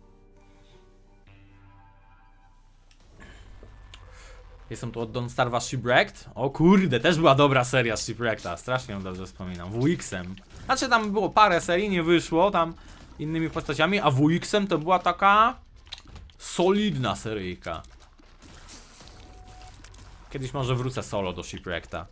Jestem tu od Don't Starve'a Shipwrecked. O kurde, też była dobra seria z Shipwreckeda. Strasznie ją dobrze wspominam. W X-em. Znaczy tam było parę serii, nie wyszło tam innymi postaciami, a W X-em to była taka solidna seryjka. Kiedyś może wrócę solo do Shipwreckeda.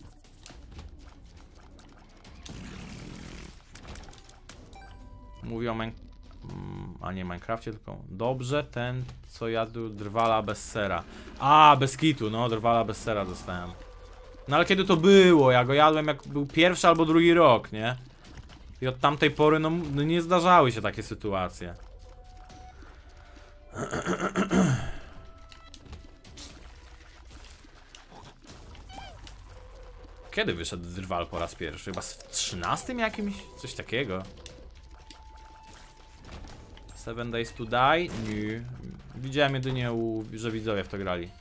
Mówię o Min... a nie Minecrafcie, tylko dobrze ten, co jadł drwala bez sera. A, bez kitu, no, drwala bez sera dostałem. No ale kiedy to było? Ja go jadłem jak był pierwszy albo drugi rok, nie? I od tamtej pory, no, no nie zdarzały się takie sytuacje. Kiedy wyszedł drwal po raz pierwszy? Chyba w trzynastym jakimś? Coś takiego. Seven Days to Die? Nie. Widziałem jedynie, u, że widzowie w to grali.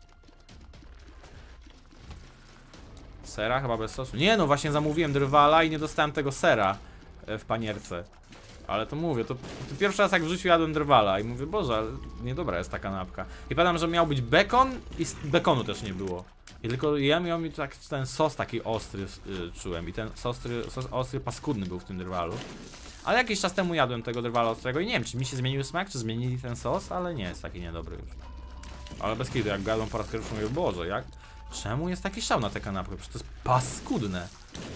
Sera? Chyba bez sosu. Nie no, właśnie zamówiłem drwala i nie dostałem tego sera w panierce. Ale to mówię, to, to pierwszy raz jak w życiu jadłem drwala i mówię, Boże, ale niedobra jest ta kanapka. I pamiętam, że miał być bekon i bekonu też nie było. I tylko ja miał mi tak, ten sos taki ostry yy, czułem i ten sos, sos ostry paskudny był w tym drwalu. Ale jakiś czas temu jadłem tego drwala ostrego i nie wiem, czy mi się zmienił smak, czy zmienili ten sos, ale nie jest taki niedobry już. Ale bez kiedy, jak gadłem po raz pierwszy, mówię, Boże, jak? Czemu jest taki szał na tę kanapkę? Przecież to jest paskudne.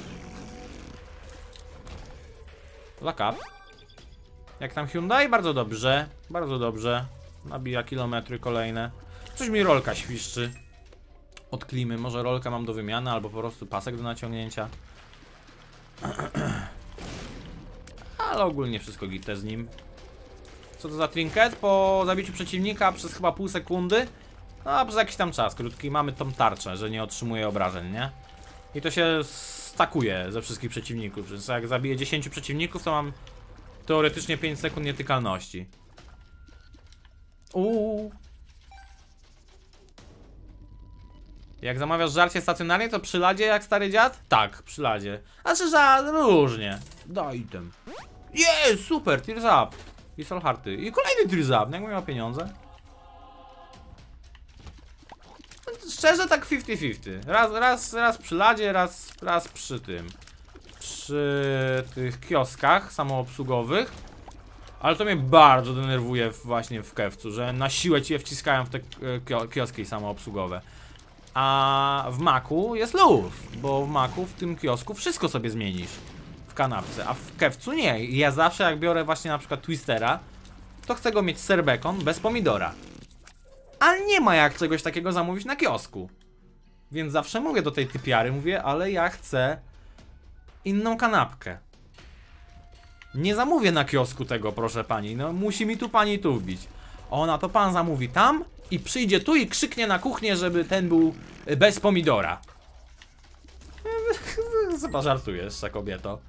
Lock up. Jak tam Hyundai? Bardzo dobrze, bardzo dobrze. Nabija kilometry kolejne. Coś mi rolka świszczy. Od klimy, może rolkę mam do wymiany, albo po prostu pasek do naciągnięcia. Ale ogólnie wszystko gite z nim. Co to za trinket? Po zabiciu przeciwnika przez chyba pół sekundy. No a przez jakiś tam czas krótki mamy tą tarczę, że nie otrzymuje obrażeń, nie? I to się stakuje ze wszystkich przeciwników. Więc jak zabiję dziesięciu przeciwników, to mam teoretycznie pięć sekund nietykalności. Uuu. Jak zamawiasz żarcie stacjonarnie, to przy ladzie jak stary dziad? Tak, przy ladzie. Znaczy, że różnie. Daj ten. Jest, super, tears up. I Soul Hearty. I kolejny tears up, jak miał pieniądze. Szczerze tak fifty fifty. Raz, raz, raz przy ladzie, raz, raz przy tym. Przy tych kioskach samoobsługowych. Ale to mnie bardzo denerwuje właśnie w Kewcu, że na siłę ci je wciskają w te kioski samoobsługowe. A w Macu jest luz, bo w Macu w tym kiosku wszystko sobie zmienisz w kanapce, a w Kewcu nie. I ja zawsze jak biorę właśnie na przykład Twistera, to chcę go mieć ser bacon bez pomidora. Ale nie ma jak czegoś takiego zamówić na kiosku. Więc zawsze mówię do tej typiary, mówię, ale ja chcę inną kanapkę. Nie zamówię na kiosku tego, proszę pani, no musi mi tu pani tu wbić. Ona to pan zamówi tam i przyjdzie tu i krzyknie na kuchnię, żeby ten był bez pomidora. Chyba żartujesz, ta kobieto.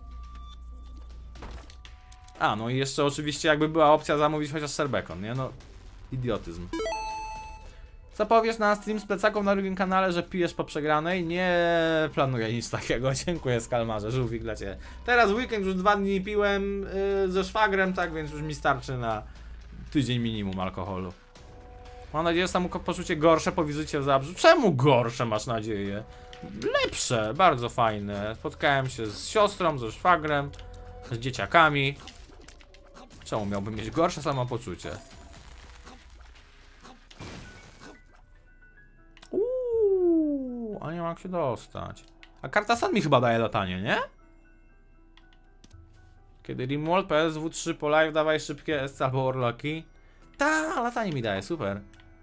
A, no i jeszcze oczywiście jakby była opcja zamówić chociaż ser bacon, nie? No, idiotyzm. Co powiesz na stream z plecaków na drugim kanale, że pijesz po przegranej? Nie planuję nic takiego, dziękuję Skalmarze, żółwik dla ciebie. Teraz w weekend już dwa dni piłem yy, ze szwagrem, tak więc już mi starczy na tydzień minimum alkoholu. Mam nadzieję, że samo poczucie gorsze po wizycie w Zabrzu. Czemu gorsze masz nadzieję? Lepsze, bardzo fajne. Spotkałem się z siostrą, ze szwagrem, z dzieciakami. Czemu miałbym mieć gorsze samopoczucie? Uuu, a nie mam jak się dostać. A karta San mi chyba daje latanie, nie? Kiedy Rimworld, P S W trzy po live, dawaj szybkie S C albo Orloki. Ta, latanie mi daje, super.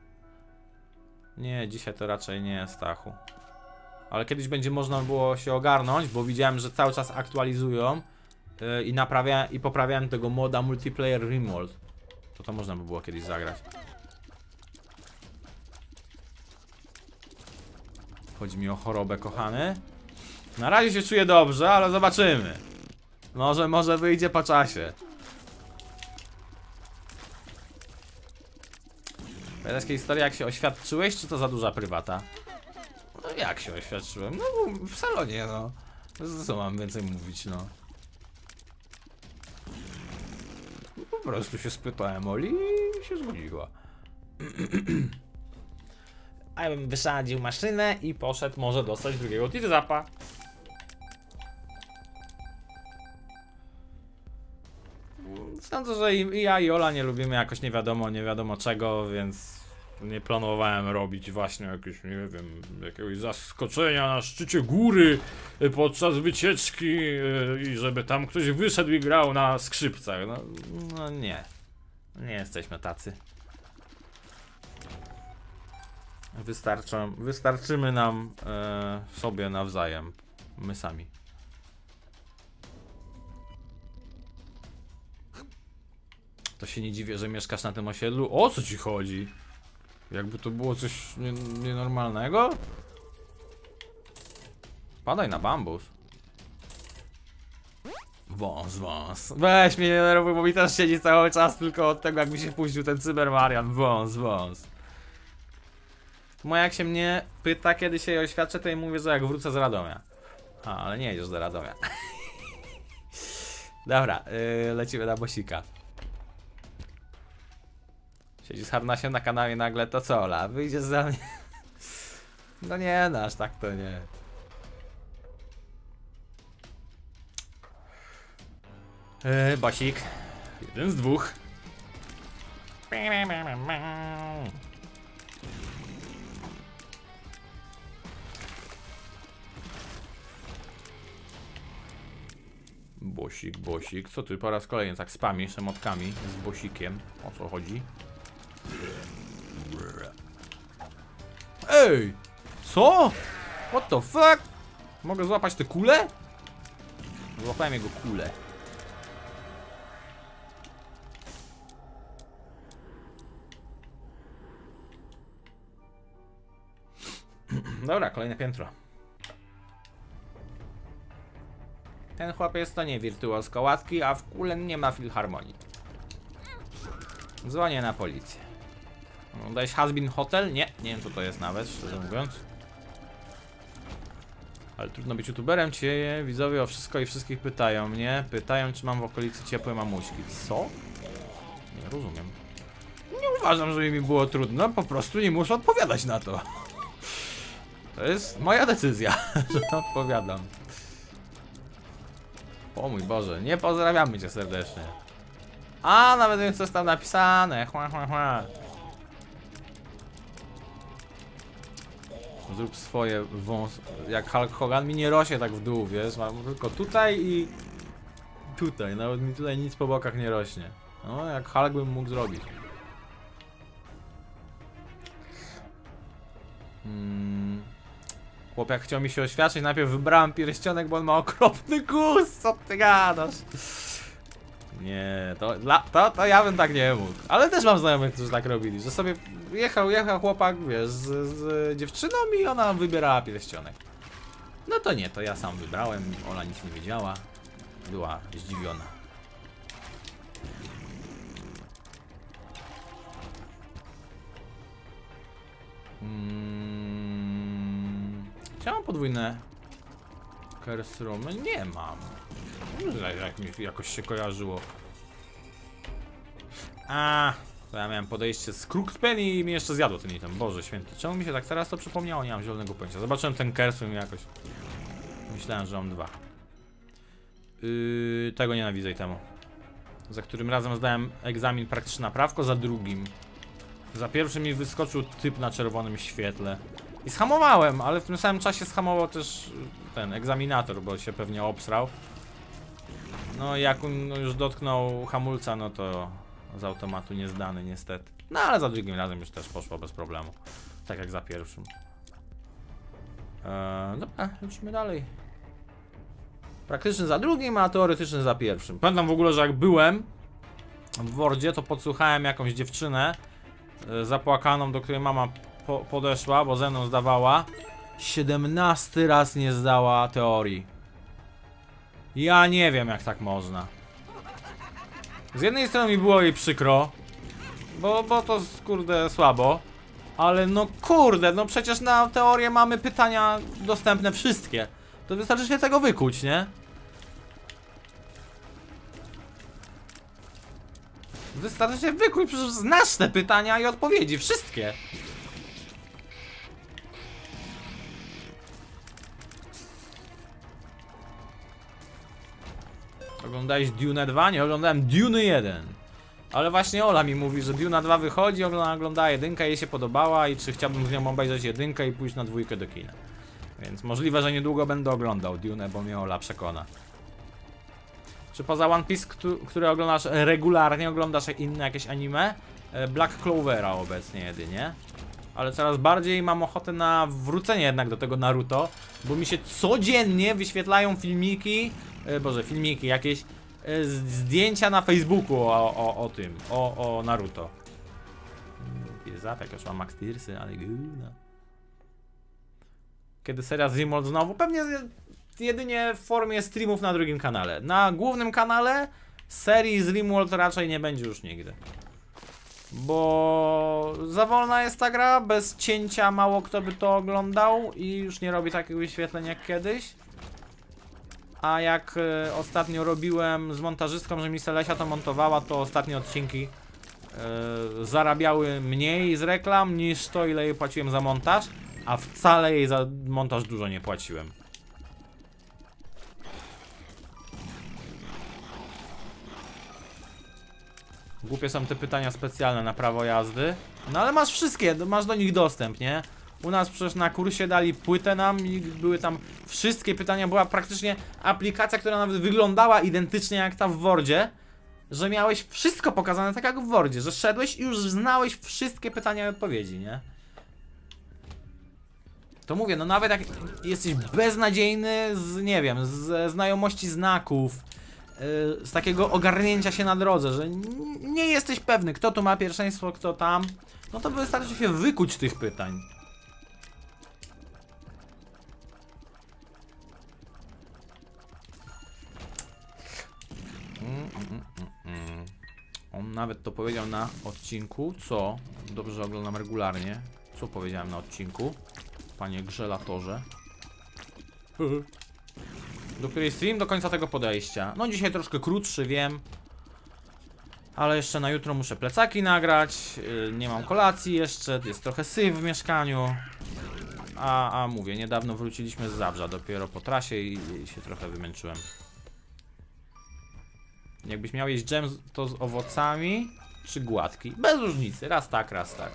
Nie, dzisiaj to raczej nie, Stachu. Ale kiedyś będzie można było się ogarnąć, bo widziałem, że cały czas aktualizują yy, i naprawia i poprawiałem tego moda multiplayer Rimworld. To to można by było kiedyś zagrać. Chodzi mi o chorobę, kochany. Na razie się czuję dobrze, ale zobaczymy. Może, może wyjdzie po czasie. Pamiętasz historia, jak się oświadczyłeś, czy to za duża prywata? No jak się oświadczyłem? No w salonie, no. Co mam więcej mówić, no. Po prostu się spytałem Oli i się zgodziła. A ja bym wysadził maszynę i poszedł może dostać drugiego Tearzapa. Sądzę, że i ja i Ola nie lubimy jakoś nie wiadomo, nie wiadomo czego, więc nie planowałem robić właśnie jakiegoś, nie wiem, jakiegoś zaskoczenia na szczycie góry podczas wycieczki i żeby tam ktoś wyszedł i grał na skrzypcach. No, no nie, nie jesteśmy tacy. Wystarczą, wystarczymy nam e, sobie nawzajem, my sami. To się nie dziwię, że mieszkasz na tym osiedlu. O co ci chodzi? Jakby to było coś nie, nienormalnego? Padaj na bambus. Wąs, wąs. Weź mnie nie denerwuj, bo mi też siedzi cały czas tylko od tego, jak mi się puścił ten Cybermarian. Wąs, wąs. Moja jak się mnie pyta, kiedy się jej oświadczę, to jej mówię, że jak wrócę z Radomia. A, ale nie jedziesz do Radomia. Dobra, yy, lecimy na bosika. Siedzi z Harnasiem na kanale nagle, to co, Ola? Wyjdziesz za mnie? No nie, no aż tak to nie. Yy, bosik. Jeden z dwóch. Bosik, bosik. Co ty po raz kolejny tak spamisz emotkami z bosikiem? O co chodzi? Ej! Co? What the fuck? Mogę złapać tę kulę? Złapałem jego kulę. Dobra, kolejne piętro. Ten chłopiec to nie wirtuoz kołatki, a w kule nie ma filharmonii. Dzwonię na policję. Dajesz has been hotel? Nie, nie wiem co to jest nawet, szczerze mówiąc. Ale trudno być youtuberem, cię widzowie o wszystko i wszystkich pytają mnie. Pytają, czy mam w okolicy ciepłe mamuśki. Co? Nie rozumiem. Nie uważam, żeby mi było trudno, po prostu nie muszę odpowiadać na to. To jest moja decyzja, że odpowiadam. O mój Boże, nie pozdrawiamy cię serdecznie. A, nawet wiem, co jest tam napisane. Chła, chła, chła. Zrób swoje wąs... Jak Hulk Hogan mi nie rośnie tak w dół, wiesz? Mam tylko tutaj i... Tutaj, nawet mi tutaj nic po bokach nie rośnie. No, jak Hulk bym mógł zrobić. Hmm... Chłopak chciał mi się oświadczyć, najpierw wybrałem pierścionek, bo on ma okropny gust, co ty gadasz? Nie, to, to, to ja bym tak nie mógł. Ale też mam znajomych, którzy tak robili, że sobie jechał, jechał chłopak, wiesz, z, z dziewczyną i ona wybierała pierścionek. No to nie, to ja sam wybrałem, Ola nic nie wiedziała, była zdziwiona. Hmm, chciałem podwójne curse roomy, nie mam. Jak mi jakoś się kojarzyło. A, to ja miałem podejście z Crookspen i mi jeszcze zjadło ten item. Boże święty, czemu mi się tak teraz to przypomniało? Nie mam zielonego pojęcia. Zobaczyłem ten curse room jakoś. Myślałem, że mam dwa. Yy, tego nienawidzę i temu. Za którym razem zdałem egzamin praktyczny na prawko, za drugim. Za pierwszym mi wyskoczył typ na czerwonym świetle. I zhamowałem, ale w tym samym czasie zhamował też ten egzaminator, bo się pewnie obsrał. No jak on już dotknął hamulca, no to z automatu nie zdany niestety. No ale za drugim razem już też poszło bez problemu. Tak jak za pierwszym. Eee, dobra, lecimy dalej. Praktyczny za drugim, a teoretyczny za pierwszym. Pamiętam w ogóle, że jak byłem w Wordzie, to podsłuchałem jakąś dziewczynę e, zapłakaną, do której mama po podeszła, bo ze mną zdawała. siedemnasty raz nie zdała teorii. Ja nie wiem, jak tak można. Z jednej strony mi było jej przykro, bo, bo to kurde słabo. Ale no kurde, no przecież na teorię mamy pytania dostępne wszystkie. To wystarczy się tego wykuć, nie? Wystarczy się wykuć, przecież znasz te pytania i odpowiedzi, wszystkie. Oglądałeś Dune dwa? Nie, oglądałem Dune jeden. Ale właśnie Ola mi mówi, że Dune dwa wychodzi, ona oglądała jedynkę, jej się podobała i czy chciałbym z nią obejrzeć jedynkę i pójść na dwójkę do kina. Więc możliwe, że niedługo będę oglądał Dune, bo mnie Ola przekona. Czy poza One Piece, który oglądasz regularnie, oglądasz inne jakieś anime? Black Clovera obecnie jedynie. Ale coraz bardziej mam ochotę na wrócenie jednak do tego Naruto, bo mi się codziennie wyświetlają filmiki, e, boże, filmiki, jakieś e, zdjęcia na Facebooku o, o, o tym, o, o Naruto. Jest zapek, już mam Max Tearsy, ale gówno. Kiedy seria z Rimworld znowu? Pewnie jedynie w formie streamów na drugim kanale. Na głównym kanale serii z Rimworld raczej nie będzie już nigdy. Bo za wolna jest ta gra, bez cięcia mało kto by to oglądał i już nie robi takich wyświetleń jak kiedyś. A jak y, ostatnio robiłem z montażystką, że mi Selesia to montowała, to ostatnie odcinki y, zarabiały mniej z reklam niż to, ile jej płaciłem za montaż, a wcale jej za montaż dużo nie płaciłem. Głupie są te pytania specjalne na prawo jazdy. No ale masz wszystkie, masz do nich dostęp, nie? U nas przecież na kursie dali płytę nam i były tam wszystkie pytania. Była praktycznie aplikacja, która nawet wyglądała identycznie jak ta w Wordzie. Że miałeś wszystko pokazane tak jak w Wordzie, że szedłeś i już znałeś wszystkie pytania i odpowiedzi, nie? To mówię, no nawet jak jesteś beznadziejny z, nie wiem, z znajomości znaków, z takiego ogarnięcia się na drodze, że nie jesteś pewny, kto tu ma pierwszeństwo, kto tam, no to wystarczy się wykuć tych pytań. Mm, mm, mm, mm. On nawet to powiedział na odcinku, co? Dobrze, że oglądam regularnie. Co powiedziałem na odcinku? Panie grzelatorze. Dopiero stream do końca tego podejścia. No dzisiaj troszkę krótszy, wiem. Ale jeszcze na jutro muszę plecaki nagrać. Yy, nie mam kolacji jeszcze. Jest trochę syf w mieszkaniu. A, a mówię, niedawno wróciliśmy z Zabrza dopiero po trasie i, i się trochę wymęczyłem. Jakbyś miał jeść dżem to z owocami czy gładki? Bez różnicy, raz tak, raz tak.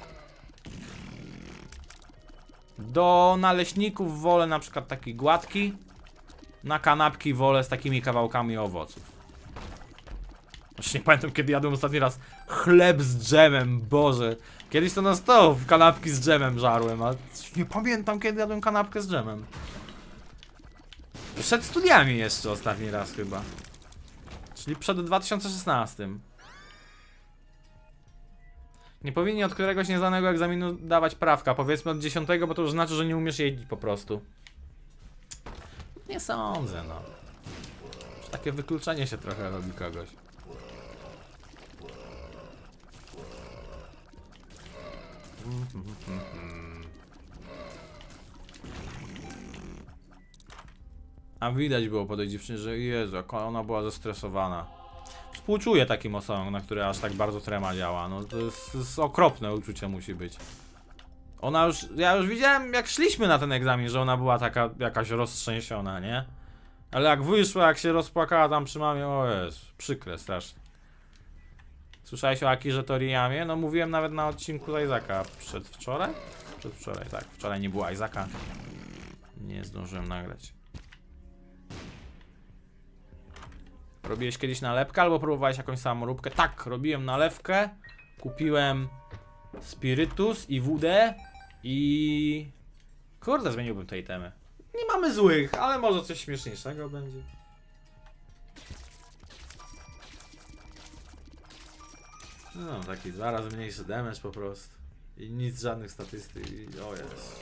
Do naleśników wolę na przykład taki gładki. Na kanapki wolę z takimi kawałkami owoców. Właśnie nie pamiętam kiedy jadłem ostatni raz chleb z dżemem, Boże. Kiedyś to na sto w kanapki z dżemem żarłem, a nie pamiętam kiedy jadłem kanapkę z dżemem. Przed studiami jeszcze ostatni raz chyba. Czyli przed dwa tysiące szesnastym. Nie powinni od któregoś nieznanego egzaminu dawać prawka. Powiedzmy od dziesiątego, bo to już znaczy, że nie umiesz jeździć po prostu. Nie sądzę, no. Takie wykluczenie się trochę robi kogoś. A widać było po tej dziewczynie, że Jezu, ona była zestresowana. Współczuję takim osobom, na które aż tak bardzo trema działa. No to jest, to jest okropne uczucie musi być. Ona już, ja już widziałem jak szliśmy na ten egzamin, że ona była taka jakaś roztrzęsiona, nie? Ale jak wyszła, jak się rozpłakała tam przy mamie, o jest, przykre strasznie. Słyszałeś o Akirze Toriyamie? No mówiłem nawet na odcinku z Isaaca przedwczoraj? Przedwczoraj, tak. Wczoraj nie było Isaaca. Nie zdążyłem nagrać. Robiłeś kiedyś nalewkę albo próbowałeś jakąś samoróbkę? Tak, robiłem nalewkę. Kupiłem spirytus i wódę i... Kurde, zmieniłbym te itemy. Nie mamy złych, ale może coś śmieszniejszego będzie. No, taki dwa razy mniejszy damage po prostu. I nic, żadnych statystyk. I... O jest.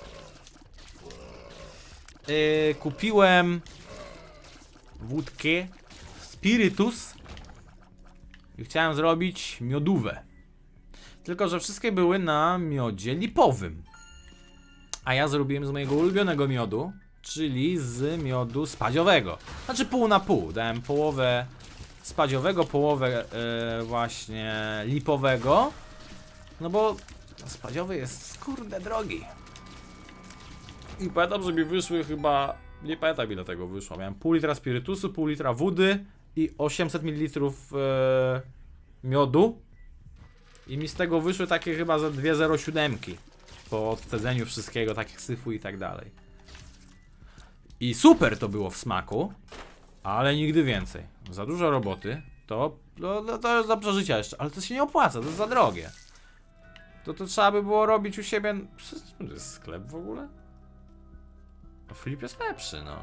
Yy, kupiłem wódkę, spirytus i chciałem zrobić miodówę. Tylko że wszystkie były na miodzie lipowym. A ja zrobiłem z mojego ulubionego miodu, czyli z miodu spadziowego. Znaczy pół na pół. Dałem połowę spadziowego, połowę yy, właśnie lipowego. No bo spadziowy jest kurde drogi. I pamiętam, że mi wyszły chyba... Nie pamiętam ile tego wyszło. Miałem pół litra spirytusu, pół litra wody i osiemset mililitrów yy, miodu. I mi z tego wyszły takie chyba za dwie zero siedem po odcedzeniu wszystkiego, takich syfu i tak dalej. I super to było w smaku, ale nigdy więcej. Za dużo roboty, to, to, to jest do przeżycia jeszcze, ale to się nie opłaca, to jest za drogie. To to trzeba by było robić u siebie... To jest sklep w ogóle? No Filip jest lepszy, no.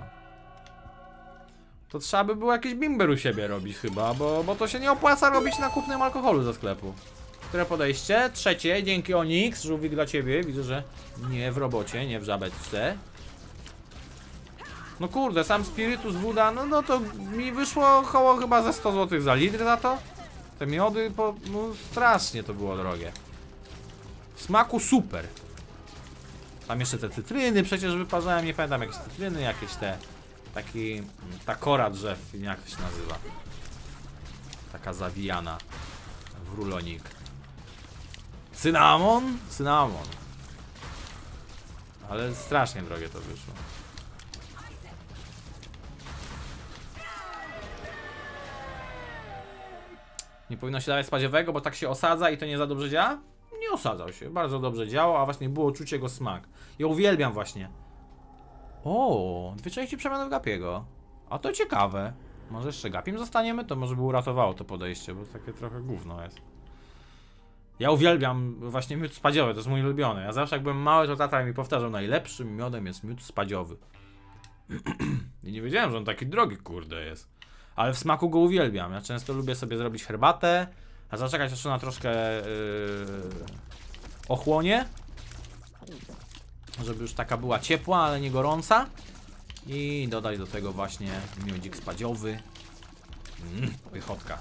To trzeba by było jakiś bimber u siebie robić chyba, bo, bo to się nie opłaca robić na kupnym alkoholu ze sklepu. Które podejście? Trzecie, dzięki Onyx, żółwik dla ciebie. Widzę, że nie w robocie, nie w żabeczce. No kurde, sam spirytus, woda, no, no to mi wyszło około chyba ze sto złotych za litr za to. Te miody, po, no strasznie to było drogie. W smaku super. Tam jeszcze te cytryny przecież wyparzałem, nie pamiętam, jakieś cytryny, jakieś te... Taki... Ta kora drzew, jak to się nazywa. Taka zawijana w rulonik. Cynamon? Cynamon. Ale strasznie drogie to wyszło. Nie powinno się dawać spadziowego, bo tak się osadza i to nie za dobrze działa? Nie osadzał się, bardzo dobrze działał, a właśnie było czuć jego smak. Ja uwielbiam właśnie. O, dwie części przemiany w Gapiego. A to ciekawe. Może jeszcze Gapim zostaniemy? To może by uratowało to podejście, bo takie trochę gówno jest. Ja uwielbiam właśnie miód spadziowy, to jest mój ulubiony. Ja zawsze jak byłem mały, to tata mi powtarzał, najlepszym miodem jest miód spadziowy. I nie wiedziałem, że on taki drogi, kurde, jest. Ale w smaku go uwielbiam. Ja często lubię sobie zrobić herbatę, a zaczekać aż ona troszkę yy, ochłonie. Żeby już taka była ciepła, ale nie gorąca. I dodać do tego właśnie miodzik spadziowy. Mmm, pychotka.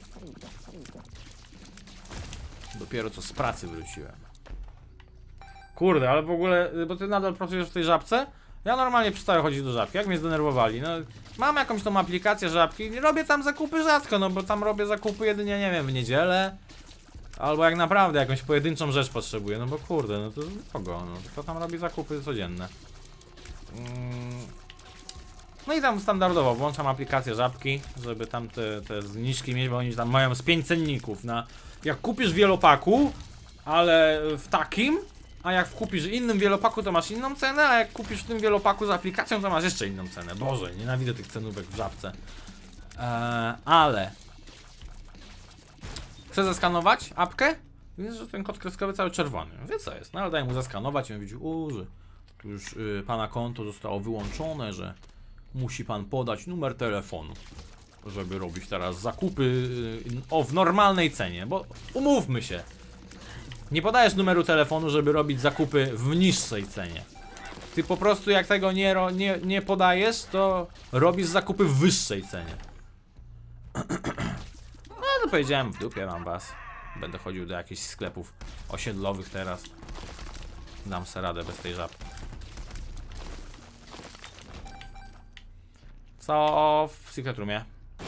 Dopiero co z pracy wróciłem. Kurde, ale w ogóle, bo ty nadal pracujesz w tej żabce? Ja normalnie przestałem chodzić do żabki, jak mnie zdenerwowali, no. Mam jakąś tą aplikację żabki i robię tam zakupy rzadko, no bo tam robię zakupy jedynie, nie wiem, w niedzielę. Albo jak naprawdę jakąś pojedynczą rzecz potrzebuję, no bo kurde, no to kogo, no kto tam robi zakupy codzienne. Mm. No i tam standardowo włączam aplikację żabki, żeby tam te, te zniżki mieć, bo oni tam mają z pięć cenników na... Jak kupisz w wielopaku, ale w takim, a jak kupisz w innym wielopaku, to masz inną cenę, a jak kupisz w tym wielopaku z aplikacją, to masz jeszcze inną cenę. Boże, nienawidzę tych cenówek w żabce. Eee, ale... Chcę zeskanować apkę? Widzę, że ten kod kreskowy cały czerwony. Wie co jest, no ale daję mu zeskanować i on widzi, u, że tu już y, pana konto zostało wyłączone, że musi pan podać numer telefonu, żeby robić teraz zakupy y, o, w normalnej cenie, bo umówmy się, nie podajesz numeru telefonu, żeby robić zakupy w niższej cenie. Ty po prostu jak tego nie, nie, nie podajesz, to robisz zakupy w wyższej cenie. No to powiedziałem, w dupie mam was. Będę chodził do jakichś sklepów osiedlowych teraz. Dam sobie radę bez tej żabki. Co w Secret Roomie?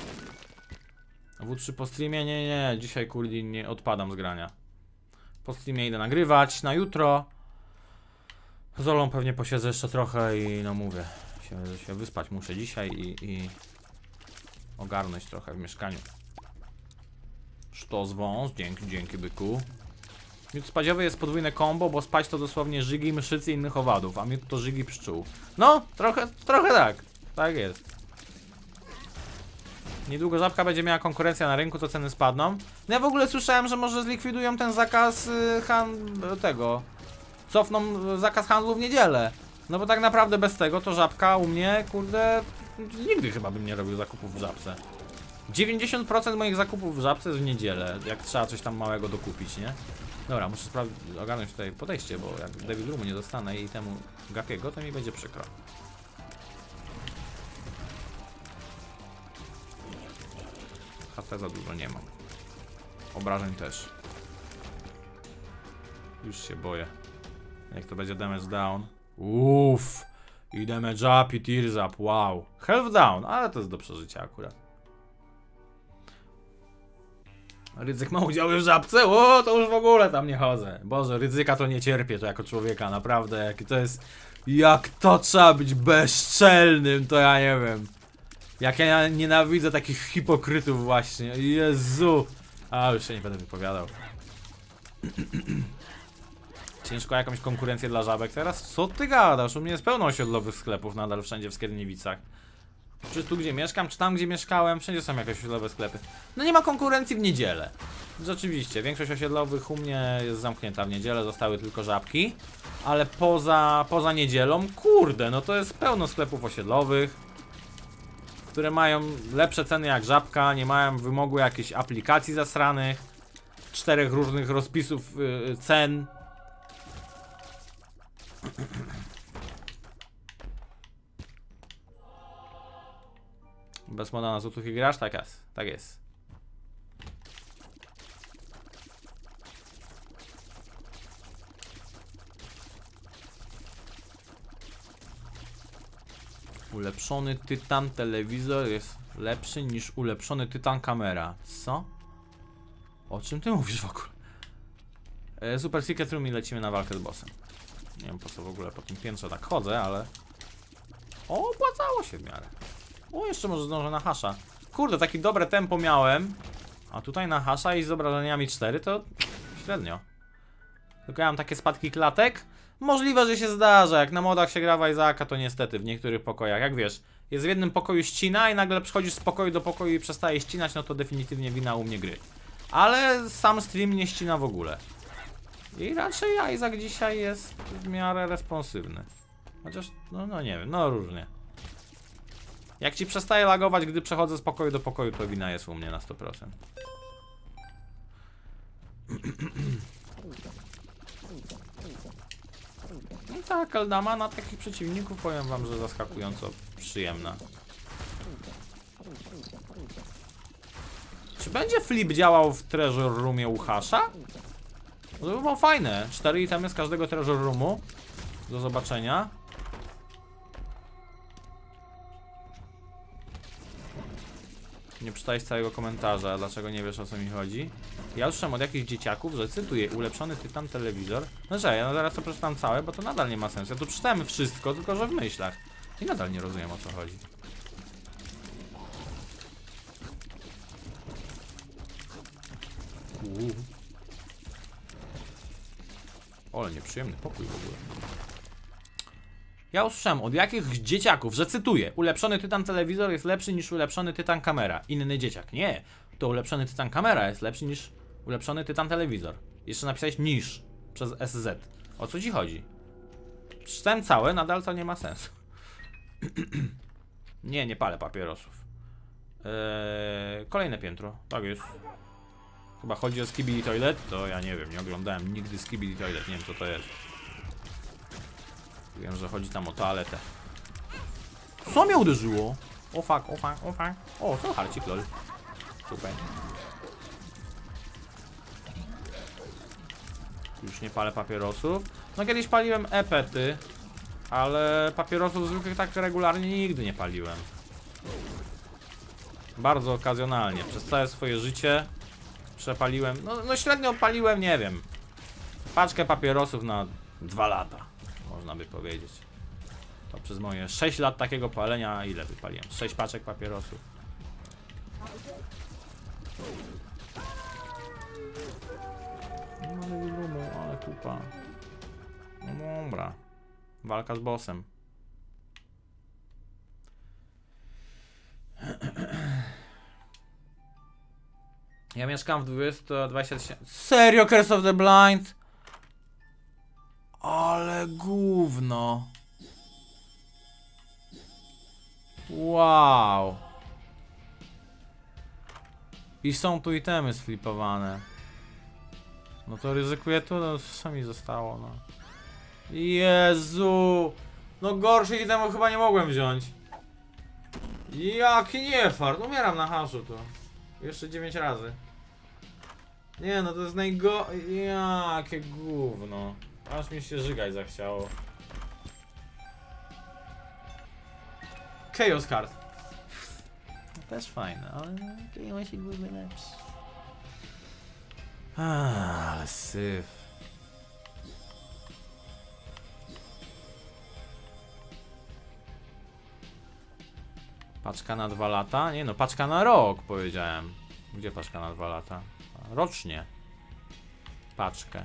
W trzy po streamie? Nie, nie, dzisiaj kurde nie odpadam z grania. Po streamie idę nagrywać na jutro. Z Olą pewnie posiedzę jeszcze trochę i no mówię, się, się wyspać muszę dzisiaj i, i ogarnąć trochę w mieszkaniu. Sztos wąs, dzięki, dzięki byku. Miód spadziowy jest podwójne combo, bo spać to dosłownie żygi, mszycy i innych owadów, a miód to żygi pszczół. No, trochę, trochę tak, tak jest. Niedługo żabka będzie miała konkurencję na rynku, to ceny spadną. No ja w ogóle słyszałem, że może zlikwidują ten zakaz y, han... tego. Cofną zakaz handlu w niedzielę. No bo tak naprawdę bez tego to żabka u mnie, kurde, nigdy chyba bym nie robił zakupów w żabce. dziewięćdziesiąt procent moich zakupów w żabce jest w niedzielę, jak trzeba coś tam małego dokupić, nie? Dobra, muszę sprawdzić, ogarnąć tutaj podejście, bo jak Devil Roomu nie dostanę i temu Gapiego, to mi będzie przykro. H P za dużo nie mam. Obrażeń też. Już się boję. Jak to będzie damage down. Uff. I damage up i tears up, wow. Health down, ale to jest do przeżycia akurat. Rydzyk ma udziały w żabce? O, to już w ogóle tam nie chodzę. Boże, Rydzyka to nie cierpię, to jako człowieka, naprawdę. Jak to jest... Jak to trzeba być bezczelnym, to ja nie wiem. Jak ja nienawidzę takich hipokrytów właśnie. Jezu. A, już się nie będę wypowiadał. Ciężko jakąś konkurencję dla żabek teraz? Co ty gadasz? U mnie jest pełno osiedlowych sklepów nadal wszędzie w Skierniewicach. Czy tu gdzie mieszkam, czy tam gdzie mieszkałem, wszędzie są jakieś osiedlowe sklepy. No nie ma konkurencji w niedzielę. Rzeczywiście, większość osiedlowych u mnie jest zamknięta w niedzielę, zostały tylko żabki. Ale poza, poza niedzielą, kurde, no to jest pełno sklepów osiedlowych, które mają lepsze ceny jak żabka, nie mają wymogu jakichś aplikacji zasranych, czterech różnych rozpisów yy, cen. Bez moda na złotówki grasz? Tak jest, tak jest. Ulepszony tytan telewizor jest lepszy niż ulepszony tytan kamera. Co? O czym ty mówisz w ogóle? E, Super Secret Room i lecimy na walkę z bossem. Nie wiem po co w ogóle po tym piętrze tak chodzę, ale... O, opłacało się w miarę. O, jeszcze może zdążę na hasza. Kurde, takie dobre tempo miałem. A tutaj na hasza i z obrażeniami cztery to średnio. Tylko ja mam takie spadki klatek. Możliwe, że się zdarza. Jak na modach się gra w Isaaca, to niestety w niektórych pokojach, jak wiesz, jest w jednym pokoju ścina i nagle przychodzisz z pokoju do pokoju i przestaje ścinać, no to definitywnie wina u mnie gry. Ale sam stream nie ścina w ogóle. I raczej Isaac dzisiaj jest w miarę responsywny. Chociaż, no, no nie wiem, no różnie. Jak ci przestaje lagować, gdy przechodzę z pokoju do pokoju, to wina jest u mnie na sto procent. No tak, Eldama na takich przeciwników powiem wam, że zaskakująco przyjemna. Czy będzie flip działał w Treasure Roomie u Hasha? To by było fajne. Cztery itemy z każdego treasure roomu. Do zobaczenia. Nie czytałeś całego komentarza, dlaczego nie wiesz, o co mi chodzi. Ja usłyszałem od jakichś dzieciaków, że cytuję, ulepszony tytan telewizor. No że ja zaraz to przeczytam całe, bo to nadal nie ma sensu. Ja tu przeczytałem wszystko, tylko że w myślach. I nadal nie rozumiem, o co chodzi. Uuu. Ale nieprzyjemny pokój w ogóle. Ja usłyszałem od jakichś dzieciaków, że cytuję, ulepszony tytan telewizor jest lepszy niż ulepszony tytan kamera. Inny dzieciak. Nie, to ulepszony tytan kamera jest lepszy niż ulepszony tytan telewizor. Jeszcze napisałeś niż przez S Z. O co ci chodzi? Przeczytałem całe, nadal to nie ma sensu. Nie, nie palę papierosów. Eee, kolejne piętro, tak jest. Chyba chodzi o Skibidi Toilet? To ja nie wiem, nie oglądałem nigdy Skibidi Toilet, nie wiem co to jest. Wiem, że chodzi tam o toaletę. Co mnie uderzyło? O fuck, o fuck, o fuck. O, są harcik, lol. Super. Już nie palę papierosów. No kiedyś paliłem epety, ale papierosów zwykłych tak regularnie nigdy nie paliłem. Bardzo okazjonalnie. Przez całe swoje życie przepaliłem, no, no średnio paliłem, nie wiem, paczkę papierosów na dwa lata, można by powiedzieć. To przez moje sześć lat takiego palenia, ile wypaliłem? sześć paczek papierosów. No ale wyrumu, ale kupa. No dobra. Walka z bossem. Ja mieszkam w dwudziestu dwudziestu tysięcy. Serio, Curse of the Blind? Ale gówno. Wow. I są tu itemy sflipowane. No to ryzykuję tu, no co mi zostało, no. Jezu. No gorszych itemów chyba nie mogłem wziąć. Jaki niefart, umieram na haszu tu. Jeszcze dziewięć razy. Nie no, to jest najgo... Jakie gówno. Aż mi się żygać zachciało. Chaos Card. No, też fajne, ale Chaosik byłby lepszy. Ah, ale syf. Paczka na dwa lata? Nie no, paczka na rok powiedziałem. Gdzie paczka na dwa lata? Rocznie. Paczkę.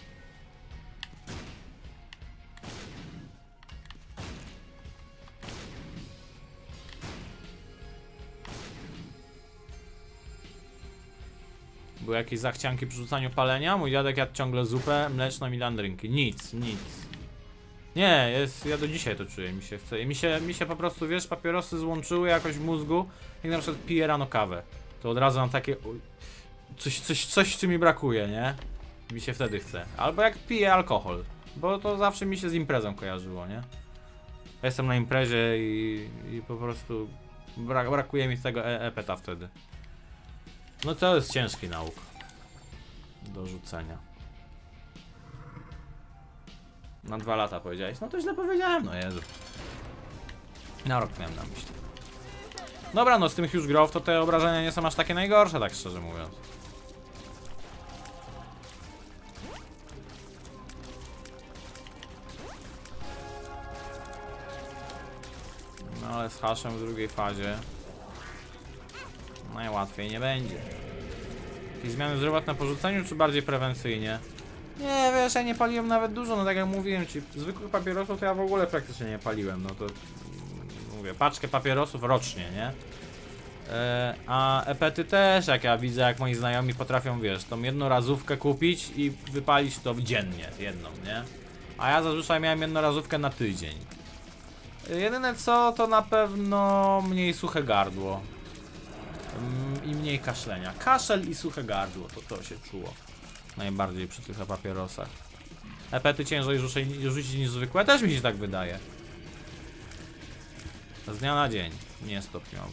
Były jakieś zachcianki przy rzucaniu palenia? Mój dziadek jadł ciągle zupę mleczną i landrynki. Nic, nic. Nie, jest, ja do dzisiaj to czuję, mi się chce. Mi się, mi się po prostu, wiesz, papierosy złączyły jakoś w mózgu. Jak na przykład piję rano kawę, to od razu mam takie... Coś, coś, coś, co mi brakuje, nie? Mi się wtedy chce. Albo jak piję alkohol, bo to zawsze mi się z imprezą kojarzyło, nie? Ja jestem na imprezie i, i po prostu brak, brakuje mi tego e epeta wtedy. No to jest ciężki nauk do rzucenia. Na dwa lata powiedziałeś? No to źle powiedziałem, no Jezu. Na rok miałem na myśli. Dobra, no z tym Huge Growth to te obrażenia nie są aż takie najgorsze, tak szczerze mówiąc. No ale z haszem w drugiej fazie najłatwiej nie będzie. Jakieś zmiany zdrowotne po rzuceniu, czy bardziej prewencyjnie? Nie, wiesz, ja nie paliłem nawet dużo, no tak jak mówiłem ci, zwykłych papierosów to ja w ogóle praktycznie nie paliłem, no to mówię, paczkę papierosów rocznie, nie? E, a epety też, jak ja widzę, jak moi znajomi potrafią, wiesz, tą jednorazówkę kupić i wypalić to dziennie, jedną, nie? A ja zazwyczaj miałem jednorazówkę na tydzień. Jedyne co, to na pewno mniej suche gardło. I mniej kaszlenia. Kaszel i suche gardło, to to się czuło najbardziej przy tych papierosach. Epety ciężej rzucić niż zwykłe, też mi się tak wydaje. Z dnia na dzień, nie stopniowo.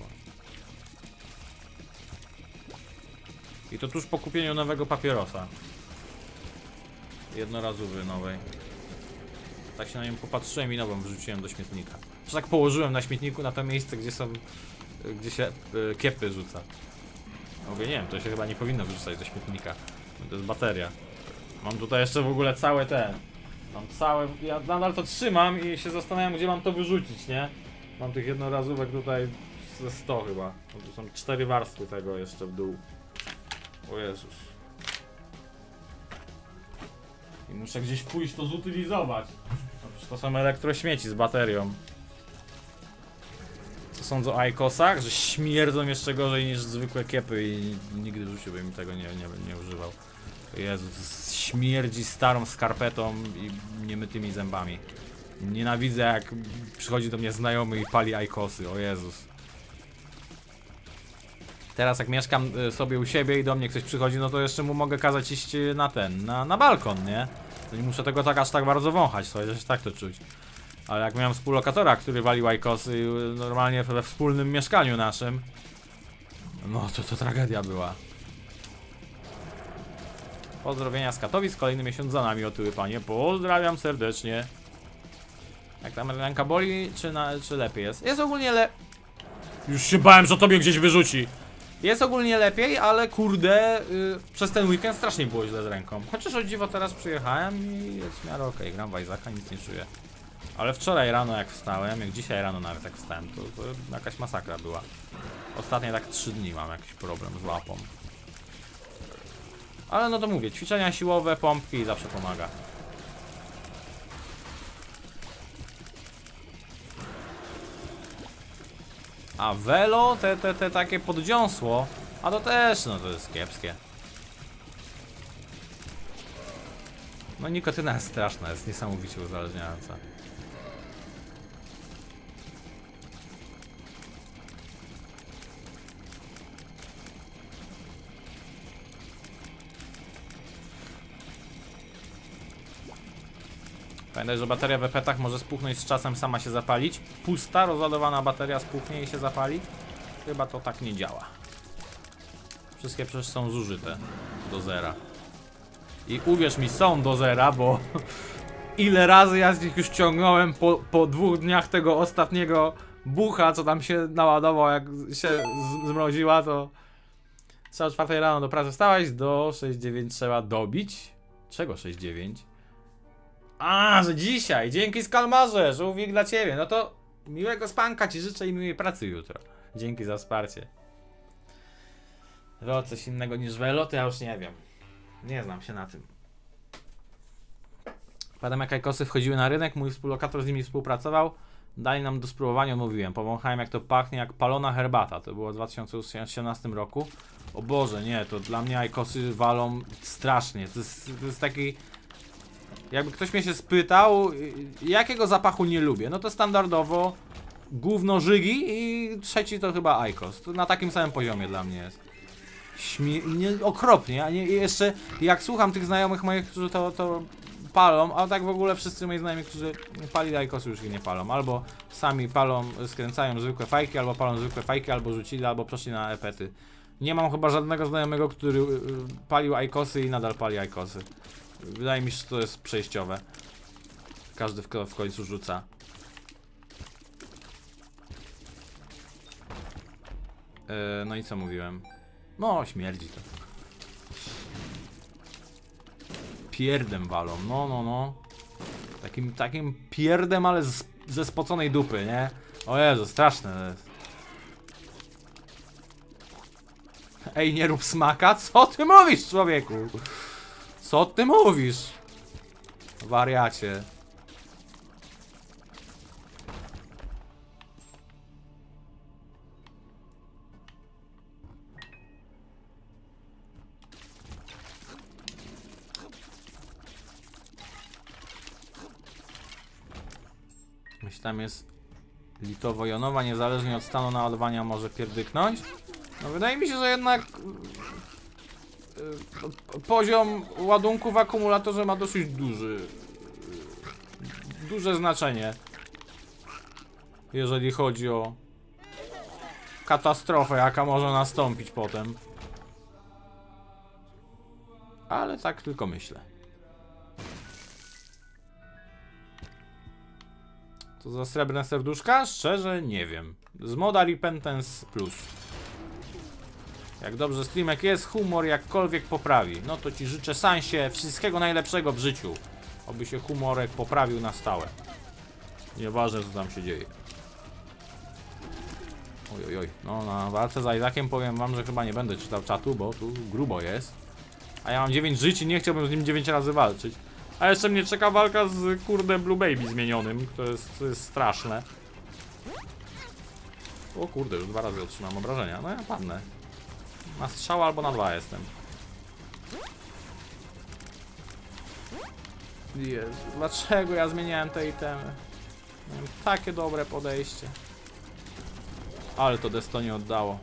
I to tuż po kupieniu nowego papierosa. Jednorazowy nowej. Tak się na nią popatrzyłem i nową wrzuciłem do śmietnika. Że tak położyłem na śmietniku na to miejsce, gdzie są... Gdzie się y, kiepy rzuca. Mówię, nie wiem, to się chyba nie powinno wrzucać do śmietnika. To jest bateria. Mam tutaj jeszcze w ogóle całe te... Mam całe... Ja nadal to trzymam i się zastanawiam, gdzie mam to wyrzucić, nie? Mam tych jednorazówek tutaj ze sto chyba. No tu są cztery warstwy tego jeszcze w dół. O Jezus. I muszę gdzieś pójść to zutylizować. No przecież to są elektrośmieci z baterią. Co sądzą o Aicosach? Że śmierdzą jeszcze gorzej niż zwykłe kiepy i nigdy w życiu bym tego nie, nie, nie używał. Jezus, śmierdzi starą skarpetą i niemytymi zębami. Nienawidzę, jak przychodzi do mnie znajomy i pali Aicosy, o Jezus. Teraz jak mieszkam sobie u siebie i do mnie ktoś przychodzi, no to jeszcze mu mogę kazać iść na ten, na, na balkon, nie? To nie muszę tego tak aż tak bardzo wąchać, to chociaż tak to czuć. Ale jak miałem współlokatora, który walił Aicosy normalnie we wspólnym mieszkaniu naszym, no to to tragedia była. Pozdrowienia z Katowic, kolejny miesiąc za nami, otyły panie, pozdrawiam serdecznie. Jak tam ręka boli, czy, na, czy lepiej jest? Jest ogólnie le... Już się bałem, że tobie gdzieś wyrzuci. Jest ogólnie lepiej, ale kurde, yy, przez ten weekend strasznie było źle z ręką. Chociaż o dziwo teraz przyjechałem i jest w miarę okej, okay. Gram w Isaaca, nic nie czuję. Ale wczoraj rano jak wstałem, jak dzisiaj rano nawet jak wstałem, to, to jakaś masakra była. Ostatnie tak trzy dni mam jakiś problem z łapą. Ale no to mówię, ćwiczenia siłowe, pompki zawsze pomaga. A Velo, te, te, te takie poddziąsło, a to też, no to jest kiepskie. No nikotyna jest straszna, jest niesamowicie uzależniająca. Pamiętaj, że bateria w E P T ach może spuchnąć z czasem, sama się zapalić. Pusta, rozładowana bateria spuchnie i się zapali. Chyba to tak nie działa. Wszystkie przecież są zużyte do zera. I uwierz mi, są do zera, bo ile razy ja z nich już ciągnąłem po, po dwóch dniach tego ostatniego bucha, co tam się naładował, jak się zmroziła, to trzeba o czwartej rano do pracy wstawać, do sześć dziewięć trzeba dobić. Czego sześć dziewięć? A, że dzisiaj, dzięki Skalmarze, żółwik dla ciebie. No to miłego spanka ci życzę i miłej pracy jutro. Dzięki za wsparcie. No, coś innego niż Velo, to ja już nie wiem. Nie znam się na tym. Pamiętam, jak Aicosy wchodziły na rynek, mój współlokator z nimi współpracował. Dali nam do spróbowania, mówiłem. Powąchałem, jak to pachnie, jak palona herbata. To było w dwa tysiące osiemnastym roku. O Boże, nie, to dla mnie Aicosy walą strasznie. To jest, to jest taki... Jakby ktoś mnie się spytał, jakiego zapachu nie lubię, no to standardowo gówno żygi i trzeci to chyba Aicos. To na takim samym poziomie dla mnie jest. Śmie nie, okropnie, a nie, jeszcze jak słucham tych znajomych moich, którzy to, to palą, a tak w ogóle wszyscy moi znajomi, którzy palili Aicosy, już ich nie palą. Albo sami palą, skręcają zwykłe fajki, albo palą zwykłe fajki, albo rzucili, albo przeszli na E P T y. Nie mam chyba żadnego znajomego, który palił Aicosy i nadal pali Aicosy. Wydaje mi się, że to jest przejściowe. Każdy w, w końcu rzuca. Yy, no i co mówiłem? No, śmierdzi to. Pierdem walą, no, no, no. Takim, takim pierdem, ale z, ze spoconej dupy, nie? O Jezu, straszne to jest. Ej, nie rób smaka? Co ty mówisz, człowieku? Co ty mówisz? Wariacie. Jeśli tam jest litowo-jonowa, niezależnie od stanu naładowania może pierdyknąć. No wydaje mi się, że jednak yy, poziom ładunku w akumulatorze ma dosyć duży yy, duże znaczenie, jeżeli chodzi o katastrofę, jaka może nastąpić potem. Ale tak tylko myślę. Co za srebrne serduszka? Szczerze nie wiem. Z moda Repentance Plus. Jak dobrze streamek jest, humor jakkolwiek poprawi. No to ci życzę, Sansie, wszystkiego najlepszego w życiu. Oby się humorek poprawił na stałe. Nieważne, co tam się dzieje. Oj, oj, oj. No, na walce z Isaakiem powiem wam, że chyba nie będę czytał czatu, bo tu grubo jest. A ja mam dziewięć żyć i nie chciałbym z nim dziewięć razy walczyć. A jeszcze mnie czeka walka z, kurde, Blue Baby zmienionym, to jest, to jest straszne. O kurde, już dwa razy otrzymam obrażenia. No ja padnę. Na strzał albo na dwa jestem. Jezu, dlaczego ja zmieniałem te itemy? Miałem takie dobre podejście. Ale to desto nie oddało.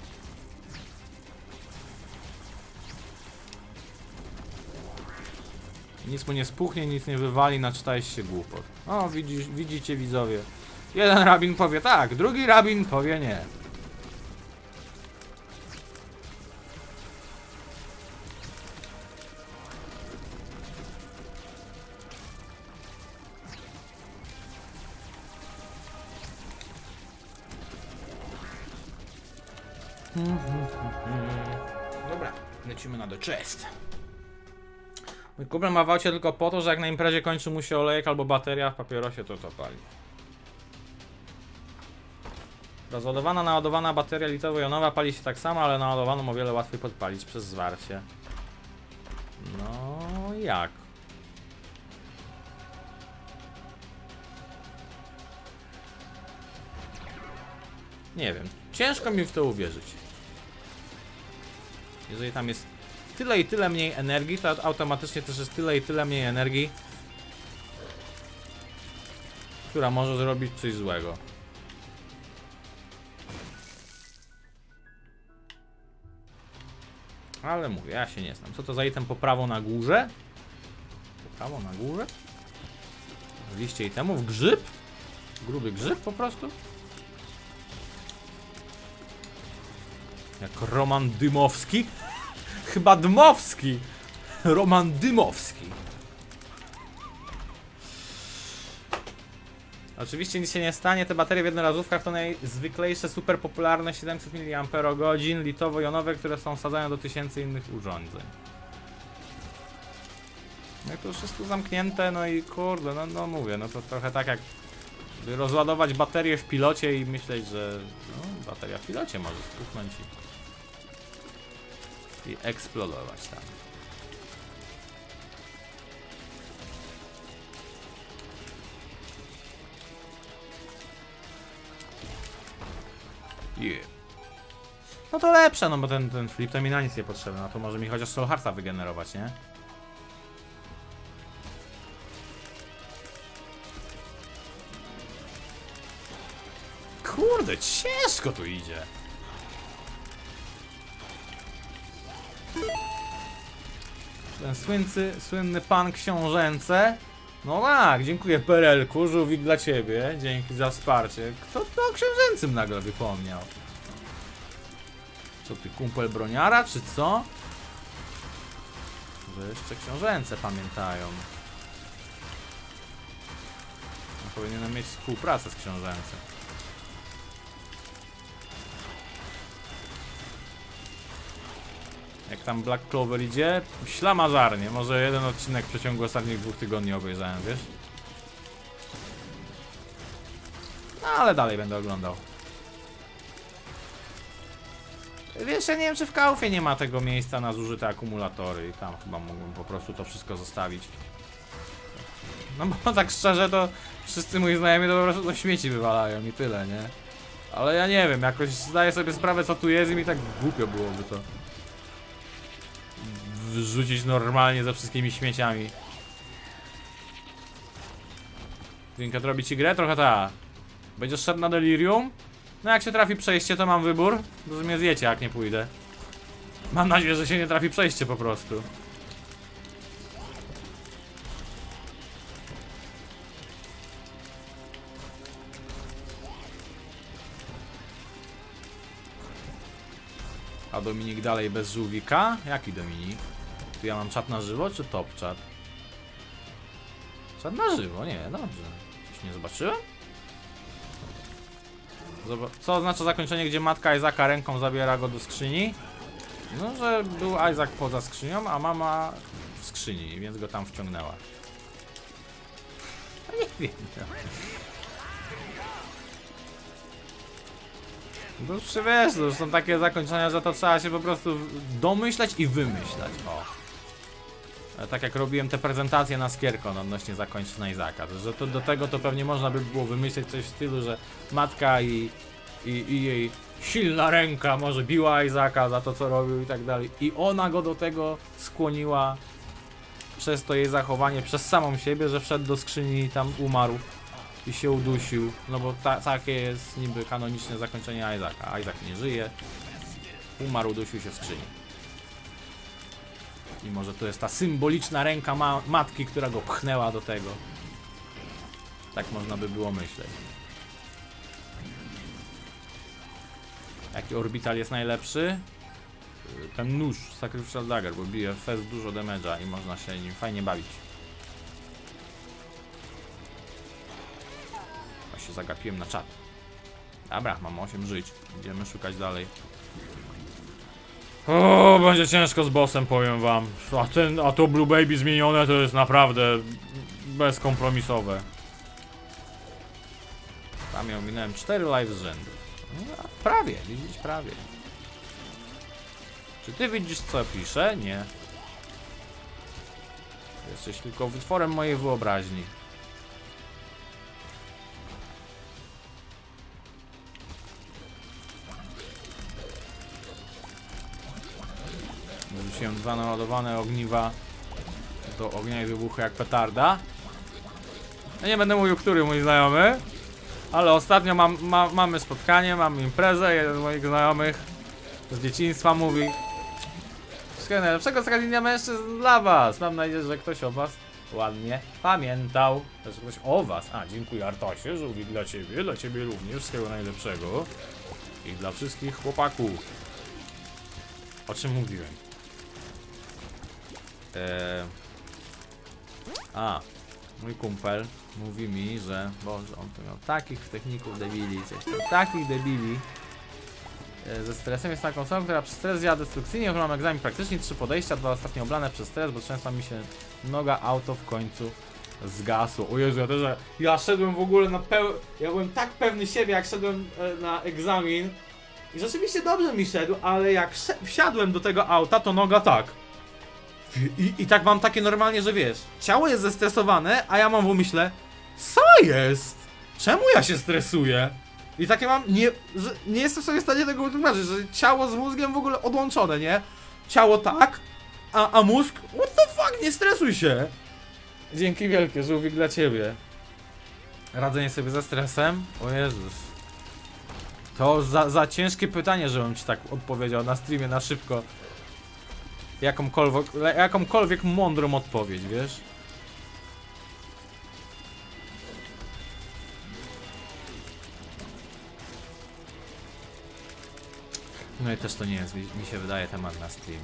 Nic mu nie spuchnie, nic nie wywali, naczytałeś się głupot. O, widzisz, widzicie widzowie. Jeden rabin powie tak, drugi rabin powie nie. Dobra, lecimy na The Chest. Mój kumpel ma w aucie tylko po to, że jak na imprezie kończy mu się olejek albo bateria w papierosie, to to pali. Rozładowana, naładowana bateria litowo-jonowa pali się tak samo, ale naładowaną o wiele łatwiej podpalić przez zwarcie. No jak? Nie wiem, ciężko mi w to uwierzyć. Jeżeli tam jest tyle i tyle mniej energii, to automatycznie też jest tyle i tyle mniej energii, która może zrobić coś złego. Ale mówię, ja się nie znam. Co to za item po prawo na górze? Po prawo na górze? W liście itemów? Grzyb? Gruby grzyb po prostu? Jak Roman Dymowski? Chyba Dmowski! Roman Dymowski. Oczywiście nic się nie stanie, te baterie w jednorazówkach to najzwyklejsze, super popularne siedemset miliamperogodzin litowo-jonowe, które są wsadzane do tysięcy innych urządzeń. No i to już jest tu zamknięte, no i kurde, no, no mówię, no to trochę tak jak rozładować baterię w pilocie i myśleć, że no, bateria w pilocie może spuchnąć i, i eksplodować tam. Yeah. No to lepsze, no bo ten, ten flip to mi na nic nie potrzebny, no to może mi chociaż Soul Hearta wygenerować, nie? Kurde, ciężko tu idzie. Ten słyncy, słynny pan książęce. No tak, dziękuję Perelku, żółwik dla ciebie. Dzięki za wsparcie. Kto to o książęcym nagle wypomniał? Co ty, kumpel broniara, czy co? Że jeszcze książęce pamiętają. No, powinienem mieć współpracę z książęcem. Jak tam Black Clover idzie? Ślamazarnie. Może jeden odcinek w przeciągu ostatnich dwóch tygodni obejrzałem, wiesz? No ale dalej będę oglądał. Wiesz, ja nie wiem, czy w Kaufie nie ma tego miejsca na zużyte akumulatory i tam chyba mógłbym po prostu to wszystko zostawić. No bo tak szczerze to wszyscy moi znajomi to po prostu do śmieci wywalają i tyle, nie? Ale ja nie wiem, jakoś zdaję sobie sprawę, co tu jest i mi tak głupio byłoby to wrzucić normalnie ze wszystkimi śmieciami. Winkat robi ci grę? Trochę ta. Będziesz szedł na delirium? No jak się trafi przejście, to mam wybór. To mnie zjecie, jak nie pójdę. Mam nadzieję, że się nie trafi przejście po prostu. A Dominik dalej bez żółwika? Jaki Dominik? Tu ja mam czat na żywo, czy top czat? Czat na żywo, nie, dobrze. Coś nie zobaczyłem? Zobacz, co oznacza zakończenie, gdzie matka Isaaca ręką zabiera go do skrzyni? No, że był Isaac poza skrzynią, a mama w skrzyni, więc go tam wciągnęła. Nie wiem. No już wiesz, to już są takie zakończenia, że to trzeba się po prostu domyślać i wymyślać. O. Tak jak robiłem te prezentacje na Skierkon odnośnie zakończeń na Isaaca, to, że to do tego to pewnie można by było wymyśleć coś w stylu, że matka i, i, i jej silna ręka może biła Isaaca za to, co robił i tak dalej. I ona go do tego skłoniła przez to jej zachowanie, przez samą siebie, że wszedł do skrzyni i tam umarł i się udusił. No bo ta, takie jest niby kanoniczne zakończenie Isaaca. Isaac nie żyje, umarł, udusił się w skrzyni. I może to jest ta symboliczna ręka ma matki, która go pchnęła do tego. Tak można by było myśleć. Jaki orbital jest najlepszy? Ten nóż, Sacrificial Dagger, bo bije fest dużo damage'a i można się nim fajnie bawić. Ja się zagapiłem na czat. Dobra, mam osiem żyć. Idziemy szukać dalej. O, będzie ciężko z bossem, powiem wam. A, ten, a to Blue Baby zmienione to jest naprawdę bezkompromisowe. Tam ja minąłem cztery live z rzędu. No, prawie, widzisz, prawie. Czy ty widzisz, co piszę? Nie. Jesteś tylko wytworem mojej wyobraźni. Wrzuciłem dwa naładowane ogniwa do ognia i wybuchu jak petarda. Ja nie będę mówił, który mój znajomy, ale ostatnio mam, ma, mamy spotkanie, mamy imprezę. Jeden z moich znajomych z dzieciństwa mówi: wszystkiego najlepszego z okazji Dnia Mężczyzn dla was. Mam nadzieję, że ktoś o was ładnie pamiętał. Że ktoś o was. A, dziękuję Artosie, że mówi dla ciebie, dla ciebie również wszystkiego najlepszego. I dla wszystkich chłopaków. O czym mówiłem? Eee... A, mój kumpel mówi mi, że Boże, on tu miał takich techników debili, coś tam, takich debili. Eee, ze stresem jest taką osobą, która przez stres działa destrukcyjnie. Mam egzamin praktycznie, trzy podejścia, dwa ostatnio oblane przez stres, bo często mi się noga auto w końcu zgasło. O Jezu, ja też, ja szedłem w ogóle na peł... Ja byłem tak pewny siebie, jak szedłem e, na egzamin. I rzeczywiście dobrze mi szedł, ale jak wsiadłem do tego auta, to noga tak. I, I tak mam takie normalnie, że wiesz, ciało jest zestresowane, a ja mam w umyśle, co jest? Czemu ja się stresuję? I takie mam, nie, że nie jestem sobie w stanie tego wytłumaczyć, że ciało z mózgiem w ogóle odłączone, nie? Ciało tak, a, a mózg, what the fuck, nie stresuj się. Dzięki wielkie, żółwik dla ciebie. Radzenie sobie ze stresem, o Jezus. To za, za ciężkie pytanie, żebym ci tak odpowiedział na streamie na szybko. Jakąkolwiek, jakąkolwiek mądrą odpowiedź, wiesz? No i też to nie jest, mi się wydaje, temat na stream.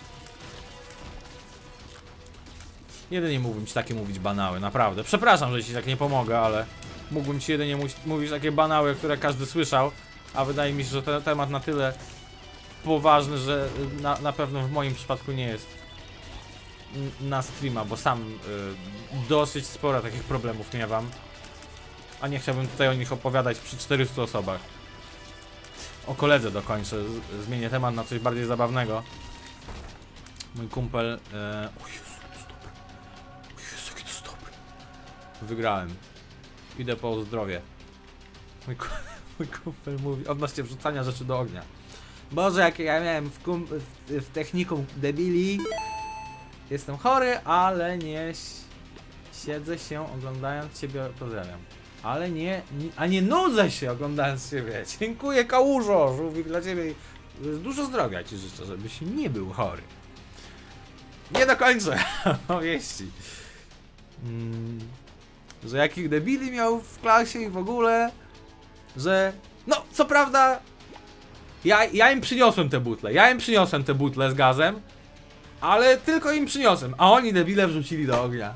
Jedynie mógłbym ci takie mówić banały, naprawdę. Przepraszam, że ci tak nie pomogę, ale mógłbym ci jedynie mówić takie banały, które każdy słyszał. A wydaje mi się, że ten temat na tyle poważny, że na, na pewno w moim przypadku nie jest na streama, bo sam y, dosyć sporo takich problemów miewam. A nie chciałbym tutaj o nich opowiadać przy czterystu osobach. O koledze dokończę, z, zmienię temat na coś bardziej zabawnego. Mój kumpel... E, o Jezu, to jest dobre. O Jezu, jaki to jest dobre. Wygrałem. Idę po zdrowie. Mój, mój kumpel mówi odnośnie wrzucania rzeczy do ognia. Boże, jak ja miałem w, kum, w, w technikum debili. Jestem chory, ale nie siedzę się oglądając ciebie, pozdrawiam. Ale nie, nie, a nie nudzę się oglądając ciebie. Dziękuję, kałużo, żółwik dla ciebie. Dużo zdrowia ci życzę, żebyś nie był chory. Nie dokończę powieści. Hmm, że jakich debili miał w klasie i w ogóle. Że, no, co prawda, ja, ja im przyniosłem te butle. Ja im przyniosłem te butle z gazem. Ale tylko im przyniosłem, a oni debile wrzucili do ognia.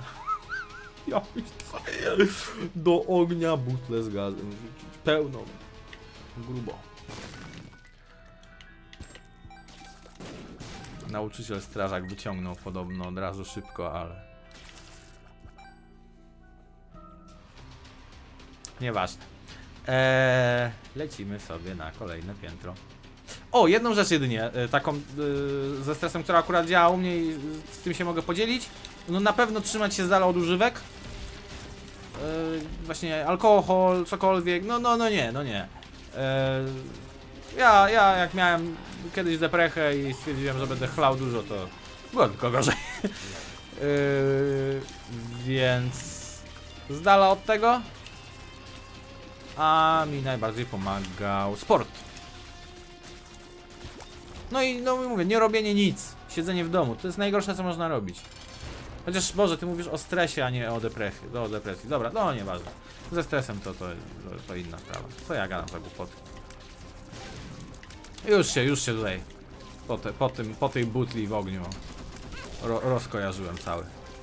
Do ognia butlę z gazem wrzucić, pełną. Grubo. Nauczyciel strażak wyciągnął podobno od razu szybko, ale... Nieważne. Eee, lecimy sobie na kolejne piętro. O, jedną rzecz jedynie, taką yy, ze stresem, która akurat działa u mnie i z tym się mogę podzielić. No na pewno trzymać się z dala od używek. Yy, właśnie alkohol, cokolwiek, no no no nie, no nie. Yy, ja, ja jak miałem kiedyś deprechę i stwierdziłem, że będę chlał dużo, to było tylko gorzej. yy, więc z dala od tego. A mi najbardziej pomagał sport. No i no mówię, nie robienie nic. Siedzenie w domu, to jest najgorsze, co można robić. Chociaż, Boże, ty mówisz o stresie, a nie o depresji. Do depresji. Dobra, no nieważne. Ze stresem to, to, to, to inna sprawa. Co ja gadam za głupoty? Już się, już się tutaj po, te, po, tym, po tej butli w ogniu ro, rozkojarzyłem cały.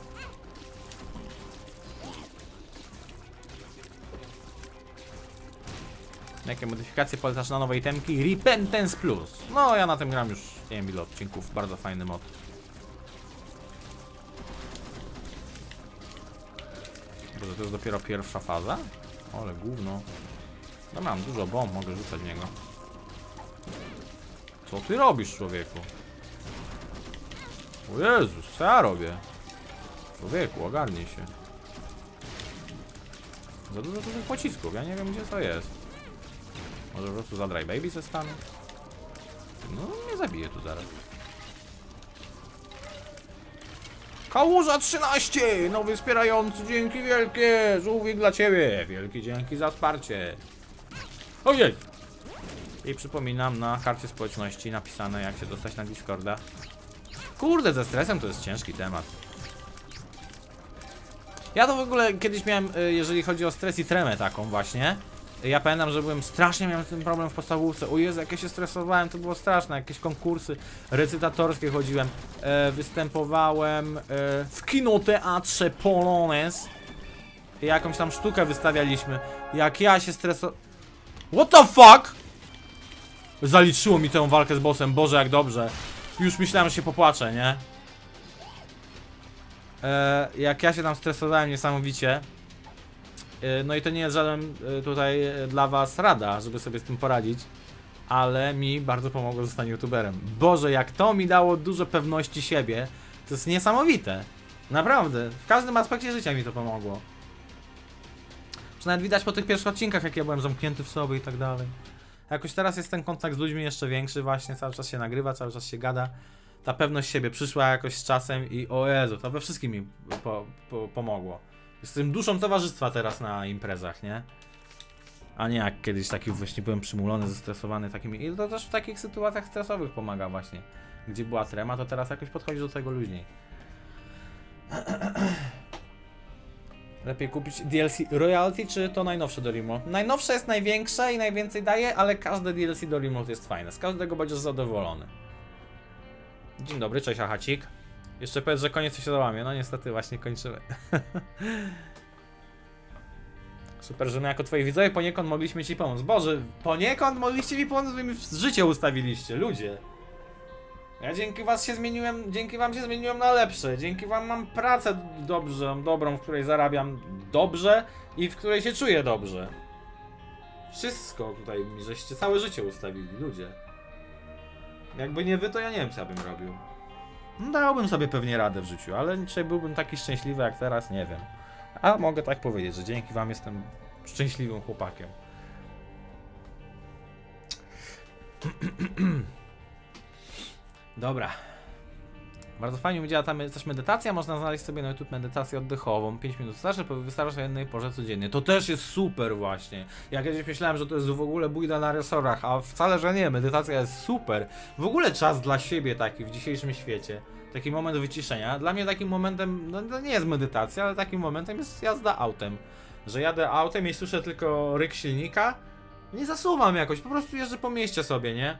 Jakie modyfikacje polecasz na nowej temki? Repentance Plus. No ja na tym gram już nie wiem ile odcinków. Bardzo fajny mod. Boże, to jest dopiero pierwsza faza? Ale gówno. No mam dużo bomb, mogę rzucać w niego. Co ty robisz, człowieku? O Jezus, co ja robię? Człowieku, ogarnij się. Za dużo tych pocisków, ja nie wiem gdzie to jest. Może po prostu za Dry Baby zostanę? No, mnie zabije tu zaraz. Kałuża trzynaście! Nowy wspierający, dzięki wielkie! Żółwik dla ciebie! Wielkie dzięki za wsparcie! Ojej! I przypominam, na karcie społeczności napisane, jak się dostać na Discorda. Kurde, ze stresem to jest ciężki temat. Ja to w ogóle kiedyś miałem, jeżeli chodzi o stres i tremę taką właśnie. Ja pamiętam, że byłem strasznie, miałem ten problem w podstawówce. O Jezu, jak ja się stresowałem, to było straszne. Jakieś konkursy recytatorskie chodziłem. E, występowałem e, w kinoteatrze Polones. I jakąś tam sztukę wystawialiśmy. Jak ja się stresowałem... What the fuck? Zaliczyło mi tę walkę z bossem. Boże, jak dobrze. Już myślałem, że się popłaczę, nie? E, jak ja się tam stresowałem niesamowicie. No i to nie jest żaden tutaj dla was rada, żeby sobie z tym poradzić. Ale mi bardzo pomogło zostanie youtuberem. Boże, jak to mi dało dużo pewności siebie. To jest niesamowite. Naprawdę, w każdym aspekcie życia mi to pomogło. Że nawet widać po tych pierwszych odcinkach, jak ja byłem zamknięty w sobie i tak dalej. Jakoś teraz jest ten kontakt z ludźmi jeszcze większy właśnie, cały czas się nagrywa, cały czas się gada. Ta pewność siebie przyszła jakoś z czasem i o Jezu, to we wszystkim mi po, po, pomogło. Jestem duszą towarzystwa teraz na imprezach, nie? A nie jak kiedyś taki właśnie byłem przymulony, zestresowany takimi. I to też w takich sytuacjach stresowych pomaga właśnie. Gdzie była trema, to teraz jakoś podchodzi do tego luźniej. Lepiej kupić D L C Royalty, czy to najnowsze do Remote? Najnowsze jest największe i najwięcej daje, ale każde D L C do Remote jest fajne. Z każdego będziesz zadowolony. Dzień dobry, cześć Achacik. Jeszcze powiedz, że koniec się załamie. No niestety właśnie kończymy. Super, że my jako twoi widzowie poniekąd mogliśmy ci pomóc. Boże, poniekąd mogliście mi pomóc, wy mi życie ustawiliście, ludzie. Ja dzięki was się zmieniłem, dzięki wam się zmieniłem na lepsze. Dzięki wam mam pracę dobrze, dobrą, w której zarabiam dobrze i w której się czuję dobrze. Wszystko tutaj mi żeście całe życie ustawili, ludzie. Jakby nie wy, to ja nie wiem, co ja bym robił. No, dałbym sobie pewnie radę w życiu, ale czy byłbym taki szczęśliwy jak teraz, nie wiem. A mogę tak powiedzieć, że dzięki wam jestem szczęśliwym chłopakiem. Dobra. Bardzo fajnie mi działa tam też medytacja, można znaleźć sobie na YouTube medytację oddechową. pięć minut starsze, wystarczy o jednej porze codziennie. To też jest super właśnie. Ja kiedyś myślałem, że to jest w ogóle bójda na resorach, a wcale, że nie. Medytacja jest super. W ogóle czas dla siebie taki w dzisiejszym świecie. Taki moment wyciszenia. Dla mnie takim momentem, no to nie jest medytacja, ale takim momentem jest jazda autem. Że jadę autem i słyszę tylko ryk silnika. Nie zasuwam jakoś, po prostu jeżdżę po mieście sobie, nie?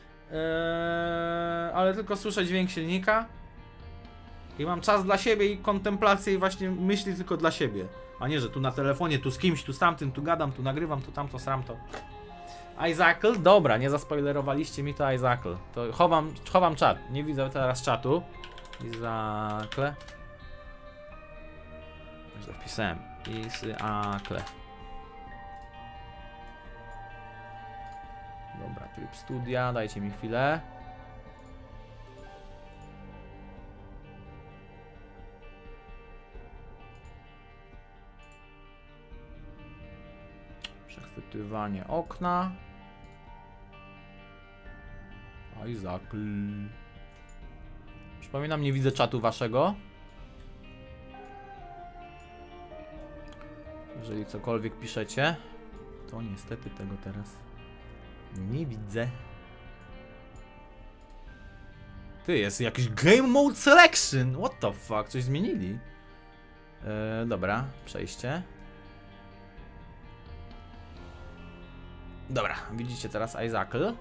Eee, ale tylko słyszę dźwięk silnika. I mam czas dla siebie i kontemplację i właśnie myśli tylko dla siebie. A nie, że tu na telefonie, tu z kimś, tu z tamtym, tu gadam, tu nagrywam, tu tamto, sramto. Isaacl? Dobra, nie zaspoilerowaliście mi to Isaacl. To chowam, chowam czat. Nie widzę teraz czatu. Isaacl. Już zapisałem. Isaacl. Dobra, tryb studia, dajcie mi chwilę. Przechwytywanie okna. Isaacl. Przypominam, nie widzę czatu waszego. Jeżeli cokolwiek piszecie, to niestety tego teraz nie widzę. Ty, jest jakiś Game Mode Selection. What the fuck? Coś zmienili. Yy, dobra, przejście. Dobra, widzicie teraz Isaacl.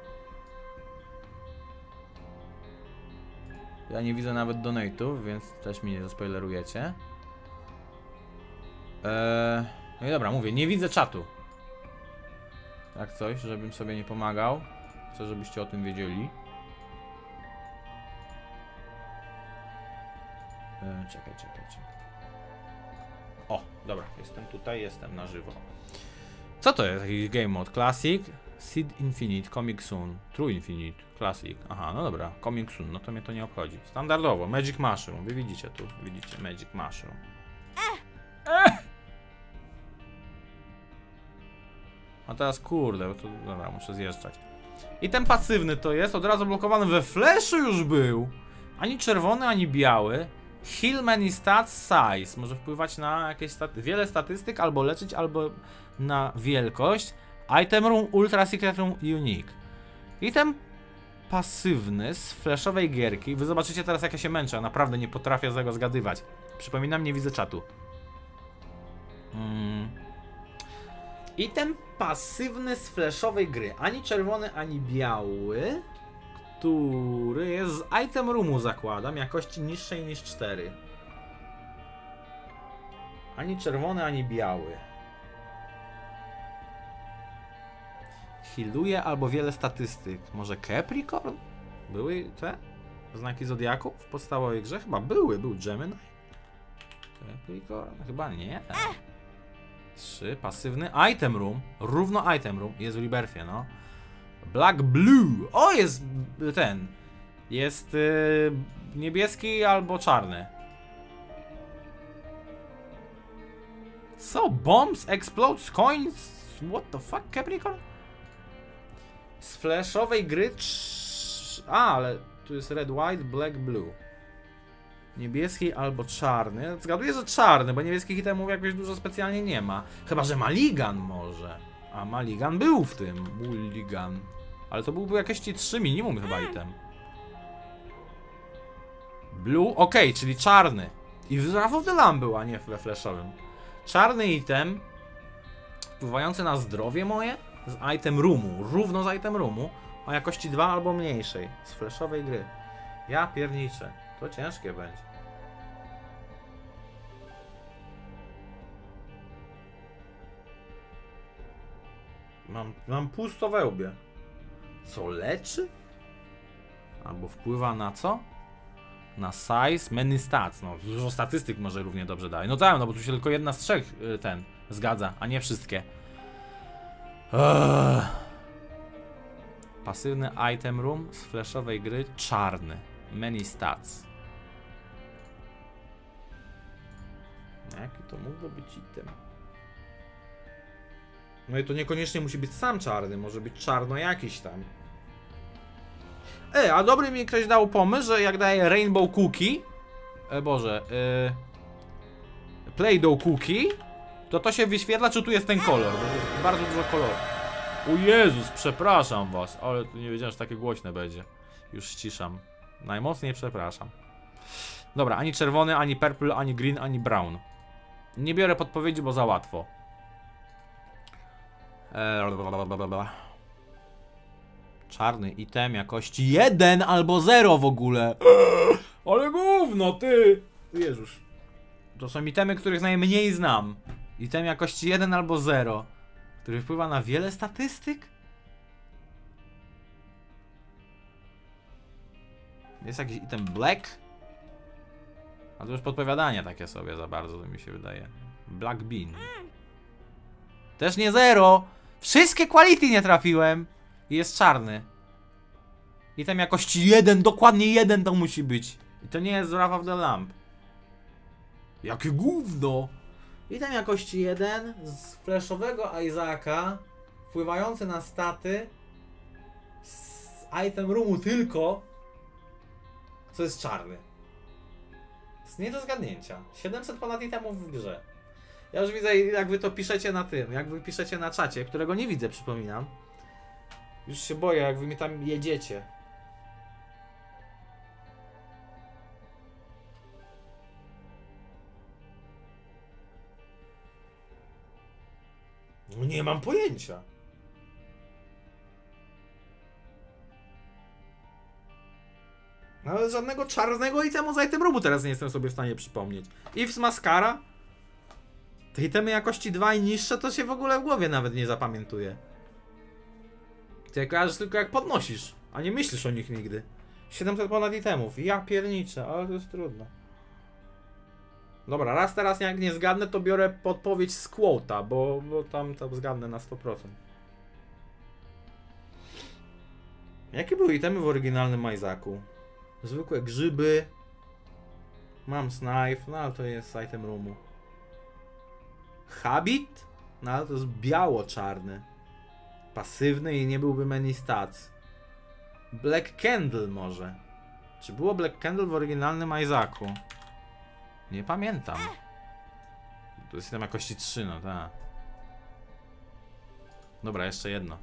Ja nie widzę nawet donate'ów, więc też mi nie zaspoilerujecie. Eee, no i dobra, mówię, nie widzę czatu. Jak coś, żebym sobie nie pomagał. Chcę, żebyście o tym wiedzieli. Eee, czekaj, czekaj, czekaj. O, dobra, jestem tutaj, jestem na żywo. Co to jest? Jakiś game mode? Classic, Seed Infinite, Coming Soon, True Infinite, Classic. Aha, no dobra, Coming Soon, no to mnie to nie obchodzi. Standardowo, Magic Mushroom, wy widzicie tu, widzicie Magic Mushroom. Ech! A teraz kurde, bo to dobra, muszę zjeżdżać. I ten pasywny to jest, od razu blokowany we flashu już był. Ani czerwony, ani biały. Heal many stats size. Może wpływać na jakieś staty wiele statystyk, albo leczyć, albo na wielkość. Item room, ultra secret room, unique. I ten pasywny z flashowej gierki. Wy zobaczycie teraz, jak ja się męczę. Naprawdę nie potrafię z tego zgadywać. Przypominam, nie widzę czatu. Mm. I ten pasywny z flashowej gry. Ani czerwony, ani biały. Który jest z item roomu, zakładam, jakości niższej niż cztery. Ani czerwony, ani biały. Healuje albo wiele statystyk. Może Capricorn? Były te znaki zodiaku w podstawowej grze? Chyba były. Był Gemini? Capricorn? Chyba nie. trzy. Pasywny item room. Równo item room. Jest w Rebirthie, no. Black Blue. O, jest ten. Jest yy, niebieski albo czarny. Co? Bombs, explodes, coins? What the fuck, Capricorn? Z flashowej gry. A, ale tu jest red, white, black, blue. Niebieski albo czarny. Zgaduję, że czarny, bo niebieskich itemów jakoś dużo specjalnie nie ma. Chyba że Maligan może. A Maligan był w tym. Mulligan. Ale to byłby jakieś ci trzy minimum chyba item. Blue, ok, czyli czarny. I w Wrath of the Lamb był, a nie we flashowym. Czarny item wpływający na zdrowie moje z item roomu, równo z item roomu, o jakości dwa albo mniejszej z flashowej gry. Ja pierniczę, to ciężkie będzie. Mam, mam pusto we łbie. Co leczy? Albo wpływa na co? Na size, many stats. No, dużo statystyk może równie dobrze daje. No tak, no bo tu się tylko jedna z trzech y, ten zgadza, a nie wszystkie. Uff. Pasywny item room z flashowej gry czarny. Many stats. Jaki to mógłby być item? No i to niekoniecznie musi być sam czarny, może być czarno jakiś tam. E, a dobry mi ktoś dał pomysł, że jak daje Rainbow Cookie, e, Boże, e, Play-Doh Cookie, to to się wyświetla, czy tu jest ten kolor, bo to jest bardzo dużo kolorów. O Jezus, przepraszam was, ale nie wiedziałem, że takie głośne będzie. Już ściszam. Najmocniej przepraszam. Dobra, ani czerwony, ani purple, ani green, ani brown. Nie biorę podpowiedzi, bo za łatwo. Eee, czarny item jakości jeden albo zero w ogóle. Eee, ale gówno, ty! Jezus. To są itemy, których najmniej znam. Item jakości jeden albo zero, który wpływa na wiele statystyk? Jest jakiś item black? A to już podpowiadania takie sobie za bardzo, to mi się wydaje. Black bean. Też nie zero! Wszystkie quality nie trafiłem! I jest czarny. Item jakości jeden, dokładnie jeden to musi być. I to nie jest Wrath of the Lamp. Jakie gówno! Item jakości jeden z flashowego Isaaca, wpływający na staty z item roomu tylko, co jest czarny. To jest nie do zgadnięcia. siedemset ponad itemów w grze. Ja już widzę, jak wy to piszecie na tym, jak wy piszecie na czacie, którego nie widzę, przypominam. Już się boję, jak wy mi tam jedziecie. No nie mam pojęcia. Nawet żadnego czarnego itemu z item roomu teraz nie jestem sobie w stanie przypomnieć. Ifs Mascara? Te itemy jakości dwa i niższe to się w ogóle w głowie nawet nie zapamiętuje. Ty kojarzysz tylko jak podnosisz, a nie myślisz o nich nigdy. siedemset ponad itemów. Ja pierniczę, ale to jest trudno. Dobra, raz teraz jak nie zgadnę, to biorę podpowiedź z quota, bo, bo tam, tam zgadnę na sto procent. Jakie były itemy w oryginalnym Isaacu? Zwykłe grzyby. Mam knife, no ale to jest item roomu. Habit? No ale to jest biało-czarny. Pasywny i nie byłby many stats. Black Candle może. Czy było Black Candle w oryginalnym Isaacu? Nie pamiętam. To jest tam jakości trzy, no tak. Dobra, jeszcze jedno.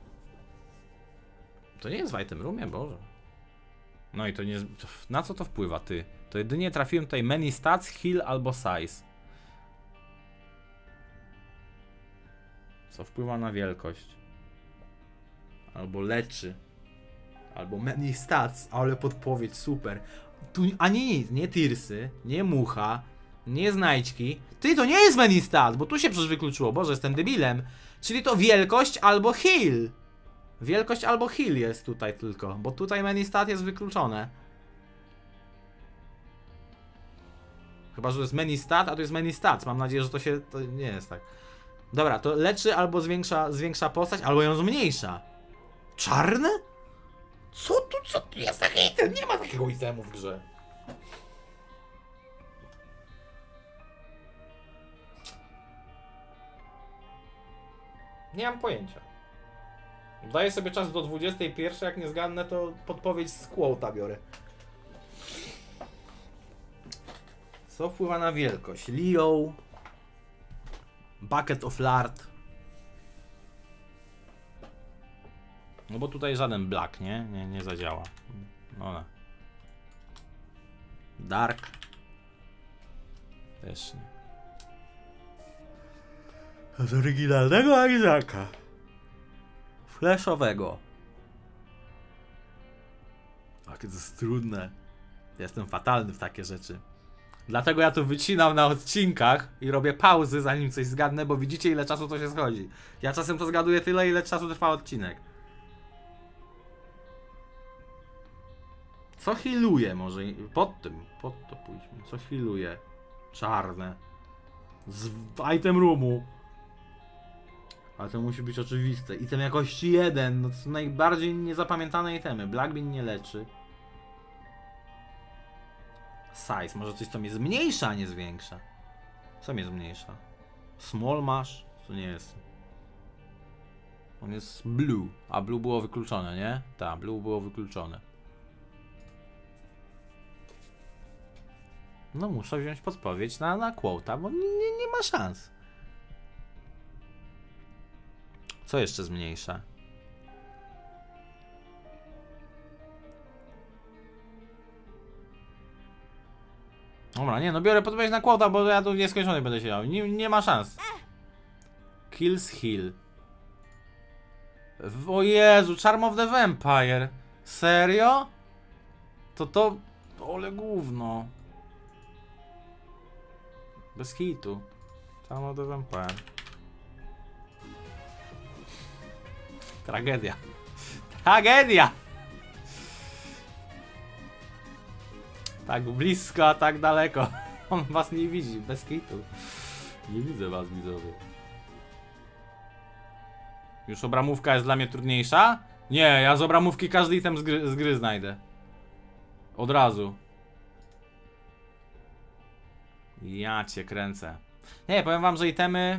To nie jest w item roomie, Boże. No i to nie... Na co to wpływa, ty? To jedynie trafiłem tutaj many stats, heal albo size. Co wpływa na wielkość. Albo leczy. Albo many stats, ale podpowiedź, super. Tu ani nic, nie tirsy, nie mucha, nie znajdźki. Ty, to nie jest many stat, bo tu się przecież wykluczyło. Boże, jestem debilem. Czyli to wielkość albo heal. Wielkość albo heal jest tutaj tylko, bo tutaj many stat jest wykluczone. Chyba, że to jest many stat, a to jest many stats. Mam nadzieję, że to się... to nie jest tak. Dobra, to leczy albo zwiększa, zwiększa postać, albo ją zmniejsza. Czarne? Co tu, co tu jest taki item? Nie ma takiego itemu w grze. Nie mam pojęcia. Daję sobie czas do dwudziestej pierwszej, jak nie zgadnę, to podpowiedź z quota biorę. Co wpływa na wielkość? Leo. Bucket of Lard. No bo tutaj żaden black, nie? Nie, nie zadziała. No. Dark. Też nie. Z oryginalnego Isaaca. Flashowego. Jakie to jest trudne. Ja jestem fatalny w takie rzeczy. Dlatego ja to wycinam na odcinkach i robię pauzy, zanim coś zgadnę, bo widzicie, ile czasu to się schodzi. Ja czasem to zgaduję tyle, ile czasu trwa odcinek. Co healuje może? Pod tym, pod to pójdźmy. Co healuje? Czarne. Z item roomu. Ale to musi być oczywiste. Item jakości jeden. No to są najbardziej niezapamiętane itemy. Black Bean nie leczy. Size. Może coś, co mnie zmniejsza, a nie zwiększa. Co mnie zmniejsza? Small mash? To nie jest. On jest blue. A blue było wykluczone, nie? Tak, blue było wykluczone. No muszę wziąć podpowiedź na, na quota, bo nie, nie, nie ma szans. Co jeszcze zmniejsza? Dobra, nie no, biorę podpowiedź na quota, bo ja tu nieskończony będę siedział. Nie, nie ma szans. Kills heal. O Jezu, Charm of the Vampire. Serio? To to... Ole gówno. Bez hitu. Charm of the Vampire. Tragedia. Tragedia! Tak blisko, a tak daleko. On was nie widzi, bez kitu. Nie widzę was, widzowie. Już obramówka jest dla mnie trudniejsza? Nie, ja z obramówki każdy item z gry, z gry znajdę. Od razu. Ja cię kręcę. Nie, powiem wam, że itemy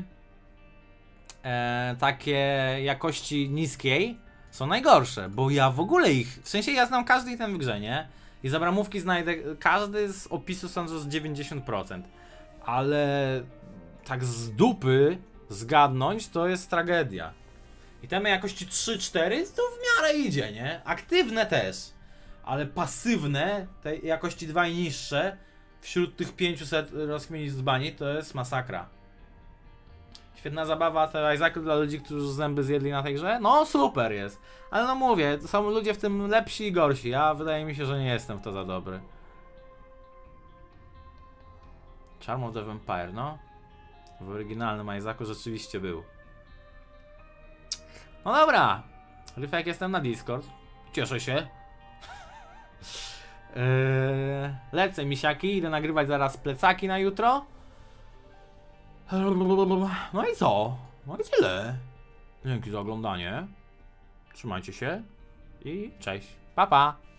e, takie jakości niskiej są najgorsze, bo ja w ogóle ich, w sensie ja znam każdy item w grze, nie? I z obramówki znajdę, każdy z opisu sądzę z dziewięćdziesiąt procent. Ale tak z dupy zgadnąć to jest tragedia. Itemy jakości trzy cztery to w miarę idzie, nie? Aktywne też. Ale pasywne, te jakości dwa i niższe, wśród tych pięciuset rozkminić z bani, to jest masakra. Świetna zabawa, te Isaacy dla ludzi, którzy zęby zjedli na tej grze? No super jest. Ale no mówię, są ludzie w tym lepsi i gorsi. Ja wydaje mi się, że nie jestem w to za dobry. Charm of the Vampire, no. W oryginalnym Isaacu rzeczywiście był. No dobra. Ryfek, jestem na Discord. Cieszę się. Yy, lecę, misiaki. Idę nagrywać zaraz plecaki na jutro. No i co? No i tyle. Dzięki za oglądanie. Trzymajcie się. I cześć. Pa, pa.